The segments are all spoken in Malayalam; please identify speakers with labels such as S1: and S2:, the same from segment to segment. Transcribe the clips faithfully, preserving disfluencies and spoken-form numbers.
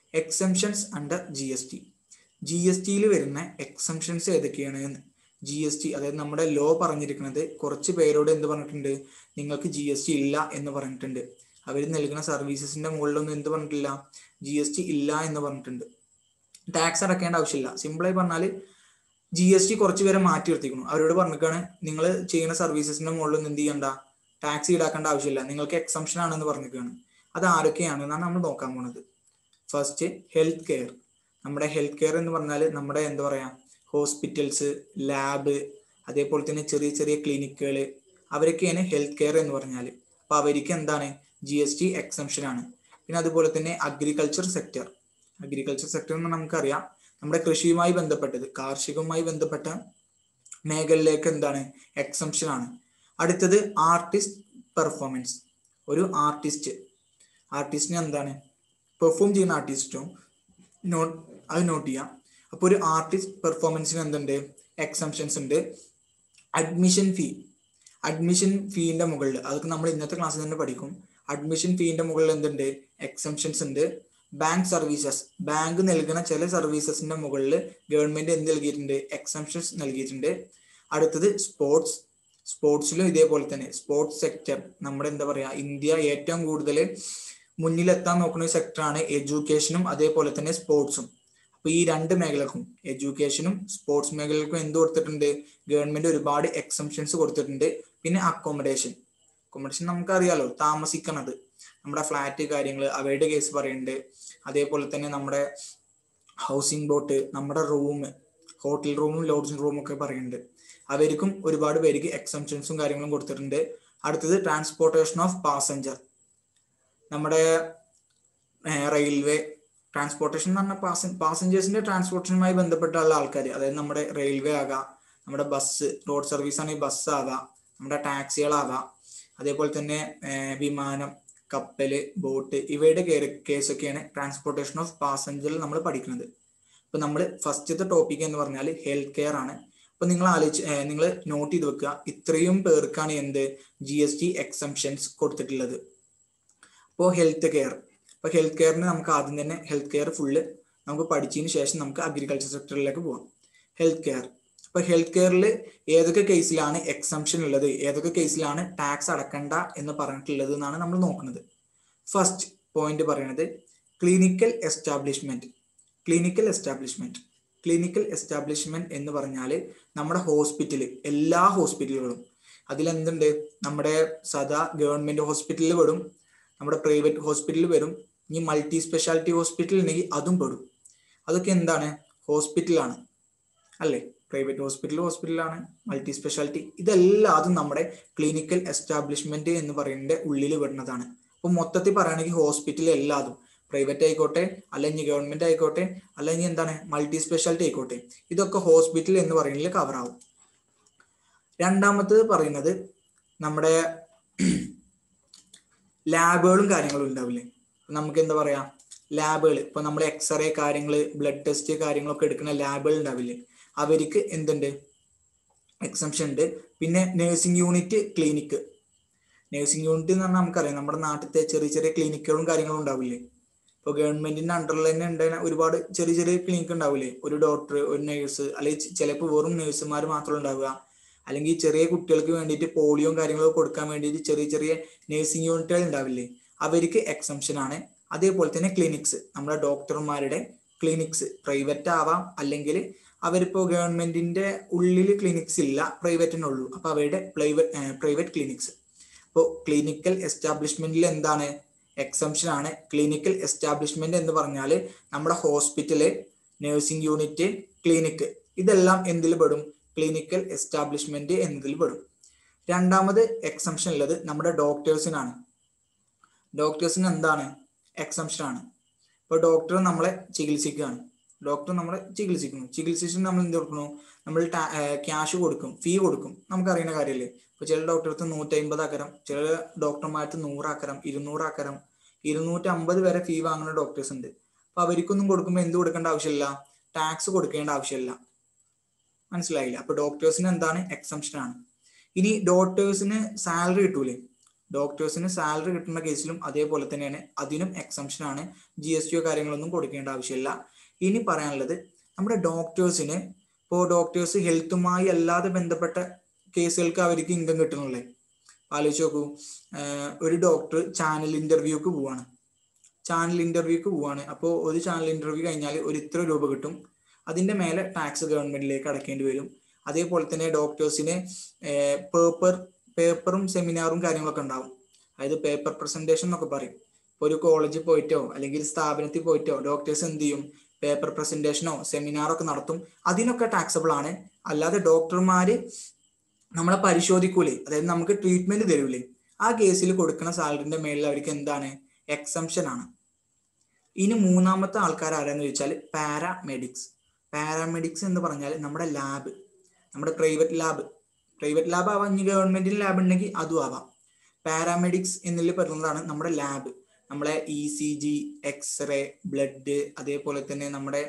S1: Exemptions under G S T. G S ടിയിൽ വരുന്ന എക്സംഷൻസ് ഏതൊക്കെയാണ് എന്ന്. ജി എസ് ടി അതായത് നമ്മുടെ ലോ പറഞ്ഞിരിക്കുന്നത് കുറച്ച് പേരോട് എന്ത് പറഞ്ഞിട്ടുണ്ട്, നിങ്ങൾക്ക് ജി എസ് ടി ഇല്ല എന്ന് പറഞ്ഞിട്ടുണ്ട്. അവർ നൽകുന്ന സർവീസസിന്റെ മുകളിലൊന്നും എന്ത് പറഞ്ഞിട്ടില്ല, ജി എസ് ടി ഇല്ല എന്ന് പറഞ്ഞിട്ടുണ്ട്. ടാക്സ് അടക്കേണ്ട ആവശ്യമില്ല. സിമ്പിളായി പറഞ്ഞാൽ ജി എസ് ടി കുറച്ച് പേരെ മാറ്റി നിർത്തിക്കുന്നു. അവരോട് പറഞ്ഞിട്ടാണ് നിങ്ങൾ ചെയ്യുന്ന സർവീസസിന്റെ മുകളിലൊന്നും എന്ത് ചെയ്യണ്ട, ടാക്സ് ഈടാക്കേണ്ട ആവശ്യമില്ല, നിങ്ങൾക്ക് എക്സംഷൻ ആണെന്ന് പറഞ്ഞിരിക്കുകയാണ്. അത് ആരൊക്കെയാണെന്നാണ് നമ്മൾ നോക്കാൻ പോണത്. First health care. നമ്മുടെ ഹെൽത്ത് കെയർ എന്ന് പറഞ്ഞാൽ നമ്മുടെ എന്താ പറയാ ഹോസ്പിറ്റൽസ്, ലാബ്, അതേപോലെ തന്നെ ചെറിയ ചെറിയ ക്ലിനിക്കുകൾ, അവരൊക്കെയാണ് ഹെൽത്ത് കെയർ എന്ന് പറഞ്ഞാൽ. അപ്പൊ അവർക്ക് എന്താണ് ജി എസ് ടി എക്സംഷൻ ആണ്. പിന്നെ അതുപോലെ തന്നെ അഗ്രികൾച്ചർ സെക്ടർ. അഗ്രികൾച്ചർ സെക്ടർ എന്ന് നമുക്കറിയാം നമ്മുടെ കൃഷിയുമായി ബന്ധപ്പെട്ടത്, കാർഷികവുമായി ബന്ധപ്പെട്ട മേഖലയിലേക്ക് എന്താണ് എക്സംഷൻ ആണ്. അടുത്തത് ആർട്ടിസ്റ്റ് പെർഫോമൻസ്. ഒരു ആർട്ടിസ്റ്റ് ആർട്ടിസ്റ്റിന് എന്താണ് പെർഫോം ചെയ്യുന്ന ആർട്ടിസ്റ്റും നോട്ട് അത് നോട്ട് ചെയ്യാം. അപ്പോൾ ഒരു ആർട്ടിസ്റ്റ് പെർഫോമൻസിന് എന്തുണ്ട്, എക്സംഷൻസ് ഉണ്ട്. Admission fee. അഡ്മിഷൻ ഫീന്റെ മുകളിൽ, അതൊക്കെ നമ്മൾ ഇന്നത്തെ ക്ലാസ്സിൽ തന്നെ പഠിക്കും. അഡ്മിഷൻ ഫീന്റെ മുകളിൽ എന്തുണ്ട്, എക്സംഷൻസ് ഉണ്ട്. Bank services. ബാങ്ക് നൽകുന്ന ചില സർവീസസിന്റെ മുകളിൽ ഗവൺമെന്റ് എന്ത് നൽകിയിട്ടുണ്ട്, എക്സംഷൻസ് നൽകിയിട്ടുണ്ട്. അടുത്തത് സ്പോർട്സ്. സ്പോർട്സിലും ഇതേപോലെ തന്നെ സ്പോർട്സ് സെക്ടർ, നമ്മുടെ എന്താ പറയാ ഇന്ത്യ ഏറ്റവും കൂടുതൽ മുന്നിലെത്താൻ നോക്കുന്ന ഒരു സെക്ടറാണ് എഡ്യൂക്കേഷനും അതേപോലെ തന്നെ സ്പോർട്സും. അപ്പൊ ഈ രണ്ട് മേഖലക്കും, എഡ്യൂക്കേഷനും സ്പോർട്സ് മേഖലകൾക്കും എന്ത് കൊടുത്തിട്ടുണ്ട്, ഗവൺമെന്റ് ഒരുപാട് എക്സംഷൻസ് കൊടുത്തിട്ടുണ്ട്. പിന്നെ അക്കോമഡേഷൻ. അക്കോമഡേഷൻ നമുക്കറിയാലോ, താമസിക്കണത്, നമ്മുടെ ഫ്ലാറ്റ് കാര്യങ്ങൾ അവയുടെ കേസ് പറയുന്നുണ്ട്. അതേപോലെ തന്നെ നമ്മുടെ ഹൗസിംഗ് ബോട്ട്, നമ്മുടെ റൂം, ഹോട്ടൽ റൂമും ലോഡ്ജിംഗ് റൂമും ഒക്കെ പറയുന്നുണ്ട്. അവർക്കും ഒരുപാട് പേർക്ക് എക്സംഷൻസും കാര്യങ്ങളും കൊടുത്തിട്ടുണ്ട്. അടുത്തത് ട്രാൻസ്പോർട്ടേഷൻ ഓഫ് പാസഞ്ചർ. നമ്മുടെ റെയിൽവേ ട്രാൻസ്പോർട്ടേഷൻ എന്ന് പറഞ്ഞാൽ പാസ പാസഞ്ചേഴ്സിന്റെ ട്രാൻസ്പോർട്ടേഷനുമായി ബന്ധപ്പെട്ടുള്ള ആൾക്കാർ, അതായത് നമ്മുടെ റെയിൽവേ ആകാം, നമ്മുടെ ബസ്, റോഡ് സർവീസ് ആണെങ്കിൽ ബസ് ആകാം, നമ്മുടെ ടാക്സികളാകാം, അതേപോലെ തന്നെ വിമാനം, കപ്പല്, ബോട്ട്, ഇവയുടെ കേസൊക്കെയാണ് ട്രാൻസ്പോർട്ടേഷൻ ഓഫ് പാസഞ്ചർ നമ്മൾ പഠിക്കുന്നത്. ഇപ്പൊ നമ്മൾ ഫസ്റ്റത്തെ ടോപ്പിക് എന്ന് പറഞ്ഞാൽ ഹെൽത്ത് കെയർ ആണ്. അപ്പൊ നിങ്ങൾ ആലോചിച്ച് നിങ്ങൾ നോട്ട് ചെയ്ത് വെക്കുക, ഇത്രയും പേർക്കാണ് എന്ത് ജി എസ് ടി എക്സംഷൻസ് കൊടുത്തിട്ടുള്ളത്. അപ്പോൾ ഹെൽത്ത് കെയർ. അപ്പൊ ഹെൽത്ത് കെയറിന് നമുക്ക് ആദ്യം തന്നെ ഹെൽത്ത് കെയർ ഫുള്ള് നമുക്ക് പഠിച്ചതിന് ശേഷം നമുക്ക് അഗ്രികൾച്ചർ സെക്ടറിലേക്ക് പോകാം. Health care. അപ്പൊ ഹെൽത്ത് കെയറിൽ ഏതൊക്കെ കേസിലാണ് എക്സംഷൻ ഉള്ളത്, ഏതൊക്കെ കേസിലാണ് ടാക്സ് അടക്കണ്ട എന്ന് പറഞ്ഞിട്ടുള്ളത് എന്നാണ് നമ്മൾ നോക്കുന്നത്. ഫസ്റ്റ് പോയിന്റ് പറയുന്നത് clinical establishment. Clinical establishment clinical establishment എന്ന് പറഞ്ഞാൽ നമ്മുടെ ഹോസ്പിറ്റൽ, എല്ലാ ഹോസ്പിറ്റലുകളും, അതിലെന്തുണ്ട്, നമ്മുടെ സദാ ഗവൺമെന്റ് ഹോസ്പിറ്റലിൽ പെടും, നമ്മുടെ പ്രൈവറ്റ് ഹോസ്പിറ്റലിൽ വരും, ഇനി മൾട്ടി സ്പെഷ്യാലിറ്റി ഹോസ്പിറ്റൽ ഉണ്ടെങ്കിൽ അതും പെടും. അതൊക്കെ എന്താണ്, ഹോസ്പിറ്റലാണ് അല്ലേ. പ്രൈവറ്റ് ഹോസ്പിറ്റൽ ഹോസ്പിറ്റലാണ്, മൾട്ടി സ്പെഷ്യാലിറ്റി, ഇതെല്ലാതും നമ്മുടെ ക്ലിനിക്കൽ എസ്റ്റാബ്ലിഷ്മെന്റ് എന്ന് പറയുന്നതിന്റെ ഉള്ളിൽ വരുന്നതാണ്. അപ്പൊ മൊത്തത്തിൽ പറയുകയാണെങ്കിൽ ഹോസ്പിറ്റൽ എല്ലാതും, പ്രൈവറ്റ് ആയിക്കോട്ടെ, അല്ലെങ്കിൽ ഗവൺമെന്റ് ആയിക്കോട്ടെ, അല്ലെങ്കിൽ എന്താണ് മൾട്ടി സ്പെഷ്യാലിറ്റി ആയിക്കോട്ടെ, ഇതൊക്കെ ഹോസ്പിറ്റൽ എന്ന് പറയുന്നതിൽ കവർ ആവും. രണ്ടാമത്തത് പറയുന്നത് നമ്മുടെ ലാബുകളും കാര്യങ്ങളും ഉണ്ടാവില്ലേ. നമുക്ക് എന്താ പറയാ ലാബുകൾ, ഇപ്പൊ നമ്മൾ എക്സ്റേ കാര്യങ്ങൾ, ബ്ലഡ് ടെസ്റ്റ് കാര്യങ്ങളൊക്കെ എടുക്കുന്ന ലാബുകൾ ഉണ്ടാവില്ലേ, അവർക്ക് എന്തുണ്ട്, എക്സംഷൻ ഉണ്ട്. പിന്നെ nursing unit, clinic. Nursing unit എന്ന് പറഞ്ഞാൽ നമുക്കറിയാം നമ്മുടെ നാട്ടിലത്തെ ചെറിയ ചെറിയ ക്ലിനിക്കുകളും കാര്യങ്ങളും ഉണ്ടാവില്ലേ. ഇപ്പോൾ ഗവൺമെന്റിന്റെ അണ്ടറിൽ തന്നെ ഉണ്ടായ ഒരുപാട് ചെറിയ ചെറിയ ക്ലിനിക്ക് ഉണ്ടാവില്ലേ, ഒരു ഡോക്ടർ, ഒരു നേഴ്സ്, അല്ലെങ്കിൽ ചിലപ്പോൾ വെറും നേഴ്സുമാർ മാത്രം ഉണ്ടാവുക, അല്ലെങ്കിൽ ചെറിയ കുട്ടികൾക്ക് വേണ്ടിയിട്ട് പോളിയോ കാര്യങ്ങളൊക്കെ കൊടുക്കാൻ വേണ്ടിയിട്ട് ചെറിയ ചെറിയ നഴ്സിംഗ് യൂണിറ്റുകൾ ഉണ്ടാവില്ലേ, അവർക്ക് എക്സംഷൻ ആണ്. അതേപോലെ തന്നെ ക്ലിനിക്സ്, നമ്മുടെ ഡോക്ടർമാരുടെ ക്ലിനിക്സ്, പ്രൈവറ്റ് ആവാം, അല്ലെങ്കിൽ അവരിപ്പോ ഗവൺമെന്റിന്റെ ഉള്ളിൽ ക്ലിനിക്സ് ഇല്ല, പ്രൈവറ്റിനുള്ളൂ, അപ്പൊ അവരുടെ പ്രൈവറ്റ് പ്രൈവറ്റ് ക്ലിനിക്സ്. അപ്പോൾ ക്ലിനിക്കൽ എസ്റ്റാബ്ലിഷ്മെന്റിൽ എന്താണ്, എക്സംഷൻ ആണ്. ക്ലിനിക്കൽ എസ്റ്റാബ്ലിഷ്മെന്റ് എന്ന് പറഞ്ഞാൽ നമ്മുടെ ഹോസ്പിറ്റല്, നഴ്സിംഗ് യൂണിറ്റ്, ക്ലിനിക്ക്, ഇതെല്ലാം എന്തിൽ പെടും, ക്ലിനിക്കൽ എസ്റ്റാബ്ലിഷ്മെന്റ് എന്നതിൽ പെടും. രണ്ടാമത് എക്സംഷൻ ഉള്ളത് നമ്മുടെ ഡോക്ടേഴ്സിനാണ്. ഡോക്ടേഴ്സിന് എന്താണ്, എക്സംഷൻ ആണ്. ഇപ്പൊ ഡോക്ടർ നമ്മളെ ചികിത്സിക്കുകയാണ്, ഡോക്ടർ നമ്മളെ ചികിത്സിക്കുന്നു, ചികിത്സിച്ചിട്ട് നമ്മൾ എന്ത് കൊടുക്കുന്നു, നമ്മൾ ക്യാഷ് കൊടുക്കും, ഫീ കൊടുക്കും, നമുക്കറിയുന്ന കാര്യമല്ലേ. ഇപ്പൊ ചില ഡോക്ടർക്ക് നൂറ്റി അമ്പത് ആക്കരം, ചില ഡോക്ടർമാർക്ക് നൂറാക്കരം, ഇരുന്നൂറാക്കരം, ഇരുന്നൂറ്റി അമ്പത് വരെ ഫീ വാങ്ങുന്ന ഡോക്ടേഴ്സ് ഉണ്ട്. അപ്പൊ അവർക്കൊന്നും കൊടുക്കുമ്പോൾ എന്ത് കൊടുക്കേണ്ട ആവശ്യമില്ല, ടാക്സ് കൊടുക്കേണ്ട ആവശ്യമില്ല. മനസ്സിലായില്ല. അപ്പൊ ഡോക്ടേഴ്സിന് എന്താണ്, എക്സംഷൻ ആണ്. ഇനി ഡോക്ടേഴ്സിന് സാലറി കിട്ടൂലേ, ഡോക്ടേഴ്സിന് സാലറി കിട്ടുന്ന കേസിലും അതേപോലെ തന്നെയാണ്, അതിനും എക്സംഷൻ ആണ്. ജി എസ് ടിയോ കാര്യങ്ങളൊന്നും കൊടുക്കേണ്ട ആവശ്യമില്ല. ഇനി പറയാനുള്ളത് നമ്മുടെ ഡോക്ടേഴ്സിന്, ഇപ്പോൾ ഡോക്ടേഴ്സ് ഹെൽത്തുമായി അല്ലാതെ ബന്ധപ്പെട്ട കേസുകൾക്ക് അവർക്ക് ഇൻകം കിട്ടണല്ലേ. ആലോചിച്ച് നോക്കൂ, ഒരു ഡോക്ടർ ചാനൽ ഇന്റർവ്യൂക്ക് പോവാണ് ചാനൽ ഇന്റർവ്യൂക്ക് പോവാണ് അപ്പോൾ ഒരു ചാനൽ ഇന്റർവ്യൂ കഴിഞ്ഞാൽ ഒരു ഇത്ര രൂപ കിട്ടും. അതിന്റെ മേലെ ടാക്സ് ഗവൺമെന്റിലേക്ക് അടക്കേണ്ടി വരും. അതേപോലെ തന്നെ ഡോക്ടേഴ്സിന് പേപ്പർ പേപ്പറും സെമിനാറും കാര്യങ്ങളൊക്കെ ഉണ്ടാവും. അതായത് പേപ്പർ പ്രസന്റേഷൻ എന്നൊക്കെ പറയും. ഇപ്പോൾ ഒരു കോളേജിൽ പോയിട്ടോ അല്ലെങ്കിൽ സ്ഥാപനത്തിൽ പോയിട്ടോ ഡോക്ടേഴ്സ് എന്ത് ചെയ്യും, പേപ്പർ പ്രസന്റേഷനോ സെമിനാറോ ഒക്കെ നടത്തും. അതിനൊക്കെ ടാക്സബിൾ ആണ്. അല്ലാതെ ഡോക്ടർമാര് നമ്മളെ പരിശോധിക്കൂലേ, അതായത് നമുക്ക് ട്രീറ്റ്മെന്റ് തരൂലേ, ആ കേസിൽ കൊടുക്കുന്ന സാലറിന്റെ മേളിൽ അവർക്ക് എന്താണ്, എക്സംഷൻ ആണ്. ഇനി മൂന്നാമത്തെ ആൾക്കാർ ആരാന്ന് ചോദിച്ചാൽ പാരാമെഡിക്സ്. പാരാമെഡിക്സ് എന്ന് പറഞ്ഞാൽ നമ്മുടെ ലാബ്, നമ്മുടെ പ്രൈവറ്റ് ലാബ് പ്രൈവറ്റ് ലാബ് ആവാം, ഇനി ഗവൺമെന്റിന് ലാബ് ഉണ്ടെങ്കിൽ അതും ആവാം. പാരാമെഡിക്സ് എന്നിൽ പെടുന്നതാണ് നമ്മുടെ ലാബ്. നമ്മളെ E C G, x-ray, blood, അതേപോലെ തന്നെ നമ്മുടെ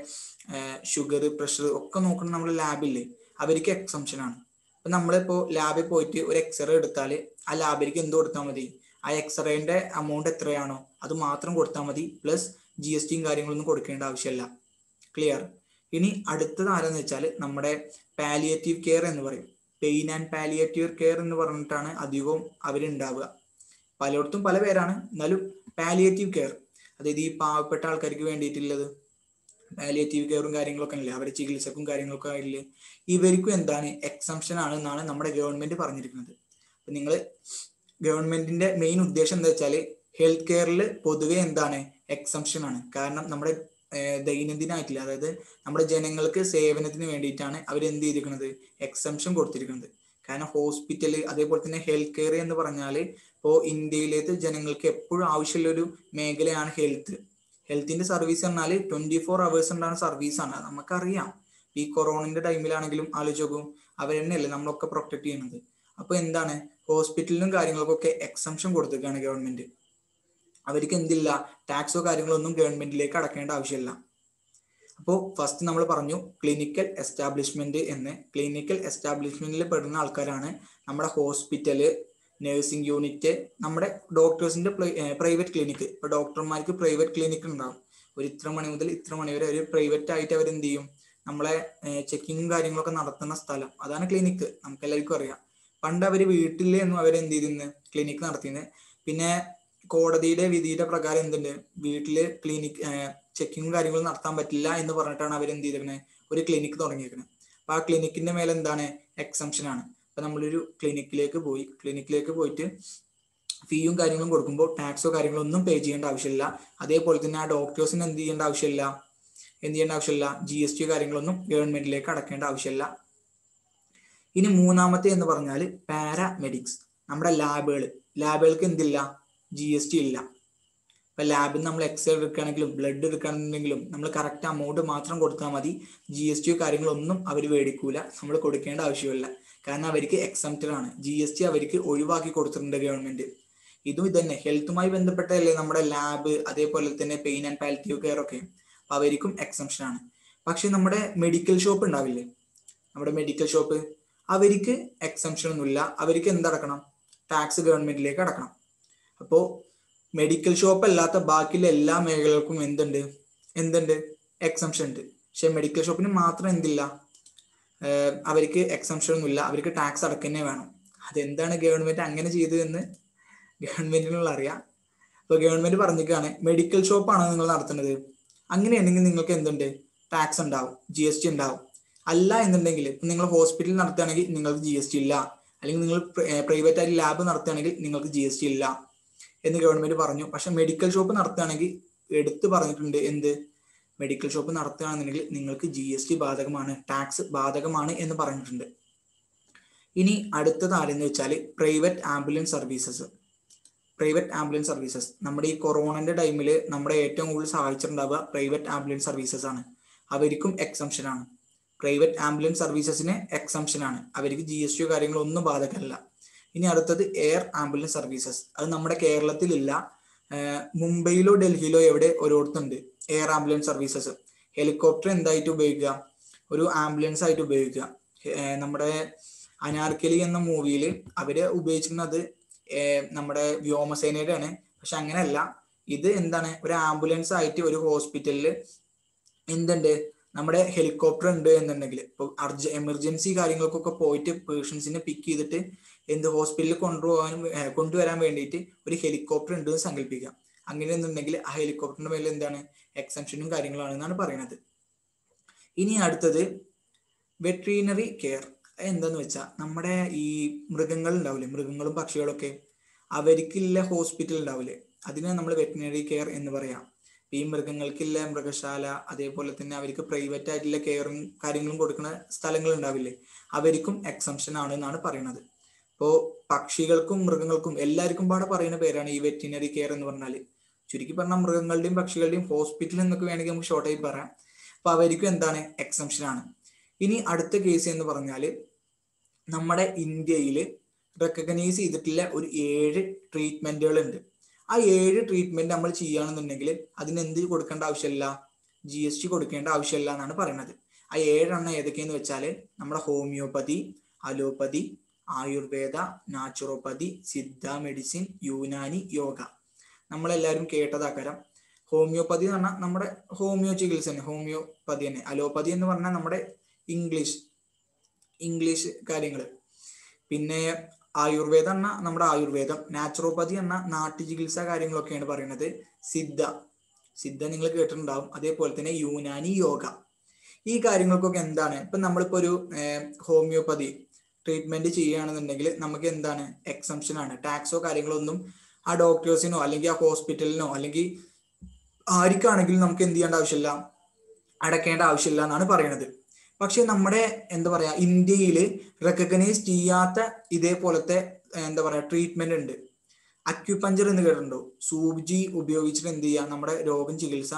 S1: ഷുഗർ, പ്രഷർ ഒക്കെ നോക്കുന്ന നമ്മുടെ ലാബില്ലേ, അവർക്ക് എക്സംഷൻ ആണ്. അപ്പൊ നമ്മളിപ്പോ ലാബിൽ പോയിട്ട് ഒരു എക്സ്റേ എടുത്താൽ ആ ലാബിലേക്ക് എന്ത് കൊടുത്താൽ മതി, ആ എക്സ്റേന്റെ എമൗണ്ട് എത്രയാണോ അത് മാത്രം കൊടുത്താൽ മതി. പ്ലസ് ജി എസ് ടിയും കാര്യങ്ങളൊന്നും കൊടുക്കേണ്ട ആവശ്യമില്ല. ക്ലിയർ. ഇനി അടുത്തത് ആരെന്ന് വെച്ചാൽ നമ്മുടെ പാലിയേറ്റീവ് കെയർ എന്ന് പറയും. പെയിൻ ആൻഡ് പാലിയേറ്റീവ് കെയർ എന്ന് പറഞ്ഞിട്ടാണ് അധികവും അവരുണ്ടാവുക. പലയിടത്തും പല പേരാണ്, എന്നാലും പാലിയേറ്റീവ് കെയർ, അതായത് ഈ പാവപ്പെട്ട ആൾക്കാർക്ക് വേണ്ടിയിട്ടുള്ളത് പാലിയേറ്റീവ് കെയറും കാര്യങ്ങളൊക്കെ ഇല്ലേ, അവരുടെ ചികിത്സക്കും കാര്യങ്ങളൊക്കെ ഇല്ലേ, ഇവർക്കും എന്താണ്, എക്സംഷൻ ആണ് എന്നാണ് നമ്മുടെ ഗവൺമെന്റ് പറഞ്ഞിരിക്കുന്നത്. അപ്പൊ നിങ്ങൾ ഗവൺമെന്റിന്റെ മെയിൻ ഉദ്ദേശം എന്താ വെച്ചാൽ ഹെൽത്ത് കെയറിൽ പൊതുവെ എന്താണ്, എക്സംഷൻ ആണ്. കാരണം നമ്മുടെ ദൈനംദിനമായിട്ടില്ല, അതായത് നമ്മുടെ ജനങ്ങൾക്ക് സേവനത്തിന് വേണ്ടിയിട്ടാണ് അവർ എന്ത് ചെയ്തിരിക്കുന്നത്, എക്സംഷൻ കൊടുത്തിരിക്കുന്നത്. കാരണം ഹോസ്പിറ്റല് അതേപോലെ തന്നെ ഹെൽത്ത് കെയർ എന്ന് പറഞ്ഞാൽ ഇപ്പോൾ ഇന്ത്യയിലേക്ക് ജനങ്ങൾക്ക് എപ്പോഴും ആവശ്യമുള്ള ഒരു മേഖലയാണ് ഹെൽത്ത്. ഹെൽത്തിന്റെ സർവീസ് പറഞ്ഞാൽ ട്വന്റി ഫോർ അവേഴ്സ് ഉണ്ടാകുന്ന സർവീസാണ്, നമുക്കറിയാം. ഈ കൊറോണന്റെ ടൈമിലാണെങ്കിലും ആലോചിച്ച് നോക്കും, അവർ തന്നെയല്ലേ നമ്മളൊക്കെ പ്രൊട്ടക്ട് ചെയ്യുന്നത്. അപ്പൊ എന്താണ്, ഹോസ്പിറ്റലിനും കാര്യങ്ങൾക്കൊക്കെ എക്സംഷൻ കൊടുത്തിരിക്കുകയാണ് ഗവൺമെന്റ്. അവർക്ക് എന്തില്ല, ടാക്സോ കാര്യങ്ങളോ ഒന്നും ഗവൺമെന്റിലേക്ക് അടക്കേണ്ട ആവശ്യമില്ല. അപ്പോൾ ഫസ്റ്റ് നമ്മൾ പറഞ്ഞു ക്ലിനിക്കൽ എസ്റ്റാബ്ലിഷ്മെന്റ് എന്ന്. ക്ലിനിക്കൽ എസ്റ്റാബ്ലിഷ്മെന്റിൽ പെടുന്ന ആൾക്കാരാണ് നമ്മുടെ ഹോസ്പിറ്റല്, നഴ്സിംഗ് യൂണിറ്റ്, നമ്മുടെ ഡോക്ടേഴ്സിന്റെ പ്രൈവറ്റ് ക്ലിനിക്ക്. ഇപ്പൊ ഡോക്ടർമാർക്ക് പ്രൈവറ്റ് ക്ലിനിക്ക് ഉണ്ടാവും. ഒരു ഇത്ര മണി മുതൽ ഇത്ര മണി വരെ ഒരു പ്രൈവറ്റ് ആയിട്ട് അവർ എന്ത് ചെയ്യും, നമ്മളെ ചെക്കിങ്ങും കാര്യങ്ങളൊക്കെ നടത്തുന്ന സ്ഥലം, അതാണ് ക്ലിനിക്ക്. നമുക്ക് എല്ലാവർക്കും അറിയാം. പണ്ട് അവർ വീട്ടിലൊന്നും അവരെന്ത് ചെയ്തിരുന്നു, ക്ലിനിക്ക് നടത്തിയത്. പിന്നെ കോടതിയുടെ വിധിയുടെ പ്രകാരം എന്തുണ്ട്, വീട്ടില് ക്ലിനിക്ക് ചെക്കിങ്ങും കാര്യങ്ങളും നടത്താൻ പറ്റില്ല എന്ന് പറഞ്ഞിട്ടാണ് അവർ എന്ത് ചെയ്തിരിക്കുന്നത്, ഒരു ക്ലിനിക്ക് തുടങ്ങിയിരിക്കുന്നത്. അപ്പൊ ആ ക്ലിനിക്കിന്റെ മേലെ എന്താണ്, എക്സംഷൻ ആണ്. അപ്പൊ നമ്മളൊരു ക്ലിനിക്കിലേക്ക് പോയി ക്ലിനിക്കിലേക്ക് പോയിട്ട് ഫീയും കാര്യങ്ങളും കൊടുക്കുമ്പോൾ ടാക്സോ കാര്യങ്ങളോ ഒന്നും പേ ചെയ്യേണ്ട ആവശ്യമില്ല. അതേപോലെ തന്നെ ആ ഡോക്ടേഴ്സിന് എന്ത് ചെയ്യേണ്ട ആവശ്യമില്ല എന്ത് ചെയ്യേണ്ട ആവശ്യമില്ല ജി എസ് ടി കാര്യങ്ങളൊന്നും ഗവൺമെന്റിലേക്ക് അടക്കേണ്ട ആവശ്യമില്ല. ഇനി മൂന്നാമത്തെ എന്ന് പറഞ്ഞാൽ പാരാമെഡിക്സ്, നമ്മുടെ ലാബുകൾ. ലാബുകൾക്ക് എന്തില്ല, ജി എസ് ടി ഇല്ല. ഇപ്പൊ ലാബിൽ നമ്മൾ എക്സ്റേ എടുക്കുകയാണെങ്കിലും ബ്ലഡ് എടുക്കുകയാണെന്നുണ്ടെങ്കിലും നമ്മൾ കറക്റ്റ് എമൗണ്ട് മാത്രം കൊടുത്താൽ മതി. ജി എസ് ടി കാര്യങ്ങളൊന്നും അവർ മേടിക്കൂല, നമ്മൾ കൊടുക്കേണ്ട ആവശ്യമില്ല. കാരണം അവർക്ക് എക്സംപ്റ്റഡ് ആണ്, ജി എസ് ടി അവർക്ക് ഒഴിവാക്കി കൊടുത്തിട്ടുണ്ട് ഗവൺമെന്റ്. ഇതും ഇതന്നെ ഹെൽത്തുമായി ബന്ധപ്പെട്ടല്ലേ നമ്മുടെ ലാബ്, അതേപോലെ തന്നെ പെയിൻ ആൻഡ് പാലിയേറ്റീവ് കെയർ ഒക്കെ, അപ്പൊ അവർക്കും എക്സംഷൻ ആണ്. പക്ഷെ നമ്മുടെ മെഡിക്കൽ ഷോപ്പ് ഉണ്ടാവില്ലേ, നമ്മുടെ മെഡിക്കൽ ഷോപ്പ്, അവർക്ക് എക്സംഷൻ ഒന്നുമില്ല. അവർക്ക് എന്തടക്കണം, ടാക്സ് ഗവൺമെന്റിലേക്ക് അടക്കണം. അപ്പോൾ മെഡിക്കൽ ഷോപ്പ് അല്ലാത്ത ബാക്കിയുള്ള എല്ലാ മേഖലകൾക്കും എന്തുണ്ട് എന്തുണ്ട് എക്സംഷൻ ഉണ്ട്. പക്ഷെ മെഡിക്കൽ ഷോപ്പിന് മാത്രം എന്തില്ല, അവർക്ക് എക്സംഷൻ ഒന്നുമില്ല, അവർക്ക് ടാക്സ് അടക്കന്നെ വേണം. അതെന്താണ് ഗവൺമെന്റ് അങ്ങനെ ചെയ്തതെന്ന് ഗവൺമെന്റിനുള്ള അറിയാം. അപ്പൊ ഗവൺമെന്റ് പറഞ്ഞിട്ടാണ് മെഡിക്കൽ ഷോപ്പാണ് നിങ്ങൾ നടത്തുന്നത്, അങ്ങനെയാണെങ്കിൽ നിങ്ങൾക്ക് എന്തുണ്ട്, ടാക്സ് ഉണ്ടാവും, ജി എസ് ടി ഉണ്ടാവും. അല്ല എന്നുണ്ടെങ്കിൽ നിങ്ങൾ ഹോസ്പിറ്റൽ നടത്തുകയാണെങ്കിൽ നിങ്ങൾക്ക് ജി എസ് ടി ഇല്ല, അല്ലെങ്കിൽ നിങ്ങൾ പ്രൈവറ്റ് ആയിട്ട് ലാബ് നടത്തുകയാണെങ്കിൽ നിങ്ങൾക്ക് ജി എസ് ടി ഇല്ല എന്ന് ഗവൺമെന്റ് പറഞ്ഞു. പക്ഷെ മെഡിക്കൽ ഷോപ്പ് നടത്തുകയാണെങ്കിൽ എടുത്ത് പറഞ്ഞിട്ടുണ്ട് എന്ത്, മെഡിക്കൽ ഷോപ്പ് നടത്തുകയാണെന്നുണ്ടെങ്കിൽ നിങ്ങൾക്ക് ജി എസ് ടി ബാധകമാണ്, ടാക്സ് ബാധകമാണ് എന്ന് പറഞ്ഞിട്ടുണ്ട്. ഇനി അടുത്തത് ആരെന്ന് വെച്ചാൽ private ambulance services. Private ambulance services നമ്മുടെ ഈ കൊറോണന്റെ ടൈമിൽ നമ്മുടെ ഏറ്റവും കൂടുതൽ സഹായിച്ചിട്ടുണ്ടാവുക പ്രൈവറ്റ് ആംബുലൻസ് സർവീസസ് ആണ്. അവർക്കും എക്സംഷൻ ആണ്. പ്രൈവറ്റ് ആംബുലൻസ് സർവീസസിന് എക്സംഷൻ ആണ്, അവർക്ക് ജി എസ് ടി കാര്യങ്ങളോ ഒന്നും ബാധകമല്ല. ഇനി അടുത്തത് എയർ ആംബുലൻസ് സർവീസസ്. അത് നമ്മുടെ കേരളത്തിലില്ല, മുംബൈയിലോ ഡൽഹിയിലോ എവിടെ ഓരോരുത്തുണ്ട് എയർ ആംബുലൻസ് സർവീസസ്. ഹെലികോപ്റ്റർ എന്തായിട്ട് ഉപയോഗിക്കുക, ഒരു ആംബുലൻസ് ആയിട്ട് ഉപയോഗിക്കുക. നമ്മുടെ അനാർക്കലി എന്ന മൂവിയിൽ അവര് ഉപയോഗിച്ചിരുന്നത് നമ്മുടെ വ്യോമസേനയുടെ ആണ്. പക്ഷെ അങ്ങനെയല്ല, ഇത് എന്താണ് ഒരു ആംബുലൻസ് ആയിട്ട് ഒരു ഹോസ്പിറ്റലിൽ എന്തുണ്ട്, നമ്മുടെ ഹെലികോപ്റ്റർ ഉണ്ട് എന്നുണ്ടെങ്കിൽ ഇപ്പോൾ അർജ എമർജൻസി കാര്യങ്ങൾക്കൊക്കെ പോയിട്ട് പേഷ്യൻസിനെ പിക്ക് ചെയ്തിട്ട് എന്ത് ഹോസ്പിറ്റലിൽ കൊണ്ടുപോകാനും കൊണ്ടുവരാൻ വേണ്ടിയിട്ട് ഒരു ഹെലികോപ്റ്റർ ഉണ്ട് എന്ന് സങ്കല്പിക്കാം. അങ്ങനെയെന്നുണ്ടെങ്കിൽ ആ ഹെലികോപ്റ്ററിന്റെ മേലെ എന്താണ് എക്സംഷനും കാര്യങ്ങളാണെന്നാണ് പറയുന്നത്. ഇനി അടുത്തത് വെറ്ററിനറി കെയർ. എന്താന്ന് വെച്ചാൽ നമ്മുടെ ഈ മൃഗങ്ങൾ ഉണ്ടാവില്ലേ, മൃഗങ്ങളും പക്ഷികളൊക്കെ അവർക്കുള്ള ഹോസ്പിറ്റൽ ഉണ്ടാവില്ലേ, അതിനെ നമ്മൾ വെറ്ററിനറി കെയർ എന്ന് പറയാം. ഈ മൃഗങ്ങൾക്കുള്ള മൃഗശാല, അതേപോലെ തന്നെ അവർക്ക് പ്രൈവറ്റ് ആയിട്ടുള്ള കെയറും കാര്യങ്ങളും കൊടുക്കുന്ന സ്ഥലങ്ങൾ ഉണ്ടാവില്ലേ, അവർക്കും എക്സംഷൻ ആണ് എന്നാണ് പറയുന്നത്. ഇപ്പോൾ പക്ഷികൾക്കും മൃഗങ്ങൾക്കും എല്ലാവർക്കും പാടെ പറയുന്ന പേരാണ് ഈ വെറ്ററിനറി കെയർ എന്ന് പറഞ്ഞാൽ. ചുരുക്കി പറഞ്ഞാൽ മൃഗങ്ങളുടെയും പക്ഷികളുടെയും ഹോസ്പിറ്റൽ എന്നൊക്കെ വേണമെങ്കിൽ നമുക്ക് ഷോർട്ടായി പറയാം. അപ്പൊ അവർക്കും എന്താണ് എക്സംഷൻ ആണ്. ഇനി അടുത്ത കേസ് എന്ന് പറഞ്ഞാൽ നമ്മുടെ ഇന്ത്യയിൽ റെക്കഗ്നൈസ് ചെയ്തിട്ടുള്ള ഒരു ഏഴ് ട്രീറ്റ്മെന്റുകൾ ഉണ്ട്. ആ ഏഴ് ട്രീറ്റ്മെന്റ് നമ്മൾ ചെയ്യുകയാണെന്നുണ്ടെങ്കിൽ അതിന് എന്ത് കൊടുക്കേണ്ട ആവശ്യമില്ല, ജി എസ് ടി കൊടുക്കേണ്ട ആവശ്യമില്ല എന്നാണ് പറയുന്നത്. ആ ഏഴെണ്ണം ഏതൊക്കെയെന്ന് വെച്ചാൽ നമ്മുടെ homeopathy, allopathy, Ayurveda, naturopathy, Siddha medicine, Unani, yoga. നമ്മളെല്ലാവരും കേട്ടതാക്കരം. ഹോമിയോപ്പതി എന്ന് പറഞ്ഞാൽ നമ്മുടെ ഹോമിയോ ചികിത്സ തന്നെ, ഹോമിയോപ്പതി തന്നെ. അലോപ്പതി എന്ന് പറഞ്ഞാൽ നമ്മുടെ ഇംഗ്ലീഷ് ഇംഗ്ലീഷ് കാര്യങ്ങൾ. പിന്നെ ആയുർവേദം എന്ന നമ്മുടെ ആയുർവേദം, നാച്ചുറോപ്പതി എന്ന നാട്ടു ചികിത്സാ കാര്യങ്ങളൊക്കെയാണ് പറയുന്നത്. സിദ്ധ സിദ്ധ നിങ്ങൾ കേട്ടിട്ടുണ്ടാവും. അതേപോലെ തന്നെ യുനാനി, യോഗ. ഈ കാര്യങ്ങൾക്കൊക്കെ എന്താണ്, ഇപ്പൊ നമ്മളിപ്പോ ഒരു ഹോമിയോപ്പതി ട്രീറ്റ്മെന്റ് ചെയ്യുകയാണെന്നുണ്ടെങ്കിൽ നമുക്ക് എന്താണ് എക്സംഷൻ ആണ്. ടാക്സോ കാര്യങ്ങളോ ഒന്നും ആ ഡോക്ടേഴ്സിനോ അല്ലെങ്കിൽ ആ ഹോസ്പിറ്റലിനോ അല്ലെങ്കിൽ ആർക്കാണെങ്കിലും നമുക്ക് എന്ത് ചെയ്യേണ്ട ആവശ്യമില്ല, അടയ്ക്കേണ്ട ആവശ്യമില്ല എന്നാണ് പറയുന്നത്. പക്ഷെ നമ്മുടെ എന്താ പറയാ ഇന്ത്യയിൽ റെക്കഗ്നൈസ് ചെയ്യാത്ത ഇതേപോലത്തെ എന്താ പറയാ ട്രീറ്റ്മെന്റ് ഉണ്ട്. അക്യുപഞ്ചർ എന്ന് കേട്ടിട്ടുണ്ടോ? സൂചി ഉപയോഗിച്ചിട്ട് എന്ത് ചെയ്യുക, നമ്മുടെ രോഗം ചികിത്സ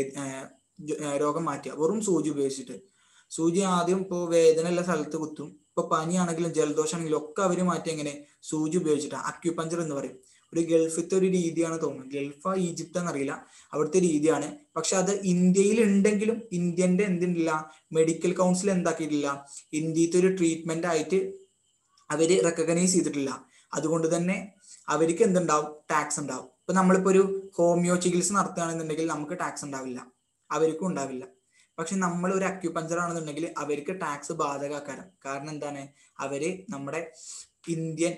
S1: രോഗം മാറ്റുക, വെറും സൂചി ഉപയോഗിച്ചിട്ട്. സൂചി ആദ്യം ഇപ്പോൾ വേദന ഉള്ള സ്ഥലത്ത് കുത്തും. ഇപ്പൊ പനിയാണെങ്കിലും ജലദോഷമാണെങ്കിലും ഒക്കെ അവര് മാറ്റി എങ്ങനെ, സൂചി ഉപയോഗിച്ചിട്ടാണ്. അക്യുപഞ്ചർ എന്ന് പറയും. ഒരു ഗൾഫിലത്തെ ഒരു രീതിയാണ് തോന്നുന്നത്, ഗൾഫാ ഈജിപ്ത് എന്നറിയില്ല, അവിടുത്തെ രീതിയാണ്. പക്ഷെ അത് ഇന്ത്യയിൽ ഉണ്ടെങ്കിലും ഇന്ത്യന്റെ എന്തില്ല, മെഡിക്കൽ കൗൺസിൽ എന്താക്കിയിട്ടില്ല, ഇന്ത്യത്തെ ഒരു ട്രീറ്റ്മെന്റ് ആയിട്ട് അവര് റെക്കഗ്നൈസ് ചെയ്തിട്ടില്ല. അതുകൊണ്ട് തന്നെ അവർക്ക് എന്തുണ്ടാവും, ടാക്സ് ഉണ്ടാവും. ഇപ്പൊ നമ്മളിപ്പോ ഒരു ഹോമിയോ ചികിത്സ നടത്തുകയാണെന്നുണ്ടെങ്കിൽ നമുക്ക് ടാക്സ് ഉണ്ടാവില്ല, അവർക്കും ഉണ്ടാവില്ല. പക്ഷെ നമ്മൾ ഒരു അക്യുപഞ്ചർ ആണെന്നുണ്ടെങ്കിൽ അവർക്ക് ടാക്സ് ബാധകമാക്കാരം. കാരണം എന്താണ്, അവര് നമ്മുടെ Indian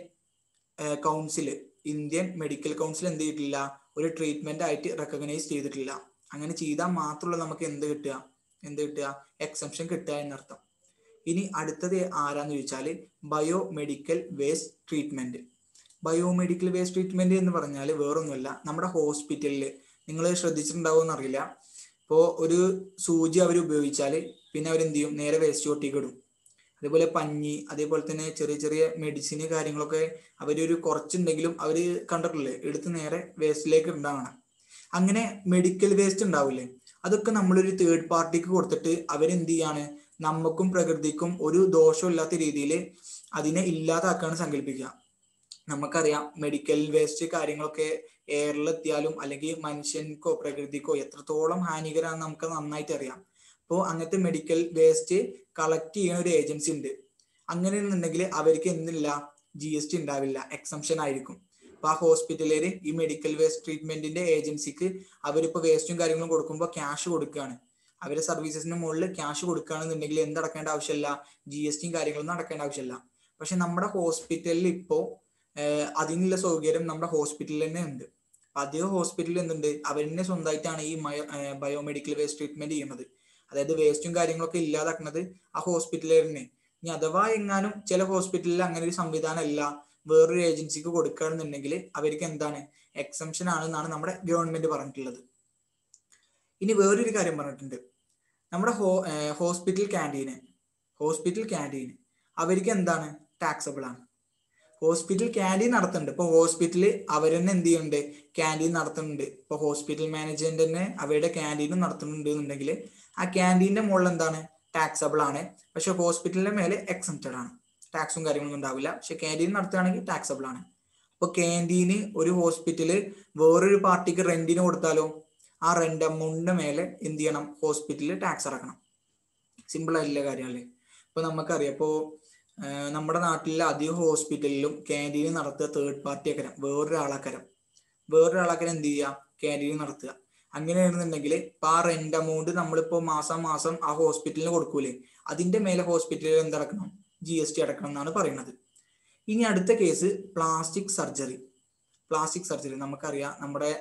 S1: council Indian medical council എന്ത് ചെയ്തിട്ടില്ല, ഒരു ട്രീറ്റ്മെന്റ് ആയിട്ട് റെക്കഗ്നൈസ് ചെയ്തിട്ടില്ല. അങ്ങനെ ചെയ്താൽ മാത്രമുള്ള നമുക്ക് എന്ത് കിട്ടുക, എന്ത് കിട്ടുക എക്സംഷൻ കിട്ടുക എന്നർത്ഥം. ഇനി അടുത്തത് ആരാന്ന് ചോദിച്ചാൽ bio medical waste treatment. Biomedical waste treatment എന്ന് പറഞ്ഞാൽ വേറൊന്നുമല്ല, നമ്മുടെ ഹോസ്പിറ്റലിൽ നിങ്ങൾ ശ്രദ്ധിച്ചിട്ടുണ്ടാവുമെന്ന് അറിയില്ല, ഇപ്പോൾ ഒരു സൂചി അവർ ഉപയോഗിച്ചാൽ പിന്നെ അവരെന്ത് ചെയ്യും, നേരെ വേസ്റ്റ് കൊട്ടിക്ക് ഇടും. അതേപോലെ പഞ്ഞി, അതേപോലെ തന്നെ ചെറിയ ചെറിയ മെഡിസിന് കാര്യങ്ങളൊക്കെ അവരൊരു കുറച്ചുണ്ടെങ്കിലും അവര് കണ്ടിട്ടില്ലേ, എടുത്ത് നേരെ വേസ്റ്റിലേക്ക് ഉണ്ടാവണം. അങ്ങനെ മെഡിക്കൽ വേസ്റ്റ് ഉണ്ടാവില്ലേ, അതൊക്കെ നമ്മളൊരു തേർഡ് പാർട്ടിക്ക് കൊടുത്തിട്ട് അവരെന്ത് ചെയ്യാണ്, നമുക്കും പ്രകൃതിക്കും ഒരു ദോഷമില്ലാത്ത രീതിയിൽ അതിനെ ഇല്ലാതാക്കാണ് സങ്കല്പിക്കുക. നമുക്കറിയാം മെഡിക്കൽ വേസ്റ്റ് കാര്യങ്ങളൊക്കെ എയറിലെത്തിയാലും അല്ലെങ്കിൽ മനുഷ്യൻക്കോ പ്രകൃതിക്കോ എത്രത്തോളം ഹാനികരമാണെന്ന് നമുക്ക് നന്നായിട്ട് അറിയാം. അപ്പോൾ അങ്ങനത്തെ മെഡിക്കൽ വേസ്റ്റ് കളക്ട് ചെയ്യുന്ന ഒരു ഏജൻസി ഉണ്ട്. അങ്ങനെയാണെന്നുണ്ടെങ്കിൽ അവർക്ക് എന്തില്ല, ജി എസ് ടി ഉണ്ടാവില്ല, എക്സംഷൻ ആയിരിക്കും. അപ്പൊ ആ ഹോസ്പിറ്റലിൽ ഈ മെഡിക്കൽ വേസ്റ്റ് ട്രീറ്റ്മെന്റിന്റെ ഏജൻസിക്ക് അവരിപ്പോ വേസ്റ്റും കാര്യങ്ങളും കൊടുക്കുമ്പോൾ ക്യാഷ് കൊടുക്കുകയാണ്. അവരുടെ സർവീസസിന് മുകളിൽ ക്യാഷ് കൊടുക്കുകയാണെന്നുണ്ടെങ്കിൽ എന്തടക്കേണ്ട ആവശ്യമില്ല, ജി എസ് ടിയും കാര്യങ്ങളൊന്നും അടക്കേണ്ട ആവശ്യമില്ല. പക്ഷെ നമ്മുടെ ഹോസ്പിറ്റലിൽ ഇപ്പോ അതിനുള്ള സൗകര്യം നമ്മുടെ ഹോസ്പിറ്റലിൽ തന്നെ ഉണ്ട്. അധികം ഹോസ്പിറ്റലിൽ എന്തുണ്ട്, അവർ തന്നെ സ്വന്തമായിട്ടാണ് ഈ ബയോമെഡിക്കൽ വേസ്റ്റ് ട്രീറ്റ്മെന്റ് ചെയ്യുന്നത്. അതായത് വേസ്റ്റും കാര്യങ്ങളൊക്കെ ഇല്ലാതാക്കുന്നത് ആ ഹോസ്പിറ്റലിൽ തന്നെ. ഇനി അഥവാ എങ്ങാനും ചില ഹോസ്പിറ്റലിൽ അങ്ങനെ ഒരു സംവിധാനം അല്ല, വേറൊരു ഏജൻസിക്ക് കൊടുക്കുകയാണെന്നുണ്ടെങ്കിൽ അവർക്ക് എന്താണ് എക്സംഷൻ ആണെന്നാണ് നമ്മുടെ ഗവൺമെന്റ് പറഞ്ഞിട്ടുള്ളത്. ഇനി വേറൊരു കാര്യം പറഞ്ഞിട്ടുണ്ട്, നമ്മുടെ ഹോ ഹോസ്പിറ്റൽ ക്യാൻറ്റീന് ഹോസ്പിറ്റൽ ക്യാൻറ്റീൻ അവർക്ക് എന്താണ് ടാക്സബിൾ ആണ്. ഹോസ്പിറ്റൽ ക്യാൻറ്റീൻ നടത്തുന്നുണ്ട്. ഇപ്പൊ ഹോസ്പിറ്റലിൽ അവർ തന്നെ എന്ത് ചെയ്യുന്നുണ്ട്, ക്യാൻറ്റീൻ നടത്തുന്നുണ്ട്. ഇപ്പൊ ഹോസ്പിറ്റൽ മാനേജ്മെന്റ് തന്നെ അവരുടെ ക്യാൻറ്റീനും നടത്തുന്നുണ്ട് എന്നുണ്ടെങ്കിൽ ആ ക്യാൻറ്റീന്റെ മുകളിൽ എന്താണ് ടാക്സബിൾ ആണ്. പക്ഷെ ഹോസ്പിറ്റലിന്റെ മേലെ എക്സംപ്റ്റഡ് ആണ്, ടാക്സും കാര്യങ്ങളൊന്നും ഉണ്ടാവില്ല. പക്ഷെ ക്യാൻറ്റീൻ നടത്തുകയാണെങ്കിൽ ടാക്സബിൾ ആണ്. അപ്പൊ ക്യാൻറ്റീന് ഒരു ഹോസ്പിറ്റല് വേറൊരു പാർട്ടിക്ക് റെന്റിന് കൊടുത്താലോ ആ റെന്റ് എമൗണ്ടിന്റെ മേലെ എന്ത് ചെയ്യണം, ഹോസ്പിറ്റലിൽ ടാക്സ് അടക്കണം. സിമ്പിൾ ആയിട്ടുള്ള കാര്യമല്ലേ. ഇപ്പൊ നമുക്കറിയാം, ഇപ്പോ നമ്മുടെ നാട്ടിലെ അധിക ഹോസ്പിറ്റലിലും ക്യാൻറ്റീൻ നടത്തുക തേർഡ് പാർട്ടി ആക്കരം, വേറൊരാളാക്കരം വേറൊരാളാക്കരം എന്ത് ചെയ്യുക, ക്യാൻറ്റീൻ നടത്തുക. അങ്ങനെയാണെന്നുണ്ടെങ്കിൽ ഇപ്പം ആ റെന്റ് എമൗണ്ട് നമ്മളിപ്പോൾ മാസം മാസം ആ ഹോസ്പിറ്റലിന് കൊടുക്കൂലേ, അതിന്റെ മേലെ ഹോസ്പിറ്റലിൽ എന്തടക്കണം, ജി എസ് ടി അടക്കണം എന്നാണ് പറയുന്നത്. ഇനി അടുത്ത case plastic surgery. Plastic surgery നമുക്കറിയാം, നമ്മുടെ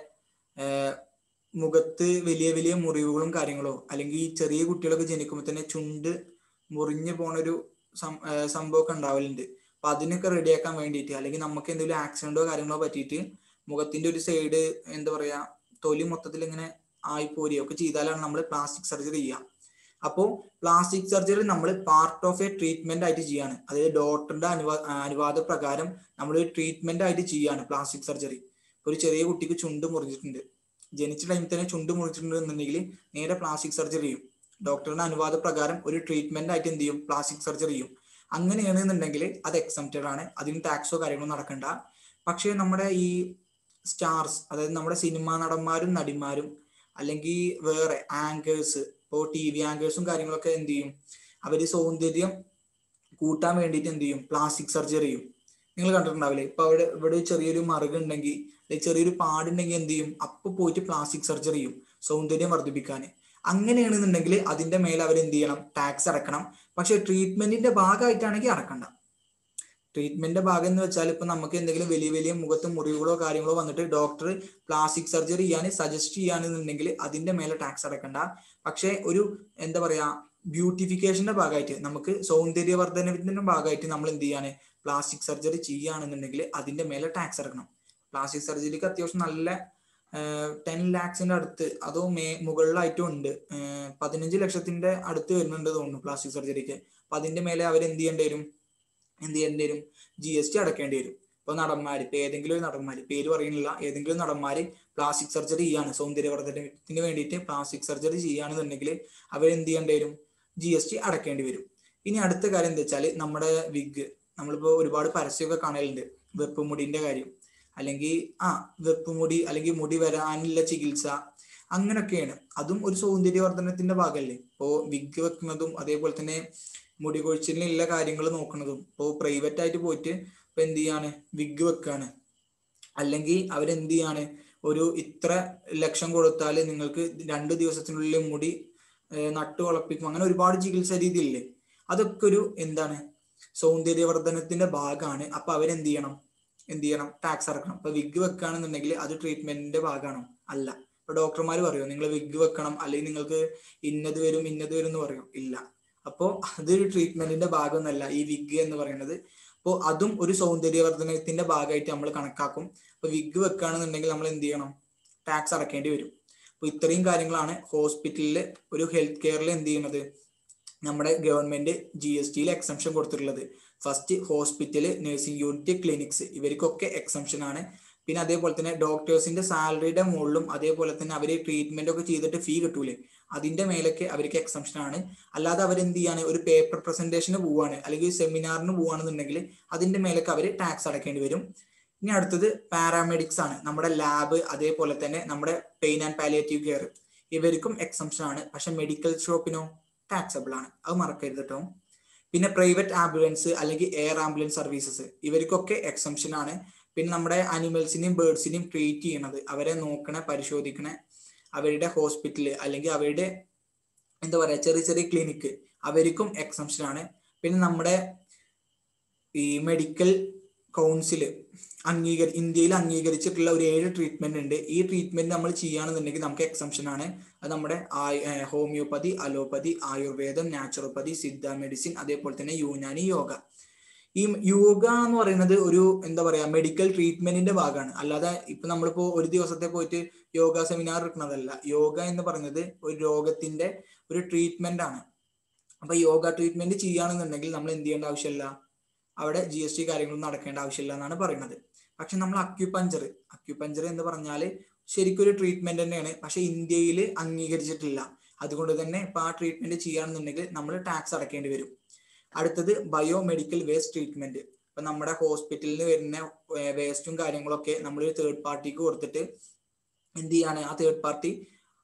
S1: മുഖത്ത് വലിയ വലിയ മുറിവുകളും കാര്യങ്ങളോ അല്ലെങ്കിൽ ചെറിയ കുട്ടികളൊക്കെ ജനിക്കുമ്പോൾ തന്നെ ചുണ്ട് മുറിഞ്ഞു പോണൊരു സംഭവമൊക്കെ ഉണ്ടാവലുണ്ട്. അപ്പൊ അതിനൊക്കെ റെഡിയാക്കാൻ വേണ്ടിയിട്ട് അല്ലെങ്കിൽ നമുക്ക് എന്തെങ്കിലും ആക്സിഡന്റോ കാര്യങ്ങളോ പറ്റിയിട്ട് മുഖത്തിന്റെ ഒരു സൈഡ് എന്താ പറയാ തൊലി മൊത്തത്തിൽ ഇങ്ങനെ ആയിപ്പോരുകയോ ഒക്കെ ചെയ്താലാണ് നമ്മൾ പ്ലാസ്റ്റിക് സർജറി ചെയ്യുക. അപ്പോൾ പ്ലാസ്റ്റിക് സർജറി നമ്മൾ പാർട്ട് ഓഫ് എ ട്രീറ്റ്മെന്റ് ആയിട്ട് ചെയ്യാണ്, അതായത് ഡോക്ടറുടെ അനുവാ അനുവാദ പ്രകാരം നമ്മൾ ട്രീറ്റ്മെന്റ് ആയിട്ട് ചെയ്യാണ് പ്ലാസ്റ്റിക് സർജറി. ഒരു ചെറിയ കുട്ടിക്ക് ചുണ്ട് മുറിഞ്ഞിട്ടുണ്ട്, ജനിച്ച ടൈമിൽ തന്നെ ചുണ്ട് മുറിച്ചിട്ടുണ്ടെന്നുണ്ടെങ്കിൽ നേരെ പ്ലാസ്റ്റിക് സർജറി ചെയ്യും. ഡോക്ടറുടെ അനുവാദ പ്രകാരം ഒരു ട്രീറ്റ്മെന്റ് ആയിട്ട് എന്ത് ചെയ്യും, പ്ലാസ്റ്റിക് സർജറി ചെയ്യും. അങ്ങനെയാണെന്നുണ്ടെങ്കിൽ അത് എക്സംപ്റ്റഡ് ആണ്, അതിന് ടാക്സോ കാര്യങ്ങളോ നടക്കണ്ട. പക്ഷേ നമ്മുടെ ഈ സ്റ്റാർസ്, അതായത് നമ്മുടെ സിനിമാ നടന്മാരും നടിമാരും അല്ലെങ്കിൽ വേറെ ആങ്കേഴ്സ്, ഇപ്പോൾ ടി വി ആങ്കേഴ്സും കാര്യങ്ങളൊക്കെ എന്ത് ചെയ്യും, അവർ സൗന്ദര്യം കൂട്ടാൻ വേണ്ടിയിട്ട് എന്ത് ചെയ്യും, പ്ലാസ്റ്റിക് സർജറി ചെയ്യും. നിങ്ങൾ കണ്ടിട്ടുണ്ടാവില്ലേ, ഇപ്പൊ അവിടെ ഇവിടെ ചെറിയൊരു മറുകുണ്ടെങ്കിൽ അല്ലെങ്കിൽ ചെറിയൊരു പാടുണ്ടെങ്കിൽ എന്ത് ചെയ്യും, അപ്പൊ പോയിട്ട് പ്ലാസ്റ്റിക് സർജറി ചെയ്യും സൗന്ദര്യം വർദ്ധിപ്പിക്കാൻ. അങ്ങനെയാണെന്നുണ്ടെങ്കിൽ അതിന്റെ മേലെ അവർ എന്ത് ചെയ്യണം, ടാക്സ് അടക്കണം. പക്ഷെ ട്രീറ്റ്മെന്റിന്റെ ഭാഗമായിട്ടാണെങ്കിൽ അടക്കണ്ട. ട്രീറ്റ്മെന്റിന്റെ ഭാഗം എന്ന് വെച്ചാൽ ഇപ്പൊ നമുക്ക് എന്തെങ്കിലും വലിയ വലിയ മുഖത്ത് മുറിവുകളോ കാര്യങ്ങളോ വന്നിട്ട് ഡോക്ടർ പ്ലാസ്റ്റിക് സർജറി ചെയ്യാൻ സജസ്റ്റ് ചെയ്യാണെന്നുണ്ടെങ്കിൽ അതിന്റെ മേലെ ടാക്സ് അടക്കണ്ട. പക്ഷെ ഒരു എന്താ പറയാ ബ്യൂട്ടിഫിക്കേഷന്റെ ഭാഗമായിട്ട് നമുക്ക് സൗന്ദര്യവർദ്ധനവിന്റെ ഭാഗമായിട്ട് നമ്മൾ എന്ത് ചെയ്യാണ്, പ്ലാസ്റ്റിക് സർജറി ചെയ്യുകയാണെന്നുണ്ടെങ്കിൽ അതിന്റെ മേലെ ടാക്സ് അടക്കണം. പ്ലാസ്റ്റിക് സർജറിക്ക് അത്യാവശ്യം നല്ല ടെൻ ലാക്സിന്റെ അടുത്ത് അതോ മേ മുകളിലായിട്ടും ഉണ്ട്, പതിനഞ്ച് ലക്ഷത്തിന്റെ അടുത്ത് വരുന്നുണ്ട് തോന്നുന്നു പ്ലാസ്റ്റിക് സർജറിക്ക്. അപ്പൊ അതിന്റെ മേലെ അവർ എന്ത് ചെയ്യേണ്ടി വരും, എന്ത് ചെയ്യേണ്ടി വരും, ജി എസ് ടി അടക്കേണ്ടി വരും. ഇപ്പൊ നടന്മാർ, ഇപ്പൊ ഏതെങ്കിലും ഒരു നടന്മാർ, പേര് പറയുന്നില്ല, ഏതെങ്കിലും നടന്മാര് പ്ലാസ്റ്റിക് സർജറി ചെയ്യാണ്, സൗന്ദര്യവർദ്ധനത്തിന് വേണ്ടിയിട്ട് പ്ലാസ്റ്റിക് സർജറി ചെയ്യുകയാണെന്നുണ്ടെങ്കിൽ അവരെന്ത് ചെയ്യേണ്ടി വരും, ജി എസ് ടി അടക്കേണ്ടി വരും. ഇനി അടുത്ത കാര്യം എന്താ വെച്ചാൽ നമ്മുടെ വിഗ്, നമ്മളിപ്പോ ഒരുപാട് പരസ്യമൊക്കെ കാണലുണ്ട് വെപ്പ് മുടിന്റെ കാര്യം, അല്ലെങ്കിൽ ആ വെപ്പ് മുടി അല്ലെങ്കിൽ മുടി വരാനുള്ള ചികിത്സ, അങ്ങനെയൊക്കെയാണ്. അതും ഒരു സൗന്ദര്യവർദ്ധനത്തിന്റെ ഭാഗമല്ലേ. ഇപ്പോ വിഗ് വെക്കുന്നതും അതേപോലെ തന്നെ മുടി കൊഴിച്ചിലുള്ള കാര്യങ്ങൾ നോക്കുന്നതും. ഇപ്പോൾ പ്രൈവറ്റ് ആയിട്ട് പോയിട്ട് ഇപ്പൊ എന്ത് ചെയ്യാണ്, വിഗ് വെക്കാണ്, അല്ലെങ്കിൽ അവരെന്ത് ചെയ്യാണ്, ഒരു ഇത്ര ലക്ഷം കൊടുത്താൽ നിങ്ങൾക്ക് രണ്ട് ദിവസത്തിനുള്ളിൽ മുടി നട്ടു വളപ്പിക്കും, അങ്ങനെ ഒരുപാട് ചികിത്സാ രീതി ഇല്ലേ. അതൊക്കെ ഒരു എന്താണ്, സൗന്ദര്യവർദ്ധനത്തിന്റെ ഭാഗമാണ്. അപ്പൊ അവരെന്ത് ചെയ്യണം, എന്ത് ചെയ്യണം, ടാക്സ് അടക്കണം. ഇപ്പൊ വിഗ് വെക്കുകയാണെന്നുണ്ടെങ്കിൽ അത് ട്രീറ്റ്മെന്റിന്റെ ഭാഗമാണോ, അല്ല. ഇപ്പൊ ഡോക്ടർമാർ പറയോ നിങ്ങൾ വിഗ് വെക്കണം അല്ലെങ്കിൽ നിങ്ങൾക്ക് ഇന്നത് വരും ഇന്നത് വരും എന്ന് പറയും, ഇല്ല. അപ്പോ അതൊരു ട്രീറ്റ്മെന്റിന്റെ ഭാഗമൊന്നുമല്ല ഈ വിഗ് എന്ന് പറയുന്നത്. അപ്പോൾ അതും ഒരു സൗന്ദര്യവർദ്ധനത്തിന്റെ ഭാഗമായിട്ട് നമ്മൾ കണക്കാക്കും. അപ്പൊ വിഗ് വെക്കുകയാണെന്നുണ്ടെങ്കിൽ നമ്മൾ എന്ത് ചെയ്യണം, ടാക്സ് അടക്കേണ്ടി വരും. അപ്പൊ ഇത്രയും കാര്യങ്ങളാണ് ഹോസ്പിറ്റലിൽ ഒരു ഹെൽത്ത് കെയറിൽ എന്ത് ചെയ്യുന്നത്, നമ്മുടെ ഗവൺമെന്റ് ജി എസ് ടിയിൽ എക്സംഷൻ കൊടുത്തിട്ടുള്ളത്. First hospital, nursing unit, clinics, ഇവർക്കൊക്കെ എക്സംഷൻ ആണ്. പിന്നെ അതേപോലെ തന്നെ ഡോക്ടേഴ്സിന്റെ സാലറിയുടെ മുകളിലും അതേപോലെ തന്നെ അവർ ട്രീറ്റ്മെന്റ് ഒക്കെ ചെയ്തിട്ട് ഫീ കിട്ടൂലേ, അതിന്റെ മേലൊക്കെ അവർക്ക് എക്സംഷൻ ആണ്. അല്ലാതെ അവരെന്ത് ചെയ്യാണ്, ഒരു പേപ്പർ പ്രസന്റേഷന് പോവാണ് അല്ലെങ്കിൽ സെമിനാറിന് പോവാണെന്നുണ്ടെങ്കിൽ അതിന്റെ മേലൊക്കെ അവർ ടാക്സ് അടക്കേണ്ടി വരും. ഇനി അടുത്തത് പാരാമെഡിക്സ് ആണ്, നമ്മുടെ ലാബ് അതേപോലെ തന്നെ നമ്മുടെ പെയിൻ ആൻഡ് പാലിയേറ്റീവ് കെയർ, ഇവർക്കും എക്സംഷൻ ആണ്. പക്ഷെ മെഡിക്കൽ ഷോപ്പിനോ ടാക്സബിൾ ആണ്, അത് മറക്കരുത് കേട്ടോ. പിന്നെ പ്രൈവറ്റ് ആംബുലൻസ് അല്ലെങ്കിൽ എയർ ആംബുലൻസ് സർവീസസ്, ഇവർക്കൊക്കെ എക്സംഷൻ ആണ്. പിന്നെ നമ്മുടെ അനിമൽസിനെയും ബേർഡ്സിനെയും ട്രീറ്റ് ചെയ്യണത്, അവരെ നോക്കണ പരിശോധിക്കണ അവരുടെ ഹോസ്പിറ്റല് അല്ലെങ്കിൽ അവരുടെ എന്താ പറയാ ചെറിയ ചെറിയ ക്ലിനിക്ക്, അവർക്കും എക്സംഷൻ ആണ്. പിന്നെ നമ്മുടെ ഈ മെഡിക്കൽ കൗൺസില് അംഗീകരി ഇന്ത്യയിൽ അംഗീകരിച്ചിട്ടുള്ള ഒരു ഏഴ് ട്രീറ്റ്മെന്റ് ഉണ്ട്. ഈ ട്രീറ്റ്മെന്റ് നമ്മൾ ചെയ്യുകയാണെന്നുണ്ടെങ്കിൽ നമുക്ക് എക്സംഷൻ ആണ്. അത് നമ്മുടെ ഹോമിയോപ്പതി, അലോപ്പതി, ആയുർവേദം, നാച്ചുറോപ്പതി, സിദ്ധ മെഡിസിൻ, അതേപോലെ തന്നെ യുനാനി, യോഗ. ഈ യോഗ എന്ന് പറയുന്നത് ഒരു എന്താ പറയാ മെഡിക്കൽ ട്രീറ്റ്മെന്റിന്റെ ഭാഗമാണ്. അല്ലാതെ ഇപ്പൊ നമ്മളിപ്പോ ഒരു ദിവസത്തെ പോയിട്ട് യോഗ സെമിനാർ എടുക്കുന്നതല്ല. യോഗ എന്ന് പറയുന്നത് ഒരു രോഗത്തിന്റെ ഒരു ട്രീറ്റ്മെന്റ് ആണ്. അപ്പൊ യോഗ ട്രീറ്റ്മെന്റ് ചെയ്യുകയാണെന്നുണ്ടെങ്കിൽ നമ്മൾ എന്ത് ചെയ്യേണ്ട ആവശ്യമില്ല, അവിടെ ജി എസ് ടി കാര്യങ്ങളൊന്നും നടക്കേണ്ട ആവശ്യമില്ല എന്നാണ് പറയുന്നത്. പക്ഷെ നമ്മൾ അക്യുപഞ്ചർ അക്യുപഞ്ചർ എന്ന് പറഞ്ഞാൽ ശരിക്കും ഒരു ട്രീറ്റ്മെന്റ് തന്നെയാണ്, പക്ഷെ ഇന്ത്യയിൽ അംഗീകരിച്ചിട്ടില്ല. അതുകൊണ്ട് തന്നെ ഇപ്പൊ ആ ട്രീറ്റ്മെന്റ് ചെയ്യുകയാണെന്നുണ്ടെങ്കിൽ നമ്മൾ ടാക്സ് അടക്കേണ്ടി വരും. അടുത്തത് ബയോ മെഡിക്കൽ വേസ്റ്റ് ട്രീറ്റ്മെന്റ്. ഇപ്പൊ നമ്മുടെ ഹോസ്പിറ്റലിൽ വരുന്ന വേസ്റ്റും കാര്യങ്ങളൊക്കെ നമ്മൾ തേർഡ് പാർട്ടിക്ക് കൊടുത്തിട്ട് എന്ത് ചെയ്യാണ്, ആ തേർഡ് പാർട്ടി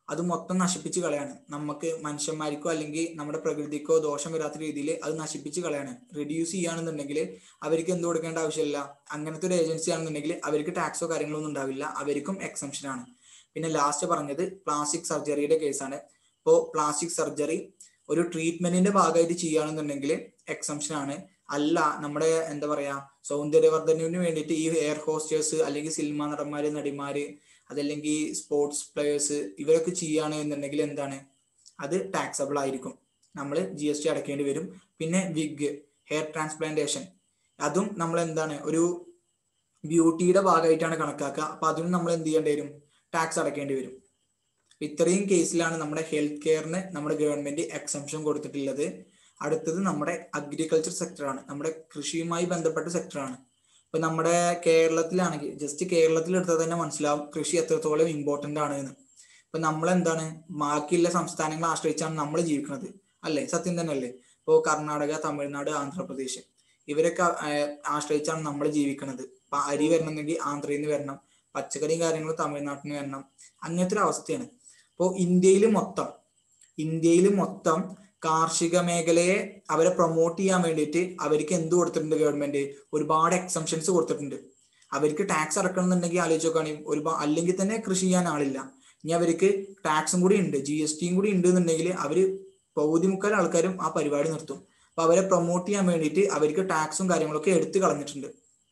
S1: അത് മൊത്തം നശിപ്പിച്ച് കളയാണ്. നമുക്ക് മനുഷ്യന്മാർക്കോ അല്ലെങ്കിൽ നമ്മുടെ പ്രകൃതിക്കോ ദോഷം വരാത്ത രീതിയിൽ അത് നശിപ്പിച്ച് കളയാണ്. റിഡ്യൂസ് ചെയ്യുകയാണെന്നുണ്ടെങ്കിൽ അവർക്ക് എന്ത് കൊടുക്കേണ്ട ആവശ്യമില്ല. അങ്ങനത്തെ ഒരു ഏജൻസി ആണെന്നുണ്ടെങ്കിൽ അവർക്ക് ടാക്സോ കാര്യങ്ങളോ ഒന്നും ഉണ്ടാവില്ല, അവർക്കും എക്സംഷൻ ആണ്. പിന്നെ ലാസ്റ്റ് പറഞ്ഞത് പ്ലാസ്റ്റിക് സർജറിയുടെ കേസാണ്. ഇപ്പോൾ പ്ലാസ്റ്റിക് സർജറി ഒരു ട്രീറ്റ്മെന്റിന്റെ ഭാഗമായിട്ട് ചെയ്യുകയാണെന്നുണ്ടെങ്കിൽ എക്സംഷൻ ആണ്. അല്ല നമ്മുടെ എന്താ പറയാ സൗന്ദര്യവർദ്ധനവിന് വേണ്ടിയിട്ട് ഈ എയർ ഹോസ്റ്റേഴ്സ് അല്ലെങ്കിൽ സിനിമ നടന്മാര് നടിമാര് അതല്ലെങ്കിൽ സ്പോർട്സ് പ്ലെയേഴ്സ് ഇവരൊക്കെ ചെയ്യുകയാണ് എന്നുണ്ടെങ്കിൽ എന്താണ്, അത് ടാക്സബിൾ ആയിരിക്കും, നമ്മൾ ജി എസ് ടി അടക്കേണ്ടി വരും. പിന്നെ വിഗ്, ഹെയർ ട്രാൻസ്പ്ലാന്റേഷൻ, അതും നമ്മൾ എന്താണ് ഒരു ബ്യൂട്ടിയുടെ ഭാഗമായിട്ടാണ് കണക്കാക്കുക. അപ്പൊ അതിനും നമ്മൾ എന്ത് ചെയ്യേണ്ടി വരും, ടാക്സ് അടക്കേണ്ടി വരും. ഇത്രയും കേസിലാണ് നമ്മുടെ ഹെൽത്ത് കെയറിന് നമ്മുടെ ഗവൺമെന്റ് എക്സംഷൻ കൊടുത്തിട്ടുള്ളത്. അടുത്തത് നമ്മുടെ അഗ്രികൾച്ചർ സെക്ടറാണ്, നമ്മുടെ കൃഷിയുമായി ബന്ധപ്പെട്ട സെക്ടറാണ്. ഇപ്പൊ നമ്മുടെ കേരളത്തിലാണെങ്കിൽ ജസ്റ്റ് കേരളത്തിൽ എടുത്താൽ തന്നെ മനസ്സിലാവും കൃഷി എത്രത്തോളം ഇമ്പോർട്ടന്റ് ആണ് എന്ന്. ഇപ്പൊ നമ്മളെന്താണ് ബാക്കിയുള്ള സംസ്ഥാനങ്ങളെ ആശ്രയിച്ചാണ് നമ്മൾ ജീവിക്കുന്നത്, അല്ലേ? സത്യം തന്നെ അല്ലേ? ഇപ്പോൾ കർണാടക, തമിഴ്നാട്, ആന്ധ്രാപ്രദേശ് ഇവരൊക്കെ ആശ്രയിച്ചാണ് നമ്മൾ ജീവിക്കുന്നത്. ഇപ്പൊ അരി വരണമെങ്കിൽ ആന്ധ്രയിൽ നിന്ന് വരണം, പച്ചക്കറിയും കാര്യങ്ങളും തമിഴ്നാട്ടിൽ നിന്ന് വരണം, അങ്ങനത്തെ ഒരു അവസ്ഥയാണ്. ഇപ്പോൾ ഇന്ത്യയിൽ മൊത്തം ഇന്ത്യയിൽ മൊത്തം കാർഷിക മേഖലയെ അവരെ പ്രൊമോട്ട് ചെയ്യാൻ വേണ്ടിയിട്ട് അവർക്ക് എന്ത് കൊടുത്തിട്ടുണ്ട് ഗവൺമെന്റ്, ഒരുപാട് എക്സംഷൻസ് കൊടുത്തിട്ടുണ്ട്. അവർക്ക് ടാക്സ് അടക്കണം എന്നുണ്ടെങ്കിൽ ആലോചിച്ച് നോക്കുകയാണെങ്കിൽ ഒരുപാട്, അല്ലെങ്കിൽ തന്നെ കൃഷി ചെയ്യാൻ ആളില്ല, ഇനി അവർക്ക് ടാക്സും കൂടി ഉണ്ട്, ജി എസ് ടിയും കൂടി ഉണ്ട് എന്നുണ്ടെങ്കിൽ അവര് പകുതി മുക്കാൽ ആൾക്കാരും ആ പരിപാടി നിർത്തും. അപ്പൊ അവരെ പ്രൊമോട്ട് ചെയ്യാൻ വേണ്ടിയിട്ട് അവർക്ക് ടാക്സും കാര്യങ്ങളൊക്കെ എടുത്തു കളഞ്ഞിട്ടുണ്ട്.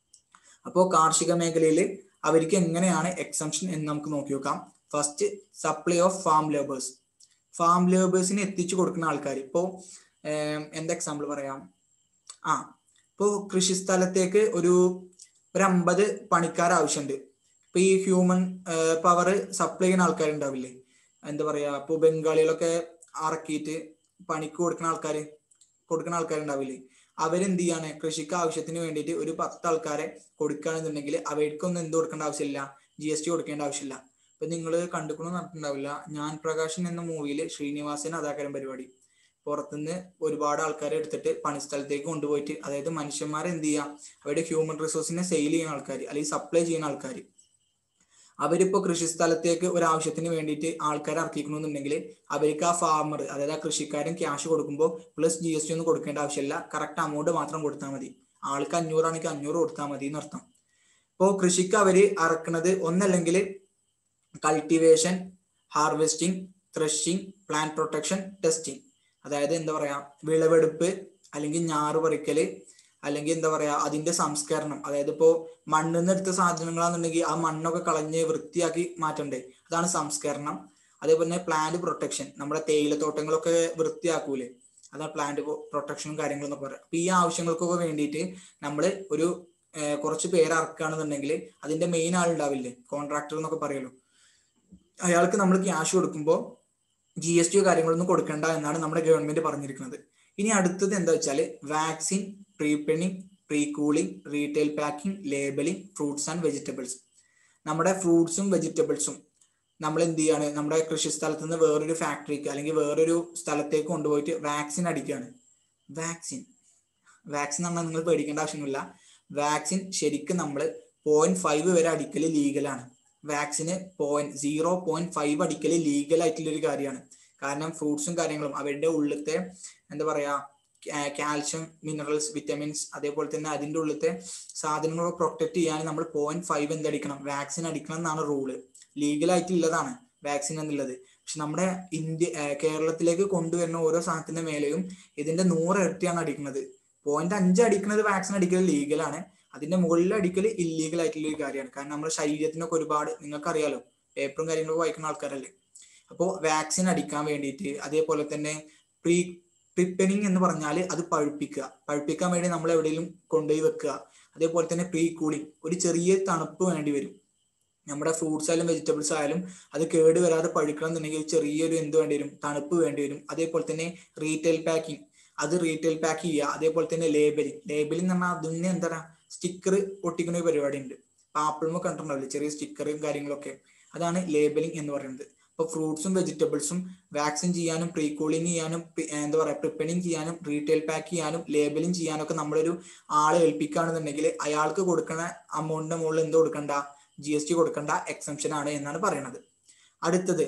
S1: അപ്പോൾ കാർഷിക മേഖലയിൽ അവർക്ക് എങ്ങനെയാണ് എക്സംഷൻ എന്ന് നമുക്ക് നോക്കി നോക്കാം. First, supply of farm labours. Farm ലേബേഴ്സിന് എത്തിച്ചു കൊടുക്കുന്ന ആൾക്കാർ, ഇപ്പോൾ എന്താ എക്സാമ്പിൾ പറയാം, ആ ഇപ്പോൾ കൃഷി സ്ഥലത്തേക്ക് ഒരു ഒരു അമ്പത് പണിക്കാർ ആവശ്യമുണ്ട്. ഇപ്പൊ ഈ ഹ്യൂമൻ പവർ സപ്ലൈ ചെയ്യുന്ന ആൾക്കാരുണ്ടാവില്ലേ, എന്താ പറയാ, ഇപ്പൊ ബംഗാളികളൊക്കെ ഇറക്കിയിട്ട് പണിക്ക് കൊടുക്കുന്ന ആൾക്കാർ കൊടുക്കുന്ന ആൾക്കാരുണ്ടാവില്ലേ, അവരെന്ത് ചെയ്യാണ്, കൃഷിക്ക് ആവശ്യത്തിന് വേണ്ടിയിട്ട് ഒരു പത്ത് ആൾക്കാരെ കൊടുക്കുകയാണെന്നുണ്ടെങ്കിൽ അവർക്കൊന്നും എന്ത് കൊടുക്കേണ്ട ആവശ്യമില്ല, ജി എസ് ടി കൊടുക്കേണ്ട ആവശ്യമില്ല. ഇപ്പൊ നിങ്ങൾ കണ്ടുകൊണ്ടു നടത്തുന്നുണ്ടാവില്ല, ഞാൻ പ്രകാശൻ എന്ന മൂവിയിൽ ശ്രീനിവാസൻ അതാക്കാരം പരിപാടി, പുറത്തുനിന്ന് ഒരുപാട് ആൾക്കാരെ എടുത്തിട്ട് പണിസ്ഥലത്തേക്ക് കൊണ്ടുപോയിട്ട്, അതായത് മനുഷ്യന്മാരെ എന്ത് ചെയ്യുക, അവരുടെ ഹ്യൂമൻ റിസോഴ്സിനെ സെയിൽ ചെയ്യുന്ന ആൾക്കാർ അല്ലെങ്കിൽ സപ്ലൈ ചെയ്യുന്ന ആൾക്കാർ, അവരിപ്പോ കൃഷി സ്ഥലത്തേക്ക് ഒരു ആവശ്യത്തിന് വേണ്ടിയിട്ട് ആൾക്കാരെ ഇറക്കിക്കണമെന്നുണ്ടെങ്കിൽ അവർക്ക് ആ ഫാമർ, അതായത് ആ കൃഷിക്കാരൻ ക്യാഷ് കൊടുക്കുമ്പോൾ പ്ലസ് ജി എസ് ടി ഒന്നും കൊടുക്കേണ്ട ആവശ്യമില്ല, കറക്റ്റ് അമൗണ്ട് മാത്രം കൊടുത്താൽ മതി. ആൾക്ക് അഞ്ഞൂറാണെങ്കിൽ അഞ്ഞൂറ് കൊടുത്താൽ മതി എന്നർത്ഥം. ഇപ്പോൾ കൃഷിക്ക് അവര് ഇറക്കുന്നത് ഒന്നല്ലെങ്കിൽ cultivation, harvesting, threshing, plant protection, testing, അതായത് എന്താ പറയാ വിളവെടുപ്പ് അല്ലെങ്കിൽ ഞാറ് പറിക്കല് അല്ലെങ്കിൽ എന്താ പറയാ അതിന്റെ സംസ്കരണം, അതായത് ഇപ്പോ മണ്ണിൽ നിന്ന് എടുത്ത സാധനങ്ങളാണെന്നുണ്ടെങ്കിൽ ആ മണ്ണൊക്കെ കളഞ്ഞ് വൃത്തിയാക്കി മാറ്റണ്ടേ, അതാണ് സംസ്കരണം. അതേപോലെ തന്നെ പ്ലാന്റ് പ്രൊട്ടക്ഷൻ, നമ്മുടെ തേയിലത്തോട്ടങ്ങളൊക്കെ വൃത്തിയാക്കൂലേ, അതാണ് പ്ലാന്റ് പ്രൊട്ടക്ഷനും കാര്യങ്ങളും എന്നൊക്കെ പറയാം. അപ്പൊ ഈ ആവശ്യങ്ങൾക്കൊക്കെ വേണ്ടിയിട്ട് നമ്മൾ ഒരു കുറച്ച് പേര് ഇറക്കുകയാണെന്നുണ്ടെങ്കിൽ അതിന്റെ മെയിൻ ആളുണ്ടാവില്ലേ, കോൺട്രാക്ടർ എന്നൊക്കെ പറയുമല്ലോ, അയാൾക്ക് നമ്മൾ ക്യാഷ് കൊടുക്കുമ്പോൾ ജി എസ് ടിയോ കാര്യങ്ങളൊന്നും കൊടുക്കണ്ട എന്നാണ് നമ്മുടെ ഗവൺമെന്റ് പറഞ്ഞിരിക്കുന്നത്. ഇനി അടുത്തത് എന്താ വെച്ചാൽ waxing, ripening, pre cooling, retail packing, labelling, fruits and vegetables. നമ്മുടെ ഫ്രൂട്ട്സും വെജിറ്റബിൾസും നമ്മൾ എന്ത് ചെയ്യാണ്, നമ്മുടെ കൃഷി സ്ഥലത്ത് നിന്ന് വേറൊരു ഫാക്ടറിക്ക് അല്ലെങ്കിൽ വേറൊരു സ്ഥലത്തേക്ക് കൊണ്ടുപോയിട്ട് വാക്സിൻ അടിക്കുകയാണ്. വാക്സിൻ വാക്സിൻ പറഞ്ഞാൽ നിങ്ങൾ പേടിക്കേണ്ട ആവശ്യമില്ല. വാക്സിൻ ശരിക്കും നമ്മൾ പോയിന്റ് ഫൈവ് വരെ അടിക്കൽ ലീഗലാണ്. വാക്സിന് പോയിന്റ് സീറോ പോയിന്റ് ഫൈവ് അടിക്കൽ ലീഗൽ ആയിട്ടുള്ള ഒരു കാര്യമാണ്. കാരണം ഫ്രൂട്ട്സും കാര്യങ്ങളും അവരുടെ ഉള്ളിലത്തെ എന്താ പറയാ കാൽഷ്യം, മിനറൽസ്, വിറ്റമിൻസ്, അതേപോലെ തന്നെ അതിൻ്റെ ഉള്ളിലത്തെ സാധനങ്ങളൊക്കെ പ്രൊട്ടക്ട് ചെയ്യാൻ നമ്മൾ പോയിന്റ് ഫൈവ് എന്തടിക്കണം, വാക്സിൻ അടിക്കണം എന്നാണ് റൂള്. ലീഗലായിട്ടുള്ളതാണ് വാക്സിൻ എന്നുള്ളത്. പക്ഷെ നമ്മുടെ ഇന്ത്യ കേരളത്തിലേക്ക് കൊണ്ടുവരുന്ന ഓരോ സാധനത്തിന്റെ മേലെയും ഇതിന്റെ നൂറ് ഇരട്ടിയാണ് അടിക്കുന്നത്. പോയിന്റ് അഞ്ച് അടിക്കുന്നത് വാക്സിൻ അടിക്കൽ ലീഗലാണ്, അതിന്റെ മുകളിൽ അടിക്കൽ ഇല്ലീഗൽ ആയിട്ടുള്ള ഒരു കാര്യമാണ്. കാരണം നമ്മുടെ ശരീരത്തിനൊക്കെ ഒരുപാട്, നിങ്ങൾക്കറിയാലോ, പേപ്പറും കാര്യങ്ങളൊക്കെ വായിക്കുന്ന ആൾക്കാരല്ലേ. അപ്പോൾ വാക്സിൻ അടിക്കാൻ വേണ്ടിയിട്ട്, അതേപോലെ തന്നെ പ്രീ പ്രിപ്പനിങ് എന്ന് പറഞ്ഞാൽ അത് പഴുപ്പിക്കുക, പഴുപ്പിക്കാൻ വേണ്ടി നമ്മൾ എവിടെയെങ്കിലും കൊണ്ടുപോയി വെക്കുക. അതേപോലെ തന്നെ പ്രീ കൂളിംഗ്, ഒരു ചെറിയ തണുപ്പ് വേണ്ടി വരും. നമ്മുടെ ഫ്രൂട്ട്സ് ആയാലും വെജിറ്റബിൾസ് ആയാലും അത് കേട് വരാതെ പഴുക്കണം എന്നുണ്ടെങ്കിൽ ചെറിയൊരു എന്ത് വേണ്ടി വരും, തണുപ്പ് വേണ്ടി വരും. അതേപോലെ തന്നെ റീറ്റെയിൽ പാക്കിംഗ്, അത് റീറ്റെയിൽ പാക്ക് ചെയ്യുക. അതേപോലെ തന്നെ ലേബലിംഗ്, ലേബലിംഗ് എന്ന് പറഞ്ഞാൽ അതിന് എന്താ പറയുക, സ്റ്റിക്കർ ഒട്ടിക്കുന്ന ഒരു പരിപാടി ഉണ്ട്. ആപ്പിളും കണ്ടിട്ടുണ്ടാവില്ലേ ചെറിയ സ്റ്റിക്കറും കാര്യങ്ങളൊക്കെ, അതാണ് ലേബലിംഗ് എന്ന് പറയുന്നത്. അപ്പോൾ ഫ്രൂട്ട്സും വെജിറ്റബിൾസും വാക്സിൻ ചെയ്യാനും പ്രീ കൂളിംഗ് ചെയ്യാനും എന്താ പറയുക പ്രിപ്പനിങ് ചെയ്യാനും റീറ്റെയിൽ പാക്ക് ചെയ്യാനും ലേബലിംഗ് ചെയ്യാനും ഒക്കെ നമ്മളൊരു ആളെ ഏൽപ്പിക്കുകയാണെന്നുണ്ടെങ്കിൽ അയാൾക്ക് കൊടുക്കുന്ന അമൗണ്ടിന്റെ മുകളിൽ എന്ത് കൊടുക്കണ്ട, ജി എസ് ടി കൊടുക്കേണ്ട, എക്സംഷൻ ആണ് എന്നാണ് പറയുന്നത്. അടുത്തത്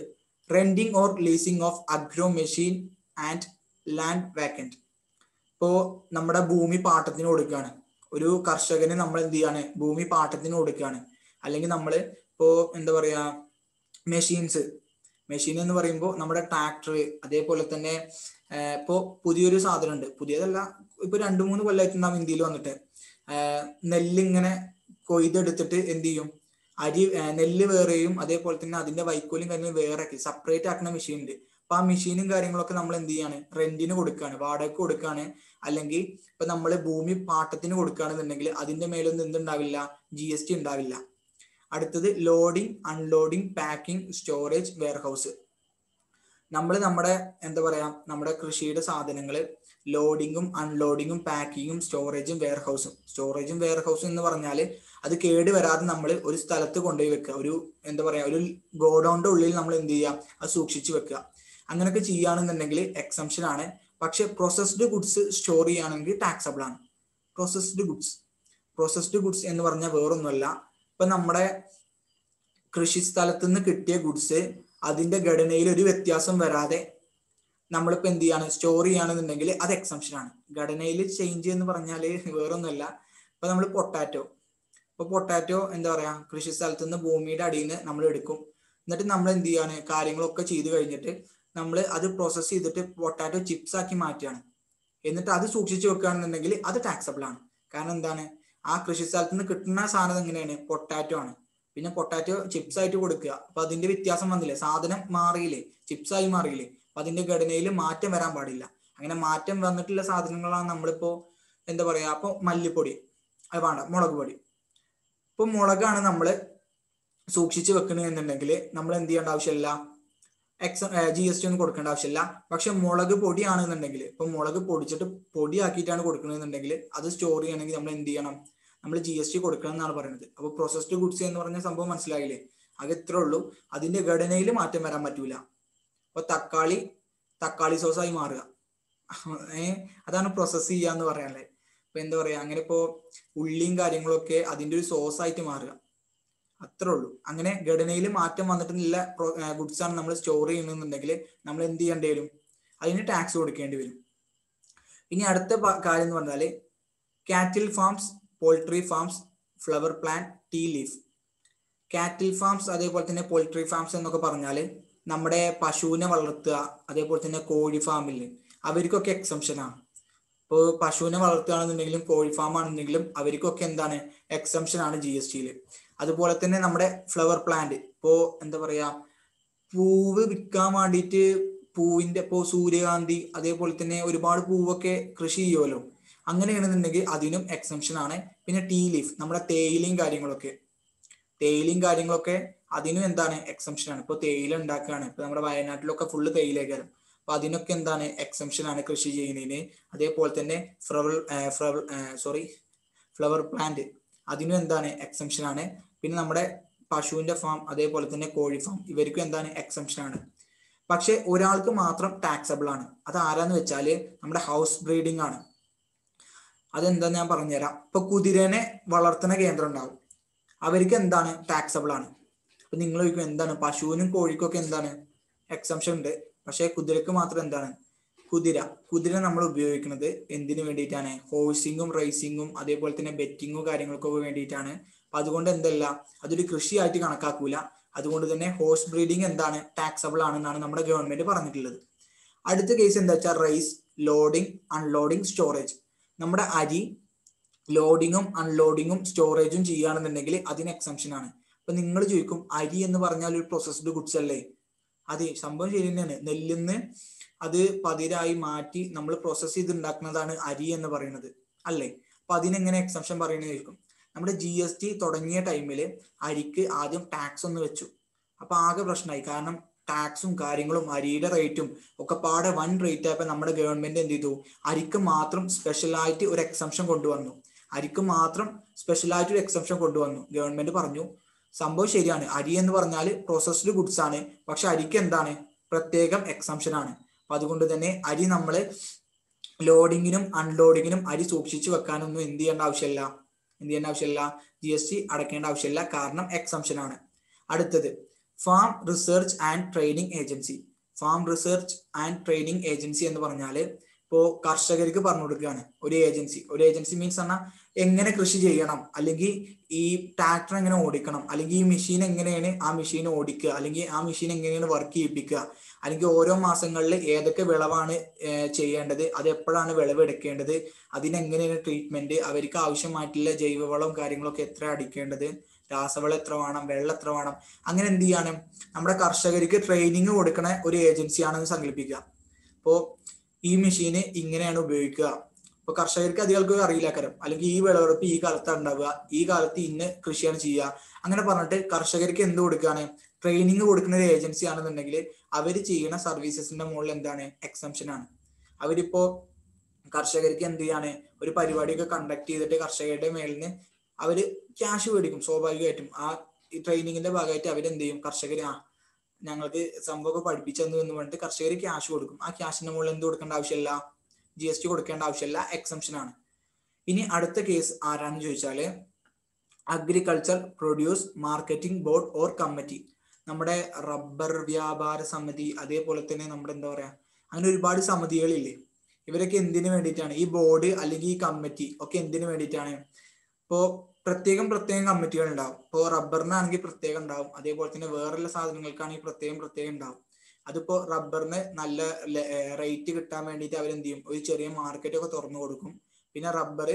S1: renting or leasing of agro machine and land vacant. ഇപ്പോൾ നമ്മുടെ ഭൂമി പാട്ടത്തിന് കൊടുക്കുകയാണ്, ഒരു കർഷകന് നമ്മൾ എന്ത് ചെയ്യാണ്, ഭൂമി പാട്ടത്തിന് കൊടുക്കുകയാണ്. അല്ലെങ്കിൽ നമ്മൾ ഇപ്പോൾ എന്താ പറയുക, മെഷീൻസ്, മെഷീൻ എന്ന് പറയുമ്പോൾ നമ്മുടെ ട്രാക്ടർ, അതേപോലെ തന്നെ ഇപ്പോൾ പുതിയൊരു സാധനം ഉണ്ട്, പുതിയതല്ല, ഇപ്പൊ രണ്ടു മൂന്ന് കൊല്ലമായിട്ടുണ്ടാവും ഇന്ത്യയിൽ വന്നിട്ട്, നെല്ലിങ്ങനെ കൊയ്തെടുത്തിട്ട് എന്ത് ചെയ്യും, അരി നെല്ല് വേറെയും അതേപോലെ തന്നെ അതിന്റെ വൈക്കോലും കാര്യങ്ങളും വേറെ സെപ്പറേറ്റ് ആക്കുന്ന മെഷീൻ ഉണ്ട്. അപ്പൊ ആ മെഷീനും കാര്യങ്ങളൊക്കെ നമ്മൾ എന്ത് ചെയ്യാണ്, റെന്റിന് കൊടുക്കുകയാണ്, വാടകയ്ക്ക് കൊടുക്കുകയാണ്. അല്ലെങ്കിൽ ഇപ്പൊ നമ്മൾ ഭൂമി പാട്ടത്തിന് കൊടുക്കുകയാണെന്നുണ്ടെങ്കിൽ അതിന്റെ മേലൊന്നും എന്തുണ്ടാവില്ല, ജി എസ് ടി ഉണ്ടാവില്ല. അടുത്തത് loading, unloading, packing, storage, warehouse. നമ്മൾ നമ്മുടെ എന്താ പറയാ, നമ്മുടെ കൃഷിയുടെ സാധനങ്ങൾ ലോഡിങ്ങും അൺലോഡിങ്ങും പാക്കിങ്ങും സ്റ്റോറേജും വെയർഹൗസും. സ്റ്റോറേജും വെയർഹൗസും എന്ന് പറഞ്ഞാൽ അത് കേട് വരാതെ നമ്മൾ ഒരു സ്ഥലത്ത് കൊണ്ടുപോയി വെക്കുക, ഒരു എന്താ പറയാ, ഒരു ഗോഡൌണിന്റെ ഉള്ളിൽ നമ്മൾ എന്ത് ചെയ്യുക, അത് സൂക്ഷിച്ചു വെക്കുക. അങ്ങനെയൊക്കെ ചെയ്യുകയാണെന്നുണ്ടെങ്കിൽ എക്സംഷൻ ആണ്. പക്ഷെ പ്രോസസ്ഡ് ഗുഡ്സ് സ്റ്റോർ ചെയ്യുകയാണെങ്കിൽ ടാക്സബിൾ ആണ്. പ്രോസസ്ഡ് ഗുഡ്സ് പ്രോസസ്ഡ് ഗുഡ്സ് എന്ന് പറഞ്ഞാൽ വേറൊന്നുമല്ല, ഇപ്പൊ നമ്മുടെ കൃഷി സ്ഥലത്ത് നിന്ന് കിട്ടിയ ഗുഡ്സ് അതിന്റെ ഘടനയിൽ ഒരു വ്യത്യാസം വരാതെ നമ്മളിപ്പോ എന്ത് ചെയ്യാണ്, സ്റ്റോർ ചെയ്യുകയാണെന്നുണ്ടെങ്കിൽ അത് എക്സംഷൻ ആണ്. ഘടനയിൽ ചേഞ്ച് എന്ന് പറഞ്ഞാൽ വേറൊന്നുമല്ല. ഇപ്പൊ നമ്മൾ പൊട്ടാറ്റോ ഇപ്പൊ പൊട്ടാറ്റോ എന്താ പറയാ, കൃഷി സ്ഥലത്ത് നിന്ന് ഭൂമിയുടെ അടിയിൽ നിന്ന് നമ്മൾ എടുക്കും. എന്നിട്ട് നമ്മൾ എന്ത് ചെയ്യാണ്, കാര്യങ്ങളൊക്കെ ചെയ്ത് കഴിഞ്ഞിട്ട് നമ്മൾ അത് പ്രോസസ്സ് ചെയ്തിട്ട് പൊട്ടാറ്റോ ചിപ്സ് ആക്കി മാറ്റുകയാണ്. എന്നിട്ട് അത് സൂക്ഷിച്ചു വെക്കുകയാണെന്നുണ്ടെങ്കിൽ അത് ടാക്സബിൾ ആണ്. കാരണം എന്താണ്, ആ കൃഷി സ്ഥലത്ത് നിന്ന് കിട്ടുന്ന സാധനം എങ്ങനെയാണ്, പൊട്ടാറ്റോ ആണ്. പിന്നെ പൊട്ടാറ്റോ ചിപ്സ് ആയിട്ട് കൊടുക്കുക, അപ്പൊ അതിന്റെ വ്യത്യാസം വന്നില്ലേ, സാധനം മാറിയില്ലേ, ചിപ്സ് ആയി മാറിയില്ലേ. അപ്പൊ അതിന്റെ ഘടനയിൽ മാറ്റം വരാൻ പാടില്ല. അങ്ങനെ മാറ്റം വന്നിട്ടുള്ള സാധനങ്ങളാണ് നമ്മളിപ്പോ എന്താ പറയാ, അപ്പൊ മല്ലിപ്പൊടി, അത് വേണ്ട, മുളക് പൊടി. ഇപ്പൊ മുളകാണ് നമ്മൾ സൂക്ഷിച്ചു വെക്കണമെന്നുണ്ടെങ്കിൽ നമ്മൾ എന്ത് ചെയ്യേണ്ട ആവശ്യമില്ല, എക്സ് ജി എസ് ടി ഒന്നും കൊടുക്കേണ്ട ആവശ്യമില്ല. പക്ഷെ മുളക് പൊടിയാണെന്നുണ്ടെങ്കിൽ, ഇപ്പൊ മുളക് പൊടിച്ചിട്ട് പൊടിയാക്കിയിട്ടാണ് കൊടുക്കണമെന്നുണ്ടെങ്കിൽ അത് സ്റ്റോർ ചെയ്യണമെങ്കിൽ നമ്മൾ എന്ത് ചെയ്യണം, നമ്മൾ ജി എസ് ടി കൊടുക്കണം എന്നാണ് പറയുന്നത്. അപ്പൊ പ്രോസസ്ഡ് ഗുഡ്സ് എന്ന് പറഞ്ഞ സംഭവം മനസ്സിലായില്ലേ, അത് ഇത്രേ ഉള്ളൂ. അതിന്റെ ഘടനയിൽ മാറ്റം വരാൻ പറ്റൂല. അപ്പൊ തക്കാളി തക്കാളി സോസായി മാറുക, ഏഹ് അതാണ് പ്രോസസ്സ് ചെയ്യാന്ന് പറയാനല്ലേ. ഇപ്പൊ എന്താ പറയാ, അങ്ങനെ ഇപ്പോ ഉള്ളിയും കാര്യങ്ങളൊക്കെ അതിന്റെ ഒരു സോസ് ആയിട്ട് മാറുക, അത്രേ ഉള്ളൂ. അങ്ങനെ ഘടനയിൽ മാറ്റം വന്നിട്ടുള്ള ഗുഡ്സ് ആണ് നമ്മൾ സ്റ്റോർ ചെയ്യുന്നുണ്ടെങ്കിൽ നമ്മൾ എന്ത് ചെയ്യേണ്ടി വരും, അതിന് ടാക്സ് കൊടുക്കേണ്ടി വരും. ഇനി അടുത്ത കാര്യം എന്ന് പറഞ്ഞാല് cattle farms, poultry farms, flower plant, tea leaf. Cattle farms അതേപോലെ തന്നെ പോൾട്രി ഫാംസ് എന്നൊക്കെ പറഞ്ഞാൽ നമ്മുടെ പശുവിനെ വളർത്തുക, അതേപോലെ തന്നെ കോഴി ഫാമില് അവർക്കൊക്കെ എക്സംഷൻ ആണ്. ഇപ്പോൾ പശുവിനെ വളർത്തുകയാണെന്നുണ്ടെങ്കിലും കോഴി ഫാം ആണെന്നുണ്ടെങ്കിലും അവർക്കൊക്കെ എന്താണ്, എക്സംഷൻ ആണ് ജി എസ് ടിയിൽ. അതുപോലെ തന്നെ നമ്മുടെ ഫ്ലവർ പ്ലാന്റ്, ഇപ്പോ എന്താ പറയാ, പൂവ് വിൽക്കാൻ വേണ്ടിയിട്ട് പൂവിന്റെ ഇപ്പോ സൂര്യകാന്തി അതേപോലെ തന്നെ ഒരുപാട് പൂവൊക്കെ കൃഷി ചെയ്യുമല്ലോ, അങ്ങനെയാണെന്നുണ്ടെങ്കിൽ അതിനും എക്സംഷൻ ആണ്. പിന്നെ ടീ ലീഫ്, നമ്മുടെ തേയിലയും കാര്യങ്ങളൊക്കെ തേയിലയും കാര്യങ്ങളൊക്കെ അതിനും എന്താണ്, എക്സംഷൻ ആണ്. ഇപ്പൊ തേയില ഉണ്ടാക്കുകയാണ്, ഇപ്പൊ നമ്മുടെ വയനാട്ടിലൊക്കെ ഫുള്ള് തേയിലേക്കാരും, അപ്പൊ അതിനൊക്കെ എന്താണ്, എക്സംഷൻ ആണ് കൃഷി ചെയ്യുന്നതിന്. അതേപോലെ തന്നെ flower flower sorry flower plant അതിനും എന്താണ്, എക്സംഷൻ ആണ്. പിന്നെ നമ്മുടെ പശുവിന്റെ ഫാം അതേപോലെ തന്നെ കോഴി ഫാം ഇവർക്കും എന്താണ്, എക്സംഷൻ ആണ്. പക്ഷെ ഒരാൾക്ക് മാത്രം ടാക്സബിൾ ആണ്. അത് ആരാന്ന് വെച്ചാല് നമ്മുടെ ഹൗസ് ബ്രീഡിംഗ് ആണ്. അതെന്താ ഞാൻ പറഞ്ഞുതരാം. ഇപ്പൊ കുതിരനെ വളർത്തുന്ന കേന്ദ്രം ഉണ്ടാവും, അവർക്ക് എന്താണ്, ടാക്സബിൾ ആണ്. അപ്പൊ നിങ്ങൾ ചോദിക്കും എന്താണ്, പശുവിനും കോഴിക്കും ഒക്കെ എന്താണ്, എക്സംഷൻ ഉണ്ട്, പക്ഷെ കുതിരക്ക് മാത്രം എന്താണ്, കുതിര കുതിര നമ്മൾ ഉപയോഗിക്കുന്നത് എന്തിനു വേണ്ടിയിട്ടാണ്, ഹോഴ്സിങ്ങും റേസിങ്ങും അതേപോലെ തന്നെ ബെറ്റിങ്ങും കാര്യങ്ങൾക്കൊക്കെ വേണ്ടിയിട്ടാണ്. അപ്പൊ അതുകൊണ്ട് എന്തല്ല, അതൊരു കൃഷിയായിട്ട് കണക്കാക്കൂല. അതുകൊണ്ട് തന്നെ ഹോഴ്സ് ബ്രീഡിങ് എന്താണ്, ടാക്സബിൾ ആണെന്നാണ് നമ്മുടെ ഗവൺമെന്റ് പറഞ്ഞിട്ടുള്ളത്. അടുത്ത കേസ് എന്താ വെച്ചാൽ റൈസ്, ലോഡിങ്, അൺലോഡിങ്, സ്റ്റോറേജ്. നമ്മുടെ അരി ലോഡിങ്ങും അൺലോഡിങ്ങും സ്റ്റോറേജും ചെയ്യുകയാണെന്നുണ്ടെങ്കിൽ അതിന് എക്സംഷൻ ആണ്. അപ്പൊ നിങ്ങൾ ചോദിക്കും, അരി എന്ന് പറഞ്ഞാൽ ഒരു പ്രോസസ്ഡ് ഗുഡ്സ് അല്ലേ? അതെ, സംഭവം ശരി തന്നെയാണ്. നെല്ലിന്ന് അത് പതിരായി മാറ്റി നമ്മൾ പ്രോസസ്സ് ചെയ്ത് ഉണ്ടാക്കുന്നതാണ് അരി എന്ന് പറയുന്നത് അല്ലേ? അപ്പൊ അതിനെങ്ങനെ എക്സംഷൻ പറയുന്നത് ചോദിക്കും. നമ്മുടെ ജി എസ് ടി തുടങ്ങിയ ടൈമില് അരിക്ക് ആദ്യം ടാക്സ് ഒന്ന് വെച്ചു. അപ്പൊ ആകെ പ്രശ്നമായി. കാരണം ടാക്സും കാര്യങ്ങളും അരിയുടെ റേറ്റും ഒക്കെ പാടെ വൺ റേറ്റ് ആയപ്പോ നമ്മുടെ ഗവൺമെന്റ് എന്ത് ചെയ്തു, അരിക്ക് മാത്രം സ്പെഷ്യലായിട്ട് ഒരു എക്സംഷൻ കൊണ്ടുവന്നു. അരിക്ക് മാത്രം സ്പെഷ്യലായിട്ട് ഒരു എക്സംഷൻ കൊണ്ടുവന്നു. ഗവൺമെന്റ് പറഞ്ഞു സംഭവം ശരിയാണ്, അരി എന്ന് പറഞ്ഞാൽ പ്രോസസ്ഡ് ഗുഡ്സ് ആണ്, പക്ഷെ അരിക്ക് എന്താണ്, പ്രത്യേകം എക്സംഷൻ ആണ്. അപ്പൊ അതുകൊണ്ട് തന്നെ അരി നമ്മള് ലോഡിങ്ങിനും അൺലോഡിങ്ങിനും അരി സൂക്ഷിച്ചു വെക്കാനൊന്നും എന്ത് ചെയ്യേണ്ട ആവശ്യമില്ല എന്ത് ചെയ്യേണ്ട ആവശ്യമില്ല ജി എസ് ടി അടയ്ക്കേണ്ട ആവശ്യമില്ല. കാരണം എക്സംഷൻ ആണ്. അടുത്തത് farm research and training agency. Farm research and training agency എന്ന് പറഞ്ഞാൽ ഇപ്പോൾ കർഷകർക്ക് പറഞ്ഞു കൊടുക്കുകയാണ് ഒരു ഏജൻസി. ഒരു ഏജൻസി മീൻസ് പറഞ്ഞാൽ എങ്ങനെ കൃഷി ചെയ്യണം, അല്ലെങ്കിൽ ഈ ട്രാക്ടർ എങ്ങനെ ഓടിക്കണം, അല്ലെങ്കിൽ ഈ മെഷീൻ എങ്ങനെയാണ് ആ മെഷീൻ ഓടിക്കുക, അല്ലെങ്കിൽ ആ മെഷീൻ എങ്ങനെയാണ് വർക്ക് ചെയ്യിപ്പിക്കുക, അല്ലെങ്കിൽ ഓരോ മാസങ്ങളിൽ ഏതൊക്കെ വിളവാണ് ചെയ്യേണ്ടത്, അത് എപ്പോഴാണ് വിളവെടുക്കേണ്ടത്, അതിനെങ്ങനെയാണ് ട്രീറ്റ്മെന്റ്, അവർക്ക് ആവശ്യമായിട്ടുള്ള ജൈവവളവും കാര്യങ്ങളൊക്കെ എത്ര അടിക്കേണ്ടത്, രാസവളം എത്ര വേണം, വെള്ളം എത്ര വേണം, അങ്ങനെ എന്ത് ചെയ്യാണ് നമ്മുടെ കർഷകർക്ക് ട്രെയിനിങ് കൊടുക്കുന്ന ഒരു ഏജൻസിയാണെന്ന് സങ്കല്പിക്കുക. അപ്പോൾ ഈ മെഷീന് ഇങ്ങനെയാണ് ഉപയോഗിക്കുക. ഇപ്പൊ കർഷകർക്ക് അധികം അറിയില്ല കാര്യം, അല്ലെങ്കിൽ ഈ വിളവെടുപ്പ് ഈ കാലത്താണ് ഉണ്ടാവുക, ഈ കാലത്ത് ഇന്ന് കൃഷിയാണ് ചെയ്യുക, അങ്ങനെ പറഞ്ഞിട്ട് കർഷകർക്ക് എന്ത് കൊടുക്കുകയാണ്, ട്രെയിനിങ് കൊടുക്കുന്ന ഒരു ഏജൻസി ആണെന്നുണ്ടെങ്കിൽ അവർ ചെയ്യുന്ന സർവീസസിന്റെ മുകളിൽ എന്താണ്, എക്സംഷൻ ആണ്. അവരിപ്പോ കർഷകർക്ക് എന്ത് ചെയ്യാണ്, ഒരു പരിപാടിയൊക്കെ കണ്ടക്ട് ചെയ്തിട്ട് കർഷകരുടെ മേലിൽ നിന്ന് അവര് ക്യാഷ് മേടിക്കും. സ്വാഭാവികമായിട്ടും ആ ഈ ട്രെയിനിങ്ങിന്റെ ഭാഗമായിട്ട് അവരെന്ത് ചെയ്യും, കർഷകർ ആ ഞങ്ങൾക്ക് സംഭവമൊക്കെ പഠിപ്പിച്ചെന്ന് എന്ന് പറഞ്ഞിട്ട് കർഷകർ ക്യാഷ് കൊടുക്കും. ആ ക്യാഷിന്റെ മുകളിൽ എന്ത് കൊടുക്കേണ്ട ആവശ്യമില്ല, ജി എസ് ടി കൊടുക്കേണ്ട ആവശ്യമില്ല, എക്സംഷൻ ആണ്. ഇനി അടുത്ത കേസ് ആരാണെന്ന് ചോദിച്ചാല് agriculture produce marketing board or committee. നമ്മുടെ റബ്ബർ വ്യാപാര സമിതി, അതേപോലെ തന്നെ നമ്മുടെ എന്താ പറയാ, അങ്ങനെ ഒരുപാട് സമിതികളില്ലേ, ഇവരൊക്കെ എന്തിനു വേണ്ടിയിട്ടാണ്, ഈ ബോർഡ് അല്ലെങ്കിൽ ഈ കമ്മിറ്റി ഒക്കെ എന്തിനു വേണ്ടിയിട്ടാണ്, ഇപ്പോ പ്രത്യേകം പ്രത്യേകം കമ്മിറ്റികൾ ഉണ്ടാവും. ഇപ്പോൾ റബ്ബറിനാണെങ്കിൽ പ്രത്യേകം ഉണ്ടാവും, അതേപോലെ തന്നെ വേറെയുള്ള സാധനങ്ങൾക്കാണെങ്കിൽ പ്രത്യേകം പ്രത്യേകം ഉണ്ടാവും. അതിപ്പോ റബ്ബറിന് നല്ല റേറ്റ് കിട്ടാൻ വേണ്ടിയിട്ട് അവരെന്ത് ചെയ്യും, ഒരു ചെറിയ മാർക്കറ്റ് ഒക്കെ തുറന്നു കൊടുക്കും. പിന്നെ റബ്ബർ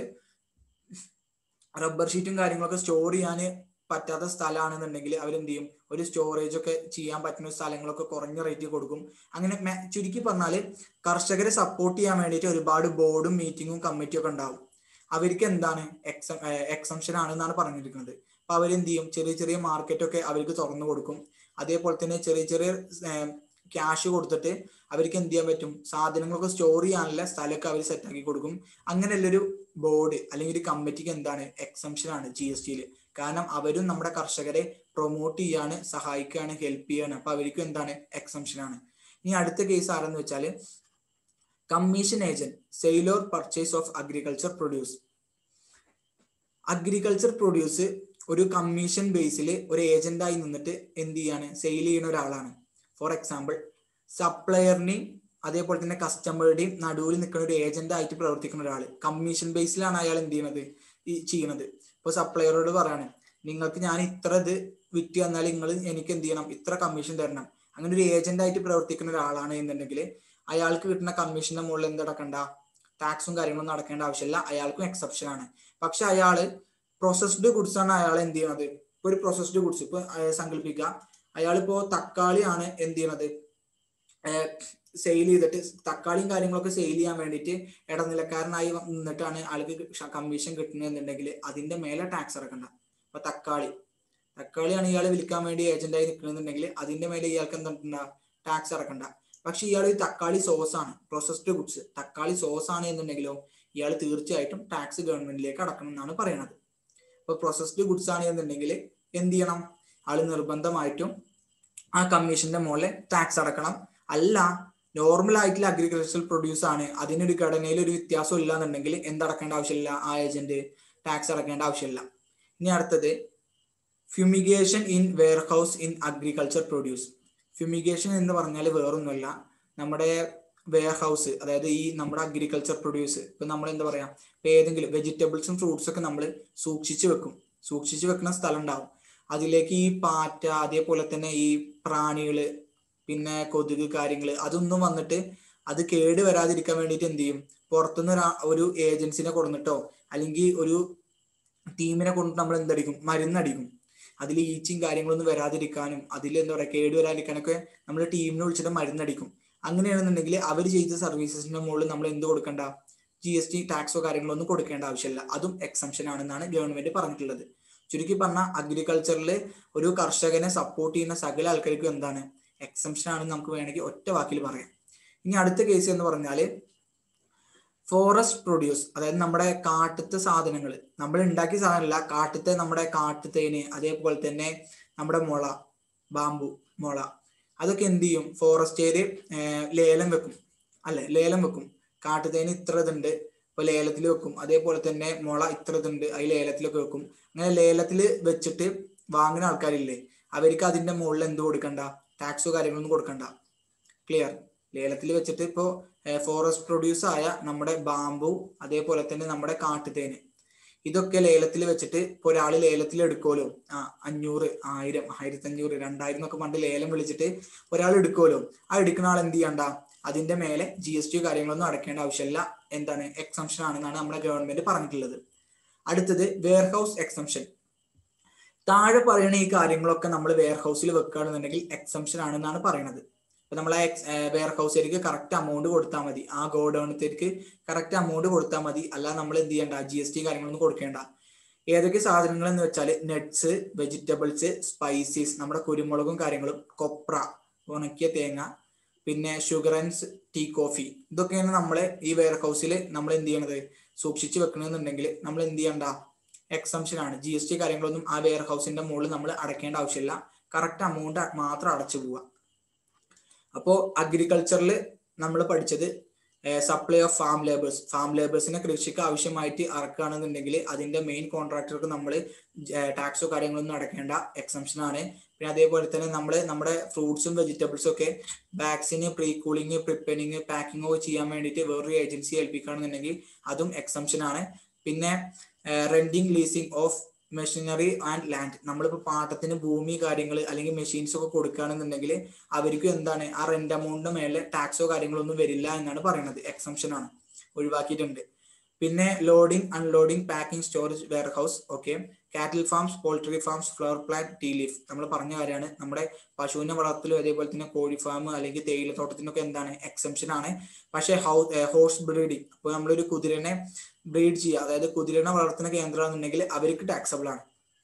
S1: റബ്ബർ ഷീറ്റും കാര്യങ്ങളൊക്കെ സ്റ്റോർ ചെയ്യാൻ പറ്റാത്ത സ്ഥലമാണെന്നുണ്ടെങ്കിൽ അവരെന്ത് ചെയ്യും, ഒരു സ്റ്റോറേജ് ഒക്കെ ചെയ്യാൻ പറ്റുന്ന സ്ഥലങ്ങളൊക്കെ കുറഞ്ഞ റേറ്റ് കൊടുക്കും. അങ്ങനെ ചുരുക്കി പറഞ്ഞാല് കർഷകരെ സപ്പോർട്ട് ചെയ്യാൻ വേണ്ടിയിട്ട് ഒരുപാട് ബോർഡും മീറ്റിങ്ങും കമ്മിറ്റിയും ഒക്കെ ഉണ്ടാവും. അവർക്ക് എന്താണ് എക്സം എക്സംഷൻ ആണെന്നാണ് പറഞ്ഞിരിക്കുന്നത്. അപ്പൊ അവരെന്ത് ചെയ്യും, ചെറിയ ചെറിയ മാർക്കറ്റ് ഒക്കെ അവർക്ക് തുറന്നു കൊടുക്കും. അതേപോലെ തന്നെ ചെറിയ ചെറിയ ക്യാഷ് കൊടുത്തിട്ട് അവർക്ക് എന്ത് ചെയ്യാൻ പറ്റും, സാധനങ്ങളൊക്കെ സ്റ്റോർ ചെയ്യാനുള്ള സ്ഥലമൊക്കെ അവർ സെറ്റാക്കി കൊടുക്കും. അങ്ങനെയുള്ളൊരു ബോർഡ് അല്ലെങ്കിൽ ഒരു കമ്മിറ്റിക്ക് എന്താണ്, എക്സംഷൻ ആണ് ജി എസ് ടിയിൽ. കാരണം അവരും നമ്മുടെ കർഷകരെ പ്രൊമോട്ട് ചെയ്യാണ്, സഹായിക്കുകയാണ്, ഹെൽപ്പ് ചെയ്യാണ്. അപ്പൊ അവർക്കും എന്താണ്, എക്സംഷൻ ആണ്. ഇനി അടുത്ത കേസ് ആരെന്ന് വെച്ചാല് commission agent, sale or purchase of agriculture produce. Agriculture produce ഒരു കമ്മീഷൻ ബേസിൽ ഒരു ഏജന്റായി നിന്നിട്ട് എന്ത് ചെയ്യാണ്, സെയിൽ ചെയ്യുന്ന ഒരാളാണ്. ഫോർ എക്സാമ്പിൾ സപ്ലയറിനെയും അതേപോലെ തന്നെ കസ്റ്റമറുടെയും നടുവിൽ നിൽക്കുന്ന ഒരു ഏജന്റ് ആയിട്ട് പ്രവർത്തിക്കുന്ന ഒരാൾ. കമ്മീഷൻ ബേസിലാണ് അയാൾ എന്ത് ചെയ്യുന്നത്, ഈ ചെയ്യുന്നത്. ഇപ്പൊ സപ്ലയറോട് പറയാണ്, നിങ്ങൾക്ക് ഞാൻ ഇത്ര ഇത് വിറ്റ് തന്നാൽ നിങ്ങൾ എനിക്ക് എന്ത് ചെയ്യണം, ഇത്ര കമ്മീഷൻ തരണം. അങ്ങനെ ഒരു ഏജന്റ് ആയിട്ട് പ്രവർത്തിക്കുന്ന ഒരാളാണ് എന്നുണ്ടെങ്കിൽ അയാൾക്ക് കിട്ടുന്ന കമ്മീഷന്റെ മുകളിൽ എന്തടക്കണ്ട, ടാക്സും കാര്യങ്ങളൊന്നും അടക്കേണ്ട ആവശ്യമില്ല, അയാൾക്കും എക്സെപ്ഷൻ ആണ്. പക്ഷെ അയാള് പ്രോസസ്ഡ് ഗുഡ്സ് ആണ് അയാൾ എന്ത് ചെയ്യണത്. ഇപ്പൊ ഒരു പ്രോസസ്ഡ് ഗുഡ്സ് ഇപ്പൊ സങ്കല്പിക്കുക, അയാളിപ്പോ തക്കാളിയാണ് എന്ത് ചെയ്യണത്, സെയിൽ ചെയ്തിട്ട് തക്കാളിയും കാര്യങ്ങളൊക്കെ സെയിൽ ചെയ്യാൻ വേണ്ടിയിട്ട് ഇടനിലക്കാരനായി നിന്നിട്ടാണ് ആൾക്ക് കമ്മീഷൻ കിട്ടുന്നതെന്നുണ്ടെങ്കിൽ അതിന്റെ മേലെ ടാക്സ് അടക്കണ്ട. അപ്പൊ തക്കാളി തക്കാളിയാണ് ഇയാൾ വിൽക്കാൻ വേണ്ടി ഏജന്റായി നിൽക്കുന്നുണ്ടെങ്കിൽ അതിന്റെ മേലെ ഇയാൾക്ക് എന്താ, ടാക്സ് അടക്കണ്ട. പക്ഷെ ഇയാൾ ഈ തക്കാളി സോസ് ആണ്, പ്രോസസ്ഡ് ഗുഡ്സ് തക്കാളി സോസ് ആണ് എന്നുണ്ടെങ്കിലോ ഇയാൾ തീർച്ചയായിട്ടും ടാക്സ് ഗവൺമെന്റിലേക്ക് അടക്കണം എന്നാണ് പറയുന്നത്. ഇപ്പൊ പ്രോസസ്ഡ് ഗുഡ്സ് ആണ് എന്നുണ്ടെങ്കിൽ എന്ത് ചെയ്യണം, ആള് നിർബന്ധമായിട്ടും ആ കമ്മീഷന്റെ മുകളിൽ ടാക്സ് അടക്കണം. അല്ല നോർമൽ ആയിട്ടുള്ള അഗ്രികൾച്ചറൽ പ്രൊഡ്യൂസ് ആണ്, അതിനൊരു ഘടനയിൽ ഒരു വ്യത്യാസം ഇല്ല എന്നുണ്ടെങ്കിൽ എന്തടക്കേണ്ട ആവശ്യമില്ല, ആ ഏജന്റ് ടാക്സ് അടക്കേണ്ട ആവശ്യമില്ല. ഇനി അടുത്തത് fumigation in warehouse in agriculture produce. Fumigation എന്ന് പറഞ്ഞാൽ വേറൊന്നുമല്ല, നമ്മുടെ വെയർഹൗസ്, അതായത് ഈ നമ്മുടെ അഗ്രികൾച്ചർ പ്രൊഡ്യൂസ്, ഇപ്പൊ നമ്മൾ എന്താ പറയാ, ഇപ്പൊ ഏതെങ്കിലും വെജിറ്റബിൾസും ഫ്രൂട്ട്സും ഒക്കെ നമ്മൾ സൂക്ഷിച്ചു വെക്കും. സൂക്ഷിച്ചു വെക്കുന്ന സ്ഥലം ഉണ്ടാവും. അതിലേക്ക് ഈ പാറ്റ, അതേപോലെ തന്നെ ഈ പ്രാണികള്, പിന്നെ കൊതുക് കാര്യങ്ങള്, അതൊന്നും വന്നിട്ട് അത് കേട് വരാതിരിക്കാൻ വേണ്ടിയിട്ട് എന്ത് ചെയ്യും, പുറത്തുനിന്ന് ഒരാ ഒരു ഏജൻസിനെ കൊടുന്നിട്ടോ അല്ലെങ്കിൽ ഒരു ടീമിനെ കൊണ്ടിട്ട് നമ്മൾ എന്തടിക്കും, മരുന്നടിക്കും. അതിൽ ഈച്ചയും കാര്യങ്ങളൊന്നും വരാതിരിക്കാനും അതിൽ എന്താ പറയുക കേട് വരാതിരിക്കാനൊക്കെ നമ്മൾ ടീമിനെ വിളിച്ചിട്ട് മരുന്നടിക്കും. അങ്ങനെയാണെന്നുണ്ടെങ്കിൽ അവർ ചെയ്ത സർവീസസിന്റെ മുകളിൽ നമ്മൾ എന്ത് കൊടുക്കണ്ട, ജി എസ് ടി ടാക്സോ കാര്യങ്ങളോ ഒന്നും കൊടുക്കേണ്ട ആവശ്യമില്ല. അതും എക്സംഷൻ ആണെന്നാണ് ഗവൺമെന്റ് പറഞ്ഞിട്ടുള്ളത്. ചുരുക്കി പറഞ്ഞാൽ അഗ്രികൾച്ചറിൽ ഒരു കർഷകനെ സപ്പോർട്ട് ചെയ്യുന്ന സകല ആൾക്കാർക്കും എന്താണ്, എക്സംഷൻ ആണെന്ന് നമുക്ക് വേണമെങ്കിൽ ഒറ്റ വാക്കിൽ പറയാം. ഇനി അടുത്ത കേസ് എന്ന് പറഞ്ഞാല് ഫോറസ്റ്റ് പ്രൊഡ്യൂസ്, അതായത് നമ്മുടെ കാട്ടുത്തെ സാധനങ്ങൾ, നമ്മൾ ഉണ്ടാക്കിയ സാധനമല്ല, കാട്ടുത്തെ നമ്മുടെ കാട്ടുതേന്, അതേപോലെ തന്നെ നമ്മുടെ മുള, ബാമ്പു മുള, അതൊക്കെ എന്ത് ചെയ്യും, ഫോറസ്റ്റേര് ലേലം വെക്കും, അല്ലെ ലേലം വെക്കും. കാട്ടുതേന് ഇത്ര ഇതുണ്ട്, ഇപ്പൊ ലേലത്തിൽ വെക്കും. അതേപോലെ തന്നെ മുള ഇത്ര ഇതുണ്ട്, അത് ലേലത്തിലൊക്കെ വെക്കും. അങ്ങനെ ലേലത്തിൽ വെച്ചിട്ട് വാങ്ങുന്ന ആൾക്കാരില്ലേ, അവർക്ക് അതിന്റെ മുകളിൽ എന്ത് കൊടുക്കണ്ട, ടാക്സോ കാര്യങ്ങളൊന്നും കൊടുക്കണ്ട. ക്ലിയർ? ലേലത്തിൽ വെച്ചിട്ട് ഇപ്പോൾ ഫോറസ്റ്റ് പ്രൊഡ്യൂസ് ആയ നമ്മുടെ ബാമ്പു, അതേപോലെ തന്നെ നമ്മുടെ കാട്ടുതേന്, ഇതൊക്കെ ലേലത്തിൽ വെച്ചിട്ട് ഇപ്പോൾ ഒരാൾ ലേലത്തിൽ എടുക്കുമല്ലോ, ആ അഞ്ഞൂറ്, ആയിരം, ആയിരത്തി അഞ്ഞൂറ്, രണ്ടായിരം എന്നൊക്കെ പണ്ട് ലേലം വിളിച്ചിട്ട് ഒരാൾ എടുക്കുമല്ലോ, ആ എടുക്കുന്ന ആൾ എന്ത് ചെയ്യണ്ട, അതിന്റെ മേലെ ജി എസ് ടി കാര്യങ്ങളൊന്നും അടയ്ക്കേണ്ട ആവശ്യമില്ല. എന്താണ്, എക്സംഷൻ ആണെന്നാണ് നമ്മുടെ ഗവൺമെന്റ് പറഞ്ഞിട്ടുള്ളത്. അടുത്തത് വെയർഹൗസ് എക്സംഷൻ. താഴെ പറയുന്ന ഈ കാര്യങ്ങളൊക്കെ നമ്മൾ വെയർഹൗസിൽ വെക്കുകയാണെന്നുണ്ടെങ്കിൽ എക്സംഷൻ ആണെന്നാണ് പറയുന്നത്. അപ്പൊ നമ്മൾ ആ വെയർ ഹൗസിലേക്ക് കറക്റ്റ് അമൗണ്ട് കൊടുത്താൽ മതി, ആ ഗോഡൌണത്തേക്ക് കറക്റ്റ് അമൗണ്ട് കൊടുത്താൽ മതി. അല്ലാതെ നമ്മൾ എന്ത് ചെയ്യണ്ട, ജി എസ് ടി കാര്യങ്ങളൊന്നും കൊടുക്കേണ്ട. ഏതൊക്കെ സാധനങ്ങൾ എന്ന് വെച്ചാൽ നട്ട്സ്, വെജിറ്റബിൾസ്, സ്പൈസീസ്, നമ്മുടെ കുരുമുളകും കാര്യങ്ങളും, കൊപ്ര, ഉണക്കിയ തേങ്ങ, പിന്നെ ഷുഗർ ആൻഡ് ടീ, കോഫി, ഇതൊക്കെയാണ് നമ്മളെ ഈ വെയർ ഹൗസിൽ നമ്മൾ എന്ത് ചെയ്യണത്, സൂക്ഷിച്ച് വെക്കണമെന്നുണ്ടെങ്കിൽ നമ്മൾ എന്ത് ചെയ്യണ്ട, എക്സംഷൻ ആണ്. ജി എസ് ടി കാര്യങ്ങളൊന്നും ആ വെയർ ഹൗസിന്റെ മുകളിൽ നമ്മൾ അടയ്ക്കേണ്ട ആവശ്യമില്ല, കറക്റ്റ് അമൗണ്ട് മാത്രം അടച്ചു പോവുക. അപ്പോൾ അഗ്രികൾച്ചറിൽ നമ്മൾ പഠിച്ചത് supply of farm labours. Farm ലേബേഴ്സിനെ കൃഷിക്ക് ആവശ്യമായിട്ട് ഇറക്കുകയാണെന്നുണ്ടെങ്കിൽ അതിന്റെ മെയിൻ കോൺട്രാക്ടർക്ക് നമ്മൾ ടാക്സോ കാര്യങ്ങളൊന്നും അടയ്ക്കേണ്ട, എക്സംഷൻ ആണ്. പിന്നെ അതേപോലെ തന്നെ നമ്മൾ നമ്മുടെ ഫ്രൂട്ട്സും വെജിറ്റബിൾസും ഒക്കെ waxing, pre cooling, preparing, packing ഒക്കെ ചെയ്യാൻ വേണ്ടിയിട്ട് വേറൊരു ഏജൻസി ഏൽപ്പിക്കുകയാണെന്നുണ്ടെങ്കിൽ അതും എക്സംഷൻ ആണ്. പിന്നെ renting, leasing of machinery and land, നമ്മളിപ്പോൾ പാട്ടത്തിന് ഭൂമി കാര്യങ്ങൾ അല്ലെങ്കിൽ മെഷീൻസ് ഒക്കെ കൊടുക്കുകയാണെന്നുണ്ടെങ്കിൽ അവർക്ക് എന്താണ്, ആ റെന്റ് അമൗണ്ടിന് മേലെ ടാക്സോ കാര്യങ്ങളൊന്നും വരില്ല എന്നാണ് പറയുന്നത്, എക്സംഷൻ ആണ്, ഒഴിവാക്കിയിട്ടുണ്ട്. പിന്നെ loading, unloading, packing, storage, warehouse, okay. Cattle farms, poultry farms, flower plant, tea leaf, നമ്മൾ പറഞ്ഞ കാര്യമാണ്. നമ്മുടെ പശുവിനെ വളർത്തലും അതേപോലെ തന്നെ കോഴി ഫാം അല്ലെങ്കിൽ തേയിലത്തോട്ടത്തിനൊക്കെ എന്താണ്, എക്സംഷൻ ആണ്. പക്ഷേ ഹൗ ഹോഴ്സ് ബ്രീഡിങ്, ഇപ്പോൾ നമ്മളൊരു കുതിരനെ ബ്രീഡ് ചെയ്യുക, അതായത് കുതിരനെ വളർത്തുന്ന കേന്ദ്രമാണെന്നുണ്ടെങ്കിൽ അവർക്ക് ടാക്സബിൾ ആണ്.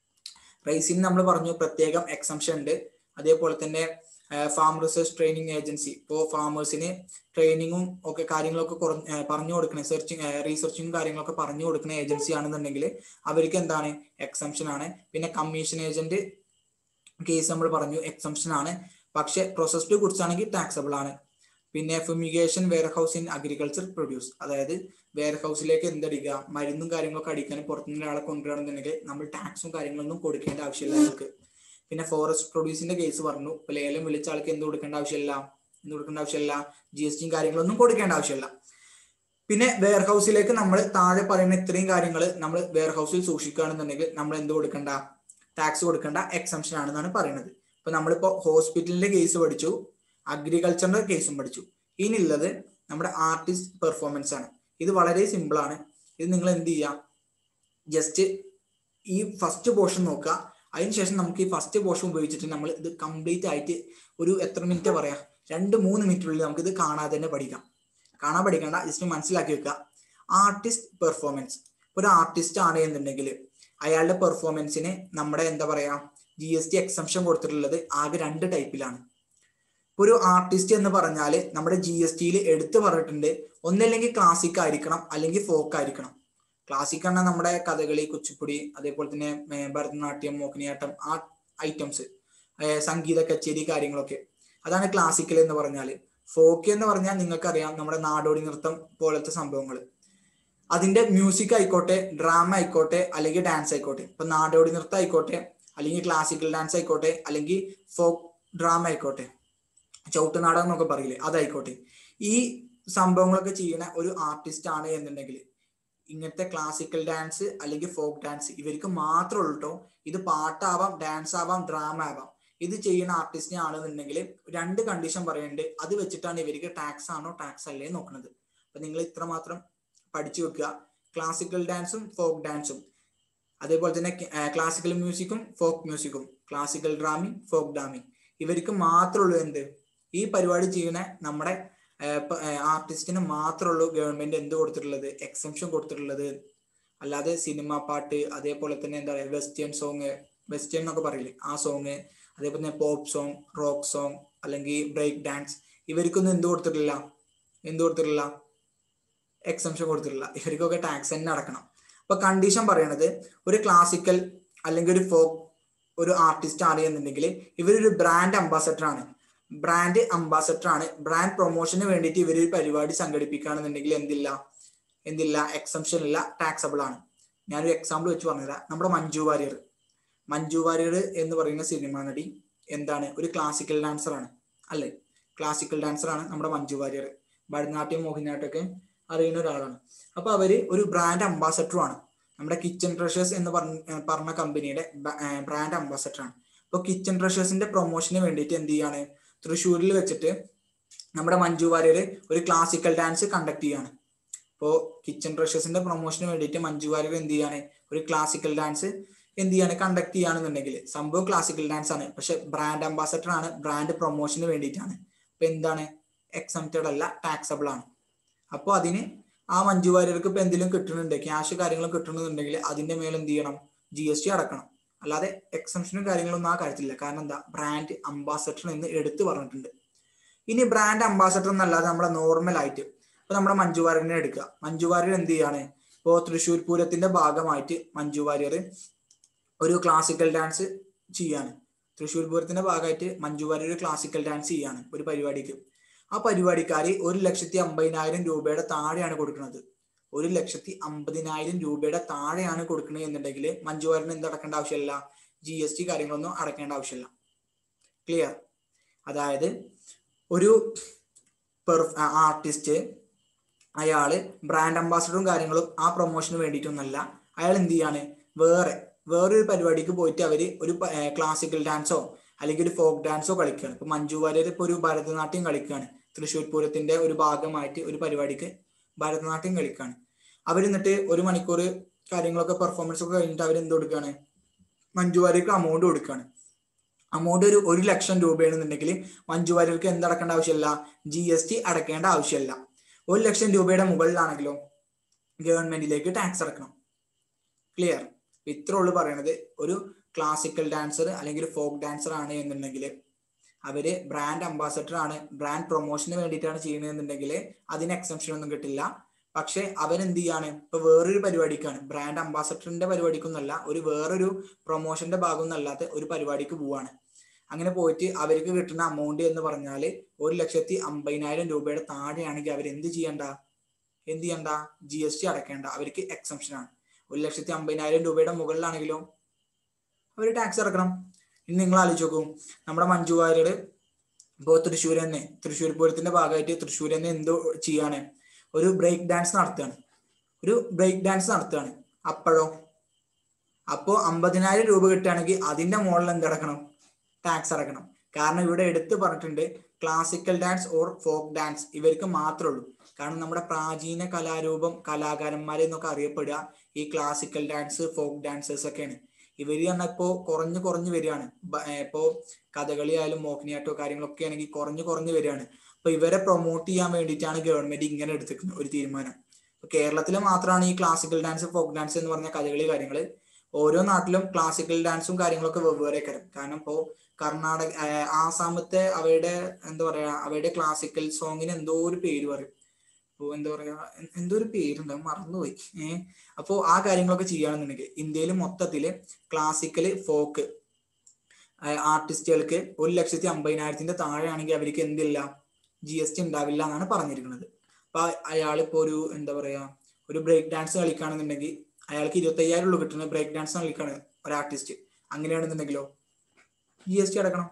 S1: റൈസിന് നമ്മൾ പറഞ്ഞു പ്രത്യേകം എക്സംഷൻ ഉണ്ട്. അതേപോലെ തന്നെ ഫാം റിസർച്ച് ട്രെയിനിങ് ഏജൻസി, ഇപ്പോൾ ഫാമേഴ്സിന് ട്രെയിനിങ്ങും ഒക്കെ കാര്യങ്ങളൊക്കെ പറഞ്ഞു കൊടുക്കുന്ന സെർച്ചിങ് റീസെർച്ചിങ്ങും കാര്യങ്ങളൊക്കെ പറഞ്ഞു കൊടുക്കുന്ന ഏജൻസി ആണെന്നുണ്ടെങ്കിൽ അവർക്ക് എന്താണ്, എക്സംഷൻ ആണ്. പിന്നെ കമ്മീഷൻ ഏജന്റ് കേസ് നമ്മൾ പറഞ്ഞു, എക്സംഷൻ ആണ്. പക്ഷെ പ്രോസസ്ഡ് ഗുഡ്സ് ആണെങ്കിൽ ടാക്സബിൾ ആണ്. പിന്നെ fumigation warehouse in agriculture produce, അതായത് വെയർ ഹൗസിലേക്ക് എന്തടിക്കുക, മരുന്നും കാര്യങ്ങളൊക്കെ അടിക്കാൻ പുറത്തുനിന്ന് ഒരാളെ കൊണ്ടുവരണമെന്നുണ്ടെങ്കിൽ നമ്മൾ ടാക്സും കാര്യങ്ങളൊന്നും കൊടുക്കേണ്ട ആവശ്യമില്ല നിങ്ങൾക്ക്. പിന്നെ ഫോറസ്റ്റ് പ്രൊഡ്യൂസിന്റെ കേസ് പറഞ്ഞു, ഇപ്പൊ ലേലം വിളിച്ച ആൾക്ക് എന്ത് കൊടുക്കേണ്ട ആവശ്യമില്ല, എന്ത് കൊടുക്കേണ്ട ആവശ്യമില്ല, ജി എസ് ടിയും കാര്യങ്ങളൊന്നും കൊടുക്കേണ്ട ആവശ്യമില്ല. പിന്നെ വെയർ ഹൗസിലേക്ക് നമ്മൾ താഴെ പറയുന്ന ഇത്രയും കാര്യങ്ങൾ നമ്മൾ വെയർ ഹൗസിൽ സൂക്ഷിക്കുകയാണെന്നുണ്ടെങ്കിൽ നമ്മൾ എന്ത് കൊടുക്കണ്ട, ടാക്സ് കൊടുക്കേണ്ട, എക്സംഷൻ ആണെന്നാണ് പറയുന്നത്. ഇപ്പൊ നമ്മളിപ്പോ ഹോസ്പിറ്റലിന്റെ കേസ് പഠിച്ചു, അഗ്രികൾച്ചറിന്റെ കേസും പഠിച്ചു. ഇനിയുള്ളത് നമ്മുടെ ആർട്ടിസ്റ്റ് പെർഫോമൻസ് ആണ്. ഇത് വളരെ സിമ്പിൾ ആണ്. ഇത് നിങ്ങൾ എന്ത് ചെയ്യാം, ജസ്റ്റ് ഈ ഫസ്റ്റ് പോർഷൻ നോക്കുക, അതിനുശേഷം നമുക്ക് ഈ ഫസ്റ്റ് പോർഷൻ ഉപയോഗിച്ചിട്ട് നമ്മൾ ഇത് കംപ്ലീറ്റ് ആയിട്ട് ഒരു എത്ര മിനിറ്റ് പറയാം, രണ്ട് മൂന്ന് മിനിറ്റിനുള്ളിൽ നമുക്ക് ഇത് കാണാതെ തന്നെ പഠിക്കാം. കാണാൻ പഠിക്കണ്ട, ജസ്റ്റ് മനസ്സിലാക്കി വെക്കുക. ആർട്ടിസ്റ്റ് പെർഫോമൻസ്, ഒരു ആർട്ടിസ്റ്റ് ആണ് എന്നുണ്ടെങ്കിൽ അയാളുടെ പെർഫോമൻസിന് നമ്മുടെ എന്താ പറയാ, ജി എസ് ടി എക്സംഷൻ കൊടുത്തിട്ടുള്ളത് ആകെ രണ്ട് ടൈപ്പിലാണ്. ഒരു ആർട്ടിസ്റ്റ് എന്ന് പറഞ്ഞാൽ നമ്മുടെ ജി എസ് ടിയിൽ എടുത്തു പറഞ്ഞിട്ടുണ്ട്, ഒന്നല്ലെങ്കിൽ ക്ലാസിക് ആയിരിക്കണം അല്ലെങ്കിൽ ഫോക്ക് ആയിരിക്കണം. ക്ലാസിക് ആണ് നമ്മുടെ കഥകളി, കുച്ചിപ്പുടി, അതേപോലെ തന്നെ ഭരതനാട്യം, മോഹിനിയാട്ടം, ആ ഐറ്റംസ്, സംഗീത കച്ചേരി കാര്യങ്ങളൊക്കെ, അതാണ് ക്ലാസിക്കൽ എന്ന് പറഞ്ഞാൽ. ഫോക്ക് എന്ന് പറഞ്ഞാൽ നിങ്ങൾക്കറിയാം നമ്മുടെ നാടോടി നൃത്തം പോലത്തെ സംഭവങ്ങൾ. അതിന്റെ മ്യൂസിക് ആയിക്കോട്ടെ, ഡ്രാമ ആയിക്കോട്ടെ, അല്ലെങ്കിൽ ഡാൻസ് ആയിക്കോട്ടെ. ഇപ്പൊ നാടോടി നൃത്തം ആയിക്കോട്ടെ, അല്ലെങ്കിൽ ക്ലാസിക്കൽ ഡാൻസ് ആയിക്കോട്ടെ, അല്ലെങ്കിൽ ഫോക്ക് ഡ്രാമ ആയിക്കോട്ടെ, ചവിട്ടുനാടകം എന്നൊക്കെ പറയില്ലേ, അതായിക്കോട്ടെ. ഈ സംഭവങ്ങളൊക്കെ ചെയ്യുന്ന ഒരു ആർട്ടിസ്റ്റ് ആണ് എന്നുണ്ടെങ്കിൽ ഇങ്ങനത്തെ ക്ലാസിക്കൽ ഡാൻസ് അല്ലെങ്കിൽ ഫോക്ക് ഡാൻസ് ഇവർക്ക് മാത്രമേ ഉള്ളൂ കേട്ടോ. ഇത് പാട്ടാവാം, ഡാൻസ് ആവാം, ഡ്രാമ ആവാം. ഇത് ചെയ്യുന്ന ആർട്ടിസ്റ്റിനെ ആണെന്നുണ്ടെങ്കിൽ രണ്ട് കണ്ടീഷൻ പറയുന്നുണ്ട്. അത് വെച്ചിട്ടാണ് ഇവർക്ക് ടാക്സ് ആണോ ടാക്സ് അല്ലേ നോക്കുന്നത്. അപ്പൊ നിങ്ങൾ ഇത്രമാത്രം പഠിച്ചു വെക്കുക. ക്ലാസിക്കൽ ഡാൻസും ഫോക്ക് ഡാൻസും, അതേപോലെ തന്നെ ക്ലാസിക്കൽ മ്യൂസിക്കും ഫോക്ക് മ്യൂസിക്കും, ക്ലാസിക്കൽ ഡ്രാമയും ഫോക്ക് ഡ്രാമയും, ഇവർക്ക് മാത്രമുള്ളൂ എന്ത്, ഈ പരിപാടി ചെയ്യുന്ന നമ്മുടെ ആർട്ടിസ്റ്റിന് മാത്രമുള്ളൂ ഗവൺമെന്റ് എന്ത് കൊടുത്തിട്ടുള്ളത്, എക്സംഷൻ കൊടുത്തിട്ടുള്ളത്. അല്ലാതെ സിനിമ പാട്ട്, അതേപോലെ തന്നെ എന്താ പറയുക വെസ്റ്റേൺ സോങ്, വെസ്റ്റേൺ എന്നൊക്കെ പറയില്ലേ ആ സോങ്, അതേപോലെ തന്നെ പോപ്പ് സോങ്, റോക്ക് സോങ്, അല്ലെങ്കിൽ ബ്രേക്ക് ഡാൻസ്, ഇവർക്കൊന്നും എന്ത് കൊടുത്തിട്ടില്ല, എന്ത് കൊടുത്തിട്ടില്ല, എക്സംഷൻ കൊടുത്തിട്ടില്ല. ഇവർക്കൊക്കെ ടാക്സ് തന്നെ അടക്കണം. അപ്പൊ കണ്ടീഷൻ പറയണത് ഒരു ക്ലാസിക്കൽ അല്ലെങ്കിൽ ഒരു ഫോക്ക് ഒരു ആർട്ടിസ്റ്റ് ആണ് എന്നുണ്ടെങ്കിൽ ഇവരൊരു ബ്രാൻഡ് അംബാസഡർ ആണ്. ബ്രാൻഡ് അംബാസഡർ ആണ്. ബ്രാൻഡ് പ്രൊമോഷന് വേണ്ടിയിട്ട് ഇവർ ഒരു പരിപാടി സംഘടിപ്പിക്കുകയാണെന്നുണ്ടെങ്കിൽ എന്തില്ല, എന്തില്ല, എക്സംഷൻ ഇല്ല, ടാക്സബിൾ ആണ്. ഞാനൊരു എക്സാമ്പിൾ വെച്ച് പറഞ്ഞുതരാം. നമ്മുടെ മഞ്ജു വാര്യർ, മഞ്ജു വാര്യർ എന്ന് പറയുന്ന സിനിമ നടി എന്താണ്, ഒരു ക്ലാസിക്കൽ ഡാൻസർ ആണ് അല്ലെ? ക്ലാസിക്കൽ ഡാൻസർ ആണ് നമ്മുടെ മഞ്ജു വാര്യർ. ഭരതനാട്യം മോഹിനിയാട്ടം ഒക്കെ അറിയുന്ന ഒരാളാണ്. അപ്പൊ അവര് ഒരു ബ്രാൻഡ് അംബാസഡറും ആണ്. നമ്മുടെ കിച്ചൺ ട്രഷേഴ്സ് എന്ന് പറഞ്ഞ പറഞ്ഞ കമ്പനിയുടെ ബ്രാൻഡ് അംബാസഡർ ആണ്. അപ്പൊ കിച്ചൺ ട്രഷേഴ്സിന്റെ പ്രൊമോഷന് വേണ്ടിയിട്ട് എന്ത് ചെയ്യാണ്, തൃശ്ശൂരിൽ വെച്ചിട്ട് നമ്മുടെ മഞ്ജു വാര്യർ ഒരു ക്ലാസിക്കൽ ഡാൻസ് കണ്ടക്ട് ചെയ്യാണ്. അപ്പോൾ കിച്ചൺ ട്രഷേഴ്സിന്റെ പ്രൊമോഷന് വേണ്ടിയിട്ട് മഞ്ജു വാര്യർ എന്ത് ചെയ്യാണ്, ഒരു ക്ലാസിക്കൽ ഡാൻസ് എന്ത് ചെയ്യാണ്, കണ്ടക്ട് ചെയ്യുകയാണെന്നുണ്ടെങ്കിൽ സംഭവം ക്ലാസിക്കൽ ഡാൻസ് ആണ്, പക്ഷെ ബ്രാൻഡ് അംബാസഡർ ആണ്, ബ്രാൻഡ് പ്രൊമോഷന് വേണ്ടിയിട്ടാണ്. അപ്പൊ എന്താണ്, എക്സംപ്റ്റഡ് അല്ല, ടാക്സബിൾ ആണ്. അപ്പോൾ അതിന് ആ മഞ്ജു വാര്യർക്ക് ഇപ്പൊ എന്തെങ്കിലും കിട്ടുന്നുണ്ട്, ക്യാഷ് കാര്യങ്ങളും കിട്ടുന്നുണ്ടെങ്കിൽ അതിന്റെ മേലെ എന്ത് ചെയ്യണം, ജി എസ് ടി അടക്കണം. അല്ലാതെ എക്സംഷനും കാര്യങ്ങളൊന്നും ആ കാര്യത്തില്ല. കാരണം എന്താ, ബ്രാൻഡ് അംബാസഡർ എന്ന് എടുത്തു പറഞ്ഞിട്ടുണ്ട്. ഇനി ബ്രാൻഡ് അംബാസഡർ എന്നല്ലാതെ നമ്മുടെ നോർമൽ ആയിട്ട് ഇപ്പൊ നമ്മുടെ മഞ്ജു വാര്യറിനെ എടുക്കുക. മഞ്ജു വാര്യർ എന്ത് ചെയ്യാണ്, ഇപ്പോൾ തൃശ്ശൂർ പൂരത്തിന്റെ ഭാഗമായിട്ട് മഞ്ജു വാര്യർ ഒരു ക്ലാസിക്കൽ ഡാൻസ് ചെയ്യാണ്. തൃശ്ശൂർ പൂരത്തിന്റെ ഭാഗമായിട്ട് മഞ്ജു വാര്യർ ഒരു ക്ലാസിക്കൽ ഡാൻസ് ചെയ്യാണ് ഒരു പരിപാടിക്ക്. ആ പരിപാടിക്കാര് ഒരു ലക്ഷത്തി അമ്പതിനായിരം രൂപയുടെ താഴെയാണ് കൊടുക്കുന്നത്. ഒരു ലക്ഷത്തി അമ്പതിനായിരം രൂപയുടെ താഴെയാണ് കൊടുക്കുന്നത് എന്നുണ്ടെങ്കിൽ മഞ്ജു വാര്യറിന് എന്ത് അടക്കേണ്ട ആവശ്യമില്ല, ജി എസ് ടി കാര്യങ്ങളൊന്നും അടക്കേണ്ട ആവശ്യമില്ല. ക്ലിയർ? അതായത് ഒരു ആർട്ടിസ്റ്റ് അയാള് ബ്രാൻഡ് അംബാസഡറും കാര്യങ്ങളും ആ പ്രൊമോഷന് വേണ്ടിയിട്ടൊന്നല്ല, അയാൾ എന്ത് ചെയ്യാണ്, വേറെ വേറൊരു പരിപാടിക്ക് പോയിട്ട് അവര് ഒരു ക്ലാസിക്കൽ ഡാൻസോ അല്ലെങ്കിൽ ഒരു ഫോക്ക് ഡാൻസോ കളിക്കുകയാണ്. ഇപ്പൊ മഞ്ജു വാര്യർ ഇപ്പൊ ഒരു ഭരതനാട്യം കളിക്കുകയാണ്. തൃശ്ശൂർ പൂരത്തിന്റെ ഒരു ഭാഗമായിട്ട് ഒരു പരിപാടിക്ക് ഭരതനാട്യം കളിക്കുകയാണ്. അവരെന്നിട്ട് ഒരു മണിക്കൂർ കാര്യങ്ങളൊക്കെ പെർഫോമൻസ് ഒക്കെ കഴിഞ്ഞിട്ട് അവർ എന്ത് കൊടുക്കുകയാണ്, മഞ്ജു വാര്യർക്ക് അമൗണ്ട് കൊടുക്കുകയാണ്. അമൗണ്ട് ഒരു ഒരു ലക്ഷം രൂപയാണെന്നുണ്ടെങ്കിൽ മഞ്ജു വാര്യർക്ക് എന്തടക്കേണ്ട ആവശ്യമില്ല, ജി എസ് ടി അടക്കേണ്ട ആവശ്യമില്ല. ഒരു ലക്ഷം രൂപയുടെ മുകളിലാണെങ്കിലോ ഗവൺമെന്റിലേക്ക് ടാക്സ് അടക്കണം. ക്ലിയർ? ഇത്ര ഉള്ളു പറയണത്. ഒരു ക്ലാസിക്കൽ ഡാൻസർ അല്ലെങ്കിൽ ഫോക്ക് ഡാൻസർ ആണ് എന്നുണ്ടെങ്കിൽ അവര് ബ്രാൻഡ് അംബാസഡർ ആണ്, ബ്രാൻഡ് പ്രൊമോഷന് വേണ്ടിയിട്ടാണ് ചെയ്യുന്നതെന്നുണ്ടെങ്കിൽ അതിന് എക്സംഷൻ ഒന്നും കിട്ടില്ല. പക്ഷെ അവരെന്ത് ചെയ്യാണ്, ഇപ്പൊ വേറൊരു പരിപാടിക്കാണ്, ബ്രാൻഡ് അംബാസഡറിന്റെ പരിപാടിക്കൊന്നല്ല, ഒരു വേറൊരു പ്രൊമോഷന്റെ ഭാഗമൊന്നല്ലാത്ത ഒരു പരിപാടിക്ക് പോവാണ്. അങ്ങനെ പോയിട്ട് അവർക്ക് കിട്ടുന്ന അമൗണ്ട് എന്ന് പറഞ്ഞാൽ ഒരു ലക്ഷത്തി അമ്പതിനായിരം രൂപയുടെ താഴെയാണെങ്കിൽ അവർ എന്ത് ചെയ്യണ്ട, എന്ത് ചെയ്യണ്ട, ജി എസ് ടി അടക്കേണ്ട, അവർക്ക് എക്സംഷൻ ആണ്. ഒരു ലക്ഷത്തി അമ്പതിനായിരം രൂപയുടെ മുകളിലാണെങ്കിലോ അവർ ടാക്സ് അടക്കണം. ഇനി നിങ്ങൾ ആലോചിച്ച് നോക്കൂ, നമ്മുടെ മഞ്ജു വാര്യർ ഇപ്പോൾ തൃശ്ശൂർ തന്നെ തൃശ്ശൂർ പൂരത്തിന്റെ ഭാഗമായിട്ട് തൃശ്ശൂർ തന്നെ എന്തോ ചെയ്യാണ്, ഒരു ബ്രേക്ക് ഡാൻസ് നടത്തുകയാണ് ഒരു ബ്രേക്ക് ഡാൻസ് നടത്തുകയാണ് അപ്പോഴോ അപ്പോ അമ്പതിനായിരം രൂപ കിട്ടുകയാണെങ്കിൽ അതിന്റെ മുകളിൽ എന്തടക്കണം, ടാക്സ് അടക്കണം. കാരണം ഇവിടെ എടുത്തു പറഞ്ഞിട്ടുണ്ട് classical dance or folk dance ഇവർക്ക് മാത്രമേ ഉള്ളൂ. കാരണം നമ്മുടെ പ്രാചീന കലാരൂപം കലാകാരന്മാരെ എന്നൊക്കെ അറിയപ്പെടുക ഈ ക്ലാസിക്കൽ ഡാൻസ് ഫോക്ക് ഡാൻസേഴ്സ് ഒക്കെയാണ്. ഇവര് തന്നെ ഇപ്പോ കുറഞ്ഞു കുറഞ്ഞു വരികയാണ്. ഇപ്പോ കഥകളി ആയാലും മോഹിനിയാട്ടോ കാര്യങ്ങളൊക്കെ ആണെങ്കിൽ കുറഞ്ഞു കുറഞ്ഞു വരികയാണ്. അപ്പൊ ഇവരെ പ്രൊമോട്ട് ചെയ്യാൻ വേണ്ടിയിട്ടാണ് ഗവൺമെന്റ് ഇങ്ങനെ എടുത്തിരിക്കുന്ന ഒരു തീരുമാനം. കേരളത്തിൽ മാത്രമാണ് ഈ ക്ലാസിക്കൽ ഡാൻസ് ഫോക്ക് ഡാൻസ് എന്ന് പറഞ്ഞ കഥകളി കാര്യങ്ങൾ. ഓരോ നാട്ടിലും ക്ലാസിക്കൽ ഡാൻസും കാര്യങ്ങളൊക്കെ വെവ്വേറെ കരം. കാരണം ഇപ്പോ കർണാടക ആസാമത്തെ അവയുടെ എന്താ പറയാ അവയുടെ ക്ലാസിക്കൽ സോങ്ങിന് എന്തോ ഒരു പേര് പറയും. ഇപ്പൊ എന്താ പറയാ എന്തോ ഒരു പേരുണ്ട്, മറന്നുപോയി. ഏഹ് അപ്പോ ആ കാര്യങ്ങളൊക്കെ ചെയ്യുകയാണെന്നുണ്ടെങ്കിൽ ഇന്ത്യയിൽ മൊത്തത്തില് ക്ലാസിക്കല് ഫോക്ക് ആർട്ടിസ്റ്റുകൾക്ക് ഒരു ലക്ഷത്തി അമ്പതിനായിരത്തിന്റെ താഴെയാണെങ്കിൽ അവർക്ക് എന്തില്ല, ജി എസ് ടി ഉണ്ടാവില്ല എന്നാണ് പറഞ്ഞിരിക്കുന്നത്. അപ്പൊ അയാളിപ്പോ ഒരു എന്താ പറയാ ഒരു ബ്രേക്ക് ഡാൻസ് കളിക്കുകയാണെന്നുണ്ടെങ്കിൽ അയാൾക്ക് ഇരുപത്തി അയ്യായിരം ഉള്ളു കിട്ടുന്നത്. ബ്രേക്ക് ഡാൻസ് കളിക്കാണ് ഒരു ആർട്ടിസ്റ്റ്, അങ്ങനെയാണെന്നുണ്ടെങ്കിലോ ജി എസ് ടി അടക്കണം.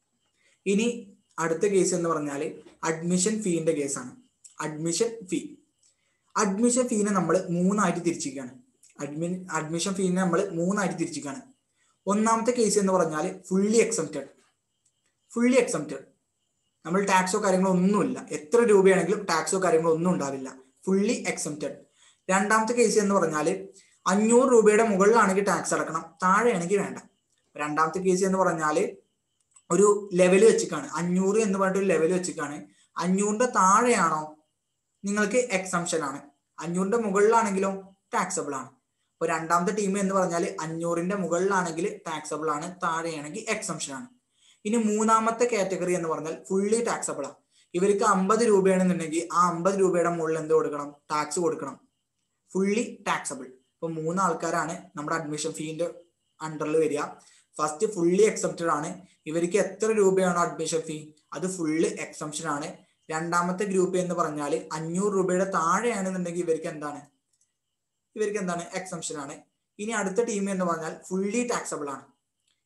S1: ഇനി അടുത്ത കേസ് എന്ന് പറഞ്ഞാല് അഡ്മിഷൻ ഫീന്റെ കേസാണ്. അഡ്മിഷൻ ഫീ അഡ്മിഷൻ ഫീനെ നമ്മൾ മൂന്നായിട്ട് തിരിച്ചിരിക്കുകയാണ്. അഡ്മിൻ അഡ്മിഷൻ ഫീനെ നമ്മൾ മൂന്നായിട്ട് തിരിച്ചിരിക്കുകയാണ്. ഒന്നാമത്തെ കേസ് എന്ന് പറഞ്ഞാൽ ഫുള്ളി എക്സംപ്റ്റഡ്. ഫുള്ളി എക്സംപ്റ്റഡ് നമ്മൾ ടാക്സോ കാര്യങ്ങളോ ഒന്നുമില്ല, എത്ര രൂപയാണെങ്കിലും ടാക്സോ കാര്യങ്ങളോ ഒന്നും ഉണ്ടാവില്ല, ഫുള്ളി എക്സംപ്റ്റഡ്. രണ്ടാമത്തെ കേസ് എന്ന് പറഞ്ഞാൽ അഞ്ഞൂറ് രൂപയുടെ മുകളിലാണെങ്കിൽ ടാക്സ് അടക്കണം, താഴെയാണെങ്കിൽ വേണ്ട. രണ്ടാമത്തെ കേസ് എന്ന് പറഞ്ഞാൽ ഒരു ലെവൽ വെച്ചിട്ടാണ്, അഞ്ഞൂറ് എന്ന് പറഞ്ഞിട്ട് ഒരു ലെവൽ വെച്ചിട്ടാണ്. അഞ്ഞൂറിന്റെ താഴെയാണോ നിങ്ങൾക്ക് എക്സംഷൻ ആണ്, അഞ്ഞൂറിന്റെ മുകളിലാണെങ്കിലോ ടാക്സബിൾ ആണ്. അപ്പൊ രണ്ടാമത്തെ ടീം എന്ന് പറഞ്ഞാൽ അഞ്ഞൂറിന്റെ മുകളിലാണെങ്കിൽ ടാക്സബിൾ ആണ്, താഴെയാണെങ്കിൽ എക്സംഷൻ ആണ്. ഇനി മൂന്നാമത്തെ കാറ്റഗറി എന്ന് പറഞ്ഞാൽ ഫുള്ളി ടാക്സബിൾ ആണ്. ഇവർക്ക് അമ്പത് രൂപയാണെന്നുണ്ടെങ്കിൽ ആ അമ്പത് രൂപയുടെ മുകളിൽ എന്ത് കൊടുക്കണം, ടാക്സ് കൊടുക്കണം, ഫുള്ളി ടാക്സബിൾ. ഇപ്പൊ മൂന്ന് ആൾക്കാരാണ് നമ്മുടെ അഡ്മിഷൻ ഫീന്റെ അണ്ടറിൽ വരിക. ഫസ്റ്റ് ഫുള്ളി എക്സംപ്റ്റഡ് ആണ്, ഇവർക്ക് എത്ര രൂപയാണോ അഡ്മിഷൻ ഫീ അത് ഫുള്ള് എക്സംഷൻ ആണ്. രണ്ടാമത്തെ ഗ്രൂപ്പ് എന്ന് പറഞ്ഞാൽ അഞ്ഞൂറ് രൂപയുടെ താഴെയാണെന്നുണ്ടെങ്കിൽ ഇവർക്ക് എന്താണ് ഇവർക്ക് എന്താണ് എക്സംഷൻ ആണ്. ഇനി അടുത്ത ടീം എന്ന് പറഞ്ഞാൽ ഫുള്ളി ടാക്സബിൾ ആണ്.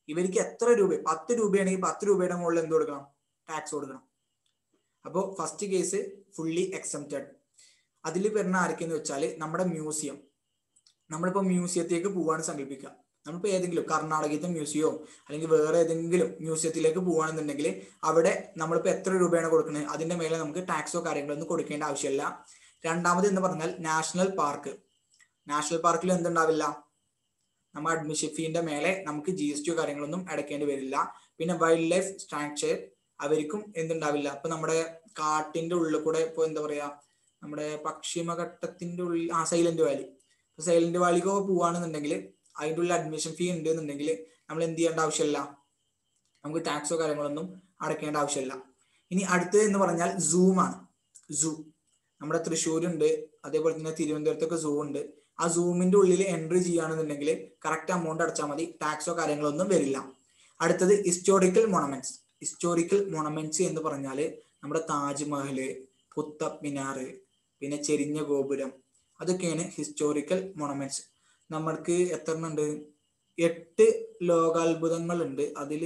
S1: ഇവർക്ക് എത്ര രൂപ, പത്ത് രൂപയാണെങ്കിൽ പത്ത് രൂപയുടെ മുകളിൽ എന്ത് കൊടുക്കണം? ടാക്സ് കൊടുക്കണം. അപ്പോൾ ഫസ്റ്റ് കേസ് ഫുള്ളി എക്സംപ്റ്റഡ്. അതിൽ വരുന്ന ആരൊക്കെയെന്ന് വെച്ചാൽ നമ്മുടെ മ്യൂസിയം. നമ്മളിപ്പോൾ മ്യൂസിയത്തിലേക്ക് പോവാണ് സങ്കല്പിക്കുക. നമ്മളിപ്പോൾ ഏതെങ്കിലും കർണാടകത്തെ മ്യൂസിയമോ അല്ലെങ്കിൽ വേറെ ഏതെങ്കിലും മ്യൂസിയത്തിലേക്ക് പോവുകയാണെന്നുണ്ടെങ്കിൽ അവിടെ നമ്മളിപ്പോൾ എത്ര രൂപയാണ് കൊടുക്കുന്നത്, അതിന്റെ മേലെ നമുക്ക് ടാക്സോ കാര്യങ്ങളോ ഒന്നും കൊടുക്കേണ്ട ആവശ്യമില്ല. രണ്ടാമത് എന്ന് പറഞ്ഞാൽ നാഷണൽ പാർക്ക്. നാഷണൽ പാർക്കിൽ എന്തുണ്ടാവില്ല? നമ്മുടെ അഡ്മിഷൻ ഫീന്റെ മേലെ നമുക്ക് ജി എസ് ടിയോ കാര്യങ്ങളൊന്നും അടയ്ക്കേണ്ടി വരില്ല. പിന്നെ വൈൽഡ് ലൈഫ് സാങ്ച്വറി അവർക്കും എന്തുണ്ടാവില്ല. ഇപ്പൊ നമ്മുടെ കാട്ടിന്റെ ഉള്ളിൽ കൂടെ ഇപ്പൊ എന്താ പറയാ, നമ്മുടെ പശ്ചിമഘട്ടത്തിന്റെ ഉള്ളിൽ ആ സൈലന്റ് വാലി, സൈലന്റ് വാലിക്കൊക്കെ പോവാണെന്നുണ്ടെങ്കിൽ അതിൻ്റെ ഉള്ളിൽ അഡ്മിഷൻ ഫീ ഉണ്ട് എന്നുണ്ടെങ്കിൽ നമ്മൾ എന്ത് ചെയ്യേണ്ട ആവശ്യമില്ല, നമുക്ക് ടാക്സോ കാര്യങ്ങളൊന്നും അടയ്ക്കേണ്ട ആവശ്യമില്ല. ഇനി അടുത്തത് എന്ന് പറഞ്ഞാൽ സൂമാണ്. സൂ നമ്മുടെ തൃശ്ശൂരുണ്ട്, അതേപോലെ തന്നെ തിരുവനന്തപുരത്തൊക്കെ സൂ ഉണ്ട്. ആ സൂമിന്റെ ഉള്ളിൽ എൻട്രി ചെയ്യുകയാണെന്നുണ്ടെങ്കിൽ കറക്റ്റ് എമൗണ്ട് അടച്ചാൽ മതി, ടാക്സോ കാര്യങ്ങളൊന്നും വരില്ല. അടുത്തത് ഹിസ്റ്റോറിക്കൽ മൊണമെന്റ്സ്. ഹിസ്റ്റോറിക്കൽ മൊണമെന്റ്സ് എന്ന് പറഞ്ഞാൽ നമ്മുടെ താജ്മഹല്, കുത്തബ് മിനാർ, പിന്നെ ചെരിഞ്ഞ ഗോപുരം, അതൊക്കെയാണ് ഹിസ്റ്റോറിക്കൽ മൊണമെന്റ്സ്. നമ്മൾക്ക് എത്ര എണ്ണം ഉണ്ട്? എട്ട് ലോകാത്ഭുതങ്ങളുണ്ട്. അതിൽ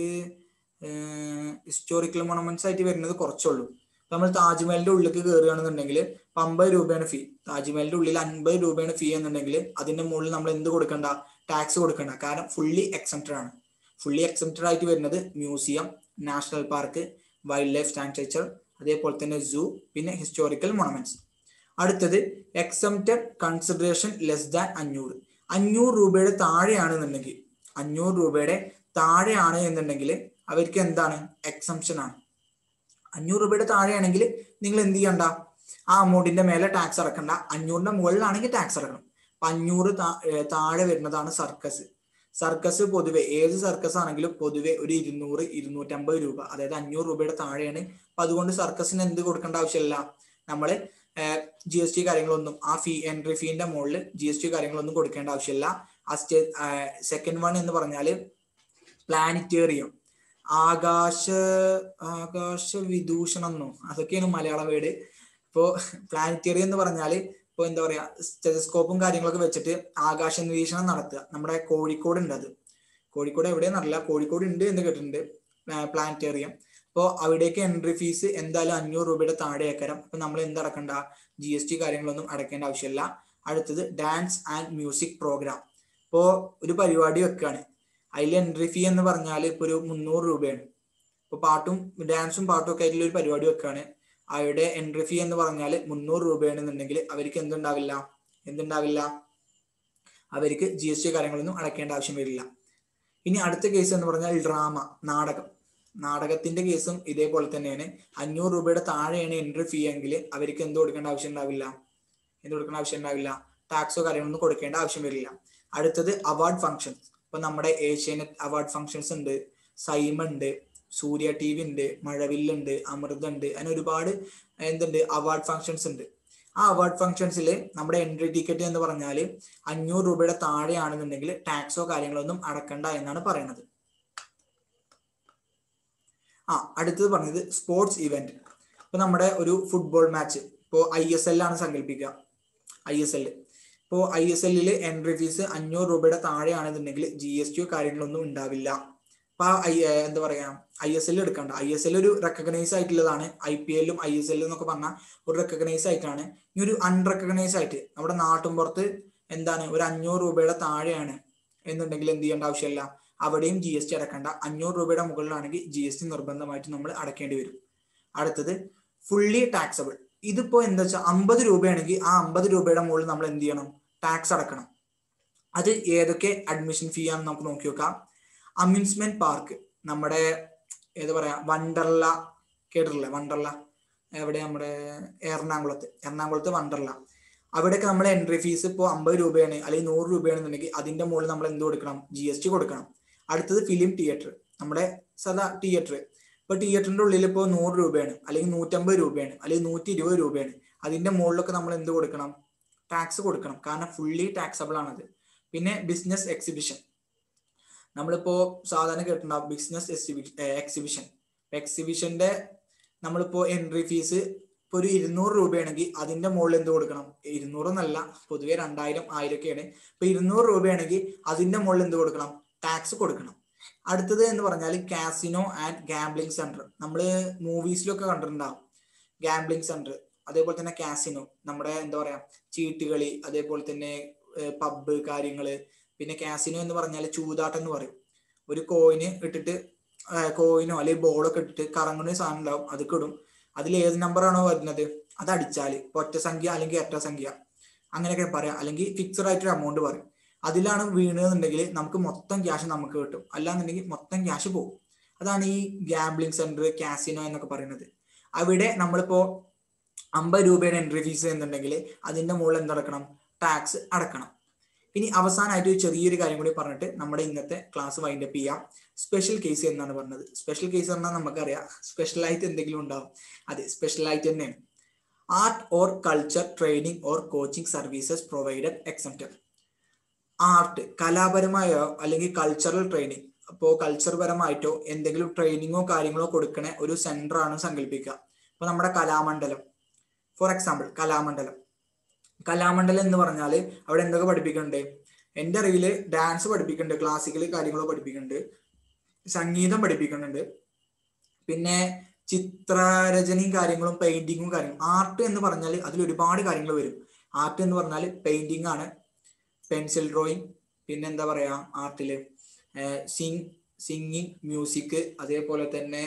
S1: ഹിസ്റ്റോറിക്കൽ മൊണമെന്റ്സ് ആയിട്ട് വരുന്നത് കുറച്ചുള്ളൂ. നമ്മൾ താജ്മഹലിന്റെ ഉള്ളിലേക്ക് കയറുകയാണെന്നുണ്ടെങ്കിൽ അമ്പത് രൂപയാണ് ഫീ. താജ്മഹലിന്റെ ഉള്ളിൽ അൻപത് രൂപയാണ് ഫീ എന്നുണ്ടെങ്കിൽ അതിന്റെ മുകളിൽ നമ്മൾ എന്ത് കൊടുക്കണ്ട? ടാക്സ് കൊടുക്കണ്ട. കാരണം ഫുള്ളി എക്സംപ്റ്റഡ് ആണ്. ഫുള്ളി എക്സംപ്റ്റഡ് ആയിട്ട് വരുന്നത് museum, national park, wildlife sanctuary, അതേപോലെ തന്നെ സൂ, പിന്നെ ഹിസ്റ്റോറിക്കൽ മൊണമെന്റ്സ്. അടുത്തത് എക്സംപ്റ്റഡ് കൺസിഡറേഷൻ ലെസ് ദാൻ അഞ്ഞൂറ്. അഞ്ഞൂറ് രൂപയുടെ താഴെയാണെന്നുണ്ടെങ്കിൽ അഞ്ഞൂറ് രൂപയുടെ താഴെയാണ് എന്നുണ്ടെങ്കിൽ അവർക്ക് എന്താണ്? എക്സംപ്ഷൻ ആണ്. അഞ്ഞൂറ് രൂപയുടെ താഴെയാണെങ്കിൽ നിങ്ങൾ എന്ത് ചെയ്യണ്ട? ആ അമൗണ്ടിന്റെ മേലെ ടാക്സ് അടക്കണ്ട. അഞ്ഞൂറിന്റെ മുകളിലാണെങ്കിൽ ടാക്സ് അടക്കണം. അപ്പൊ അഞ്ഞൂറ് താഴെ വരുന്നതാണ് സർക്കസ്. സർക്കസ് പൊതുവെ ഏത് സർക്കസ് ആണെങ്കിലും പൊതുവെ ഒരു ഇരുന്നൂറ് ഇരുന്നൂറ്റമ്പത് രൂപ, അതായത് അഞ്ഞൂറ് രൂപയുടെ താഴെയാണ്. അപ്പൊ അതുകൊണ്ട് സർക്കസിന് എന്ത് കൊടുക്കേണ്ട ആവശ്യമില്ല. നമ്മള് ജി എസ് ടി കാര്യങ്ങളൊന്നും ആ ഫീ എൻട്രി ഫീന്റെ മുകളിൽ ജി എസ് ടി കാര്യങ്ങളൊന്നും കൊടുക്കേണ്ട ആവശ്യമില്ല. ആ സ്റ്റേ സെക്കൻഡ് വൺ എന്ന് പറഞ്ഞാല് പ്ലാനിറ്റേറിയം, ആകാശ ആകാശ വിദൂഷണം എന്നോ അതൊക്കെയാണ് മലയാളം വേർഡ്. ഇപ്പോ പ്ലാനിറ്റേറിയം എന്ന് പറഞ്ഞാല് ഇപ്പൊ എന്താ പറയാ, ടെലസ്കോപ്പും കാര്യങ്ങളൊക്കെ വെച്ചിട്ട് ആകാശ നിരീക്ഷണം നടത്തുക. നമ്മുടെ കോഴിക്കോട് ഉണ്ട്. അത് കോഴിക്കോട് എവിടെയെന്നറിയില്ല, കോഴിക്കോട് ഉണ്ട് എന്ന് കേട്ടിട്ടുണ്ട് പ്ലാനറ്റേറിയം. അപ്പോൾ അവിടേക്ക് എൻട്രി ഫീസ് എന്തായാലും അഞ്ഞൂറ് രൂപയുടെ താഴെ ആക്കരം. അപ്പൊ നമ്മൾ എന്ത് അടക്കണ്ട? ജി എസ് ടി കാര്യങ്ങളൊന്നും അടയ്ക്കേണ്ട ആവശ്യമില്ല. അടുത്തത് ഡാൻസ് ആൻഡ് മ്യൂസിക് പ്രോഗ്രാം. ഇപ്പോൾ ഒരു പരിപാടി വെക്കുകയാണ്, അതിൽ എൻട്രി ഫീ എന്ന് പറഞ്ഞാൽ ഇപ്പൊ ഒരു മുന്നൂറ് രൂപയാണ്. ഇപ്പൊ പാട്ടും ഡാൻസും പാട്ടും ഒക്കെ ആയിട്ടുള്ള ഒരു പരിപാടി വെക്കുകയാണ്, അവിടെ എൻട്രി ഫീ എന്ന് പറഞ്ഞാൽ മുന്നൂറ് രൂപയാണെന്നുണ്ടെങ്കിൽ അവർക്ക് എന്തുണ്ടാവില്ല എന്തുണ്ടാവില്ല അവർക്ക് ജി എസ് ടി കാര്യങ്ങളൊന്നും അടയ്ക്കേണ്ട ആവശ്യം വരില്ല. ഇനി അടുത്ത കേസ് എന്ന് പറഞ്ഞാൽ ഡ്രാമ, നാടകം. നാടകത്തിന്റെ കേസും ഇതേപോലെ തന്നെയാണ്. അഞ്ഞൂറ് രൂപയുടെ താഴെയാണ് എൻട്രി ഫീ എങ്കിൽ അവർക്ക് എന്ത് കൊടുക്കേണ്ട ആവശ്യം ഉണ്ടാവില്ല എന്ത് കൊടുക്കേണ്ട ആവശ്യം ഉണ്ടാവില്ല ടാക്സോ കാര്യങ്ങളൊന്നും കൊടുക്കേണ്ട ആവശ്യം വരില്ല. അടുത്തത് അവാർഡ് ഫംഗ്ഷൻസ്. ഇപ്പൊ നമ്മുടെ ഏഷ്യാനെറ്റ് അവാർഡ് ഫംഗ്ഷൻസ് ഉണ്ട്, സൈമ ഉണ്ട്, സൂര്യ ടി വി ഉണ്ട്, മഴവില്ലുണ്ട്, അമൃത ഉണ്ട്, അങ്ങനെ ഒരുപാട് എന്തുണ്ട് അവാർഡ് ഫംഗ്ഷൻസ് ഉണ്ട്. ആ അവാർഡ് ഫംഗ്ഷൻസിൽ നമ്മുടെ എൻട്രി ടിക്കറ്റ് എന്ന് പറഞ്ഞാൽ അഞ്ഞൂറ് രൂപയുടെ താഴെയാണെന്നുണ്ടെങ്കിൽ ടാക്സോ കാര്യങ്ങളൊന്നും അടക്കണ്ട എന്നാണ് പറയുന്നത്. ആ അടുത്തത് പറഞ്ഞത് സ്പോർട്സ് ഇവന്റ്. ഇപ്പൊ നമ്മുടെ ഒരു ഫുട്ബോൾ മാച്ച് ഇപ്പോൾ ഐ എസ് എൽ ആണ് സങ്കല്പിക്കുക. ഐ എസ് എൽ ഇപ്പോൾ ഐ എസ് എല്ലിൽ എൻട്രി ഫീസ് അഞ്ഞൂറ് രൂപയുടെ താഴെയാണെന്നുണ്ടെങ്കിൽ ജി എസ് ടിയോ കാര്യങ്ങളൊന്നും ഉണ്ടാവില്ല. അപ്പൊ ഐ എന്താ പറയാ ഐ എസ് എൽ എടുക്കണ്ട. ഐ എസ് എൽ ഒരു റെക്കഗ്നൈസ് ആയിട്ടുള്ളതാണ്. ഐ പി എല്ലും ഐ എസ് എല്ലും എന്നൊക്കെ പറഞ്ഞാൽ ഒരു റെക്കഗ്നൈസ് ആയിട്ടാണ്. ഇനി ഒരു അൺറെക്കഗ്നൈസ് ആയിട്ട് നമ്മുടെ നാട്ടും പുറത്ത് എന്താണ് ഒരു അഞ്ഞൂറ് രൂപയുടെ താഴെയാണ് എന്നുണ്ടെങ്കിൽ എന്ത് ചെയ്യേണ്ട ആവശ്യമില്ല, അവിടെയും ജി എസ് ടി അടക്കണ്ട. അഞ്ഞൂറ് രൂപയുടെ മുകളിലാണെങ്കിൽ ജി എസ് ടി നിർബന്ധമായിട്ട് നമ്മൾ അടക്കേണ്ടി വരും. അടുത്തത് ഫുള്ളി ടാക്സബിൾ. ഇതിപ്പോ എന്താ വെച്ചാൽ അമ്പത് രൂപയാണെങ്കിൽ ആ അമ്പത് രൂപയുടെ മുകളിൽ നമ്മൾ എന്ത് ചെയ്യണം, ടാക്സ് അടക്കണം. അത് ഏതൊക്കെ അഡ്മിഷൻ ഫീ ആണെന്ന് നമുക്ക് നോക്കി നോക്കാം. അമ്യൂസ്മെന്റ് പാർക്ക്, നമ്മുടെ ഏത് പറയാ വണ്ടർല കേട്ടിട്ടില്ലേ? വണ്ടർല എവിടെ? നമ്മുടെ എറണാകുളത്ത് എറണാകുളത്ത് വണ്ടർല. അവിടെയൊക്കെ നമ്മൾ എൻട്രി ഫീസ് ഇപ്പോൾ അമ്പത് രൂപയാണ് അല്ലെങ്കിൽ നൂറ് രൂപയാണെന്നുണ്ടെങ്കിൽ അതിന്റെ മുകളിൽ നമ്മൾ എന്ത് കൊടുക്കണം, ജി എസ് ടി കൊടുക്കണം. അടുത്തത് ഫിലിം തിയേറ്റർ, നമ്മുടെ സദാ തിയേറ്റർ. ഇപ്പൊ തിയേറ്ററിന്റെ ഉള്ളിൽ ഇപ്പോൾ നൂറ് രൂപയാണ് അല്ലെങ്കിൽ നൂറ്റമ്പത് രൂപയാണ് അല്ലെങ്കിൽ നൂറ്റി ഇരുപത് രൂപയാണ്. അതിന്റെ മുകളിലൊക്കെ നമ്മൾ എന്ത് കൊടുക്കണം, ടാക്സ് കൊടുക്കണം. കാരണം ഫുള്ളി ടാക്സബിൾ ആണത്. പിന്നെ ബിസിനസ് എക്സിബിഷൻ, നമ്മളിപ്പോ സാധാരണ കേട്ടിട്ടുണ്ടാവും ബിസിനസ് എക്സിബിഷൻ. എക്സിബിഷന്റെ നമ്മളിപ്പോ എൻട്രി ഫീസ് ഇപ്പൊ ഒരു ഇരുന്നൂറ് രൂപയാണെങ്കിൽ അതിന്റെ മുകളിൽ എന്ത് കൊടുക്കണം, ഇരുന്നൂറെന്നല്ല പൊതുവെ രണ്ടായിരം ആയിരം ഒക്കെയാണ്. ഇപ്പൊ ഇരുന്നൂറ് രൂപയാണെങ്കിൽ അതിന്റെ മുകളിൽ എന്ത് കൊടുക്കണം, ടാക്സ് കൊടുക്കണം. അടുത്തത് എന്ന് പറഞ്ഞാൽ കാസിനോ ആൻഡ് ഗാംബ്ലിംഗ് സെന്റർ. നമ്മൾ മൂവീസിലൊക്കെ കണ്ടിട്ടുണ്ടാവും ഗാംബ്ലിംഗ് സെന്റർ, അതേപോലെ തന്നെ കാസിനോ, നമ്മുടെ എന്താ പറയാ ചീട്ടുകളി, അതേപോലെ തന്നെ പബ്ബ് കാര്യങ്ങള്. പിന്നെ കാസിനോ എന്ന് പറഞ്ഞാൽ ചൂതാട്ടം എന്ന് പറയും. ഒരു കോയിന് ഇട്ടിട്ട് കോയിനോ അല്ലെങ്കിൽ ബോളൊക്കെ ഇട്ടിട്ട് കറങ്ങുന്ന സാധനം ഉണ്ടാവും, അത് ഇടും. അതിൽ ഏത് നമ്പറാണോ വരുന്നത് അത് അടിച്ചാൽ ഒറ്റ സംഖ്യ അല്ലെങ്കിൽ എട്ട സംഖ്യ അങ്ങനെയൊക്കെ പറയാം, അല്ലെങ്കിൽ ഫിക്സഡ് ആയിട്ടൊരു എമൗണ്ട് പറയും. അതിലാണ് വീണതെന്നുണ്ടെങ്കിൽ നമുക്ക് മൊത്തം ക്യാഷ് നമുക്ക് കിട്ടും, അല്ലാന്നുണ്ടെങ്കിൽ മൊത്തം ക്യാഷ് പോകും. അതാണ് ഈ ഗാംബ്ലിംഗ് സെന്റർ, കാസിനോ എന്നൊക്കെ പറയുന്നത്. അവിടെ നമ്മളിപ്പോ അമ്പത് രൂപയുടെ എൻട്രി ഫീസ് എന്നുണ്ടെങ്കിൽ അതിന്റെ മുകളിൽ എന്തടക്കണം? ടാക്സ് അടക്കണം. ഇനി അവസാനമായിട്ട് ഒരു ചെറിയൊരു കാര്യം കൂടി പറഞ്ഞിട്ട് നമ്മുടെ ഇന്നത്തെ ക്ലാസ് വൈൻഡ് അപ്പ് ചെയ്യാം. സ്പെഷ്യൽ കേസ് എന്നാണ് പറഞ്ഞത്. സ്പെഷ്യൽ കേസ് പറഞ്ഞാൽ നമുക്കറിയാം സ്പെഷ്യലായിട്ട് എന്തെങ്കിലും ഉണ്ടാവും, അതെ സ്പെഷ്യലായിട്ട് തന്നെയാണ്. Art or culture training or coaching services provided excepted. Art കലാപരമായോ അല്ലെങ്കിൽ കൾച്ചറൽ ട്രെയിനിങ്, അപ്പോൾ കൾച്ചർ പരമായിട്ടോ എന്തെങ്കിലും ട്രെയിനിങ്ങോ കാര്യങ്ങളോ കൊടുക്കണ ഒരു സെന്റർ ആണ് സങ്കല്പിക്കുക. ഇപ്പൊ നമ്മുടെ കലാമണ്ഡലം, ഫോർ എക്സാമ്പിൾ കലാമണ്ഡലം കലാമണ്ഡലം എന്ന് പറഞ്ഞാൽ അവിടെ എന്തൊക്കെ പഠിപ്പിക്കുന്നുണ്ട്? എൻ്റെ അറിവില് ഡാൻസ് പഠിപ്പിക്കുന്നുണ്ട്, ക്ലാസിക്കൽ കാര്യങ്ങളോ പഠിപ്പിക്കുന്നുണ്ട്, സംഗീതം പഠിപ്പിക്കുന്നുണ്ട്, പിന്നെ ചിത്രരചനയും കാര്യങ്ങളും പെയിന്റിങ്ങും കാര്യങ്ങളും. ആർട്ട് എന്ന് പറഞ്ഞാൽ അതിൽ ഒരുപാട് കാര്യങ്ങൾ വരും. ആർട്ട് എന്ന് പറഞ്ഞാൽ പെയിന്റിങ് ആണ്, പെൻസിൽ ഡ്രോയിങ്, പിന്നെ എന്താ പറയാ ആർട്ടില് സിങ് സിംഗിങ്, മ്യൂസിക്, അതേപോലെ തന്നെ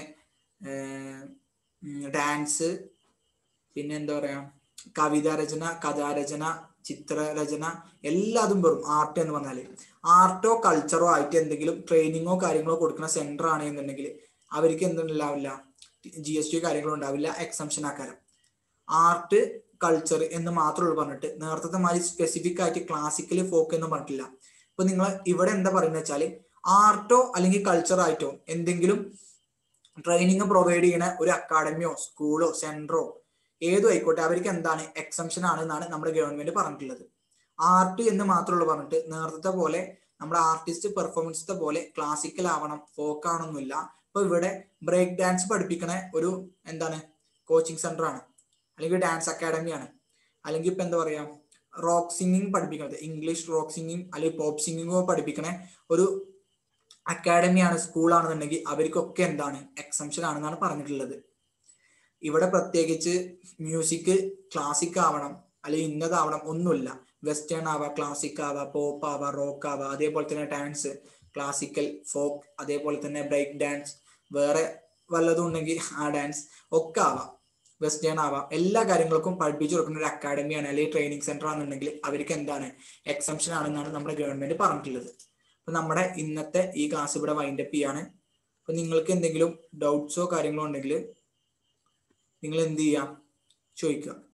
S1: ഡാൻസ്, പിന്നെ എന്താ പറയാ കവിതാ രചന, കഥാരചന, ചിത്രരചന, എല്ലാതും വരും ആർട്ട് എന്ന് പറഞ്ഞാൽ. ആർട്ടോ കൾച്ചറോ ആയിട്ട് എന്തെങ്കിലും ട്രെയിനിങ്ങോ കാര്യങ്ങളോ കൊടുക്കുന്ന സെന്റർ ആണ് എന്നുണ്ടെങ്കിൽ അവർക്ക് എന്തുണ്ടാവില്ല, ജി എസ് ടി കാര്യങ്ങളോ ഉണ്ടാവില്ല, എക്സംഷൻ ആക്കാരം. ആർട്ട് കൾച്ചർ എന്ന് മാത്രമേ പറഞ്ഞിട്ട് നേരത്തെ മാതിരി സ്പെസിഫിക് ആയിട്ട് ക്ലാസിക്കൽ ഫോക്ക് എന്ന് പറഞ്ഞിട്ടില്ല. ഇപ്പൊ നിങ്ങൾ ഇവിടെ എന്താ പറയുന്നത് വെച്ചാൽ ആർട്ടോ അല്ലെങ്കിൽ കൾച്ചർ ആയിട്ടോ എന്തെങ്കിലും ട്രെയിനിങ് പ്രൊവൈഡ് ചെയ്യണ ഒരു അക്കാഡമിയോ സ്കൂളോ സെന്ററോ ഏതും ആയിക്കോട്ടെ അവർക്ക് എന്താണ് എക്സംഷൻ ആണ് എന്നാണ് നമ്മുടെ ഗവൺമെന്റ് പറഞ്ഞിട്ടുള്ളത്. ആർട്ട് എന്ന് മാത്രമുള്ള പറഞ്ഞിട്ട് നേരത്തെ പോലെ നമ്മുടെ ആർട്ടിസ്റ്റ് പെർഫോമൻസത്തെ പോലെ ക്ലാസിക്കൽ ആവണം, ഫോക്ക് ആവണമെന്നില്ല. ഇപ്പൊ ഇവിടെ ബ്രേക്ക് ഡാൻസ് പഠിപ്പിക്കണ ഒരു എന്താണ് കോച്ചിങ് സെന്റർ ആണ്, അല്ലെങ്കിൽ ഡാൻസ് അക്കാഡമിയാണ്, അല്ലെങ്കിൽ ഇപ്പൊ എന്താ പറയാ റോക്ക് സിംഗിങ് പഠിപ്പിക്കുന്നത്, ഇംഗ്ലീഷ് റോക്ക് സിംഗിങ് അല്ലെങ്കിൽ പോപ്പ് സിംഗിങ്ങോ പഠിപ്പിക്കണ ഒരു അക്കാഡമിയാണ്, സ്കൂളാണെന്നുണ്ടെങ്കിൽ അവർക്കൊക്കെ എന്താണ് എക്സംഷൻ ആണെന്നാണ് പറഞ്ഞിട്ടുള്ളത്. ഇവിടെ പ്രത്യേകിച്ച് മ്യൂസിക് ക്ലാസിക് ആവണം അല്ലെങ്കിൽ ഇന്നതാവണം ഒന്നുമില്ല. വെസ്റ്റേൺ ആവാം, ക്ലാസിക് ആവാം, പോപ്പ് ആവാം, റോക്ക് ആവാം, അതേപോലെ തന്നെ ഡാൻസ് ക്ലാസിക്കൽ, ഫോക്ക്, അതേപോലെ തന്നെ ബ്രേക്ക് ഡാൻസ്, വേറെ വല്ലതും ഉണ്ടെങ്കിൽ ആ ഡാൻസ് ഒക്കെ ആവാം, വെസ്റ്റേൺ ആവാം. എല്ലാ കാര്യങ്ങൾക്കും പഠിപ്പിച്ചു കൊടുക്കുന്ന ഒരു അക്കാഡമിയാണ് അല്ലെങ്കിൽ ട്രെയിനിങ് സെന്റർ ആണെന്നുണ്ടെങ്കിൽ അവർക്ക് എന്താണ് എക്സംഷൻ ആണെന്നാണ് നമ്മുടെ ഗവൺമെന്റ് പറഞ്ഞിട്ടുള്ളത്. അപ്പൊ നമ്മുടെ ഇന്നത്തെ ഈ ക്ലാസ് ഇവിടെ വൈൻഡ് അപ്പ് ചെയ്യാണ്. അപ്പൊ നിങ്ങൾക്ക് എന്തെങ്കിലും ഡൗട്ട്സോ കാര്യങ്ങളോ ഉണ്ടെങ്കിൽ നിങ്ങൾ എന്ത് ചെയ്യാം ചോദിക്കുക.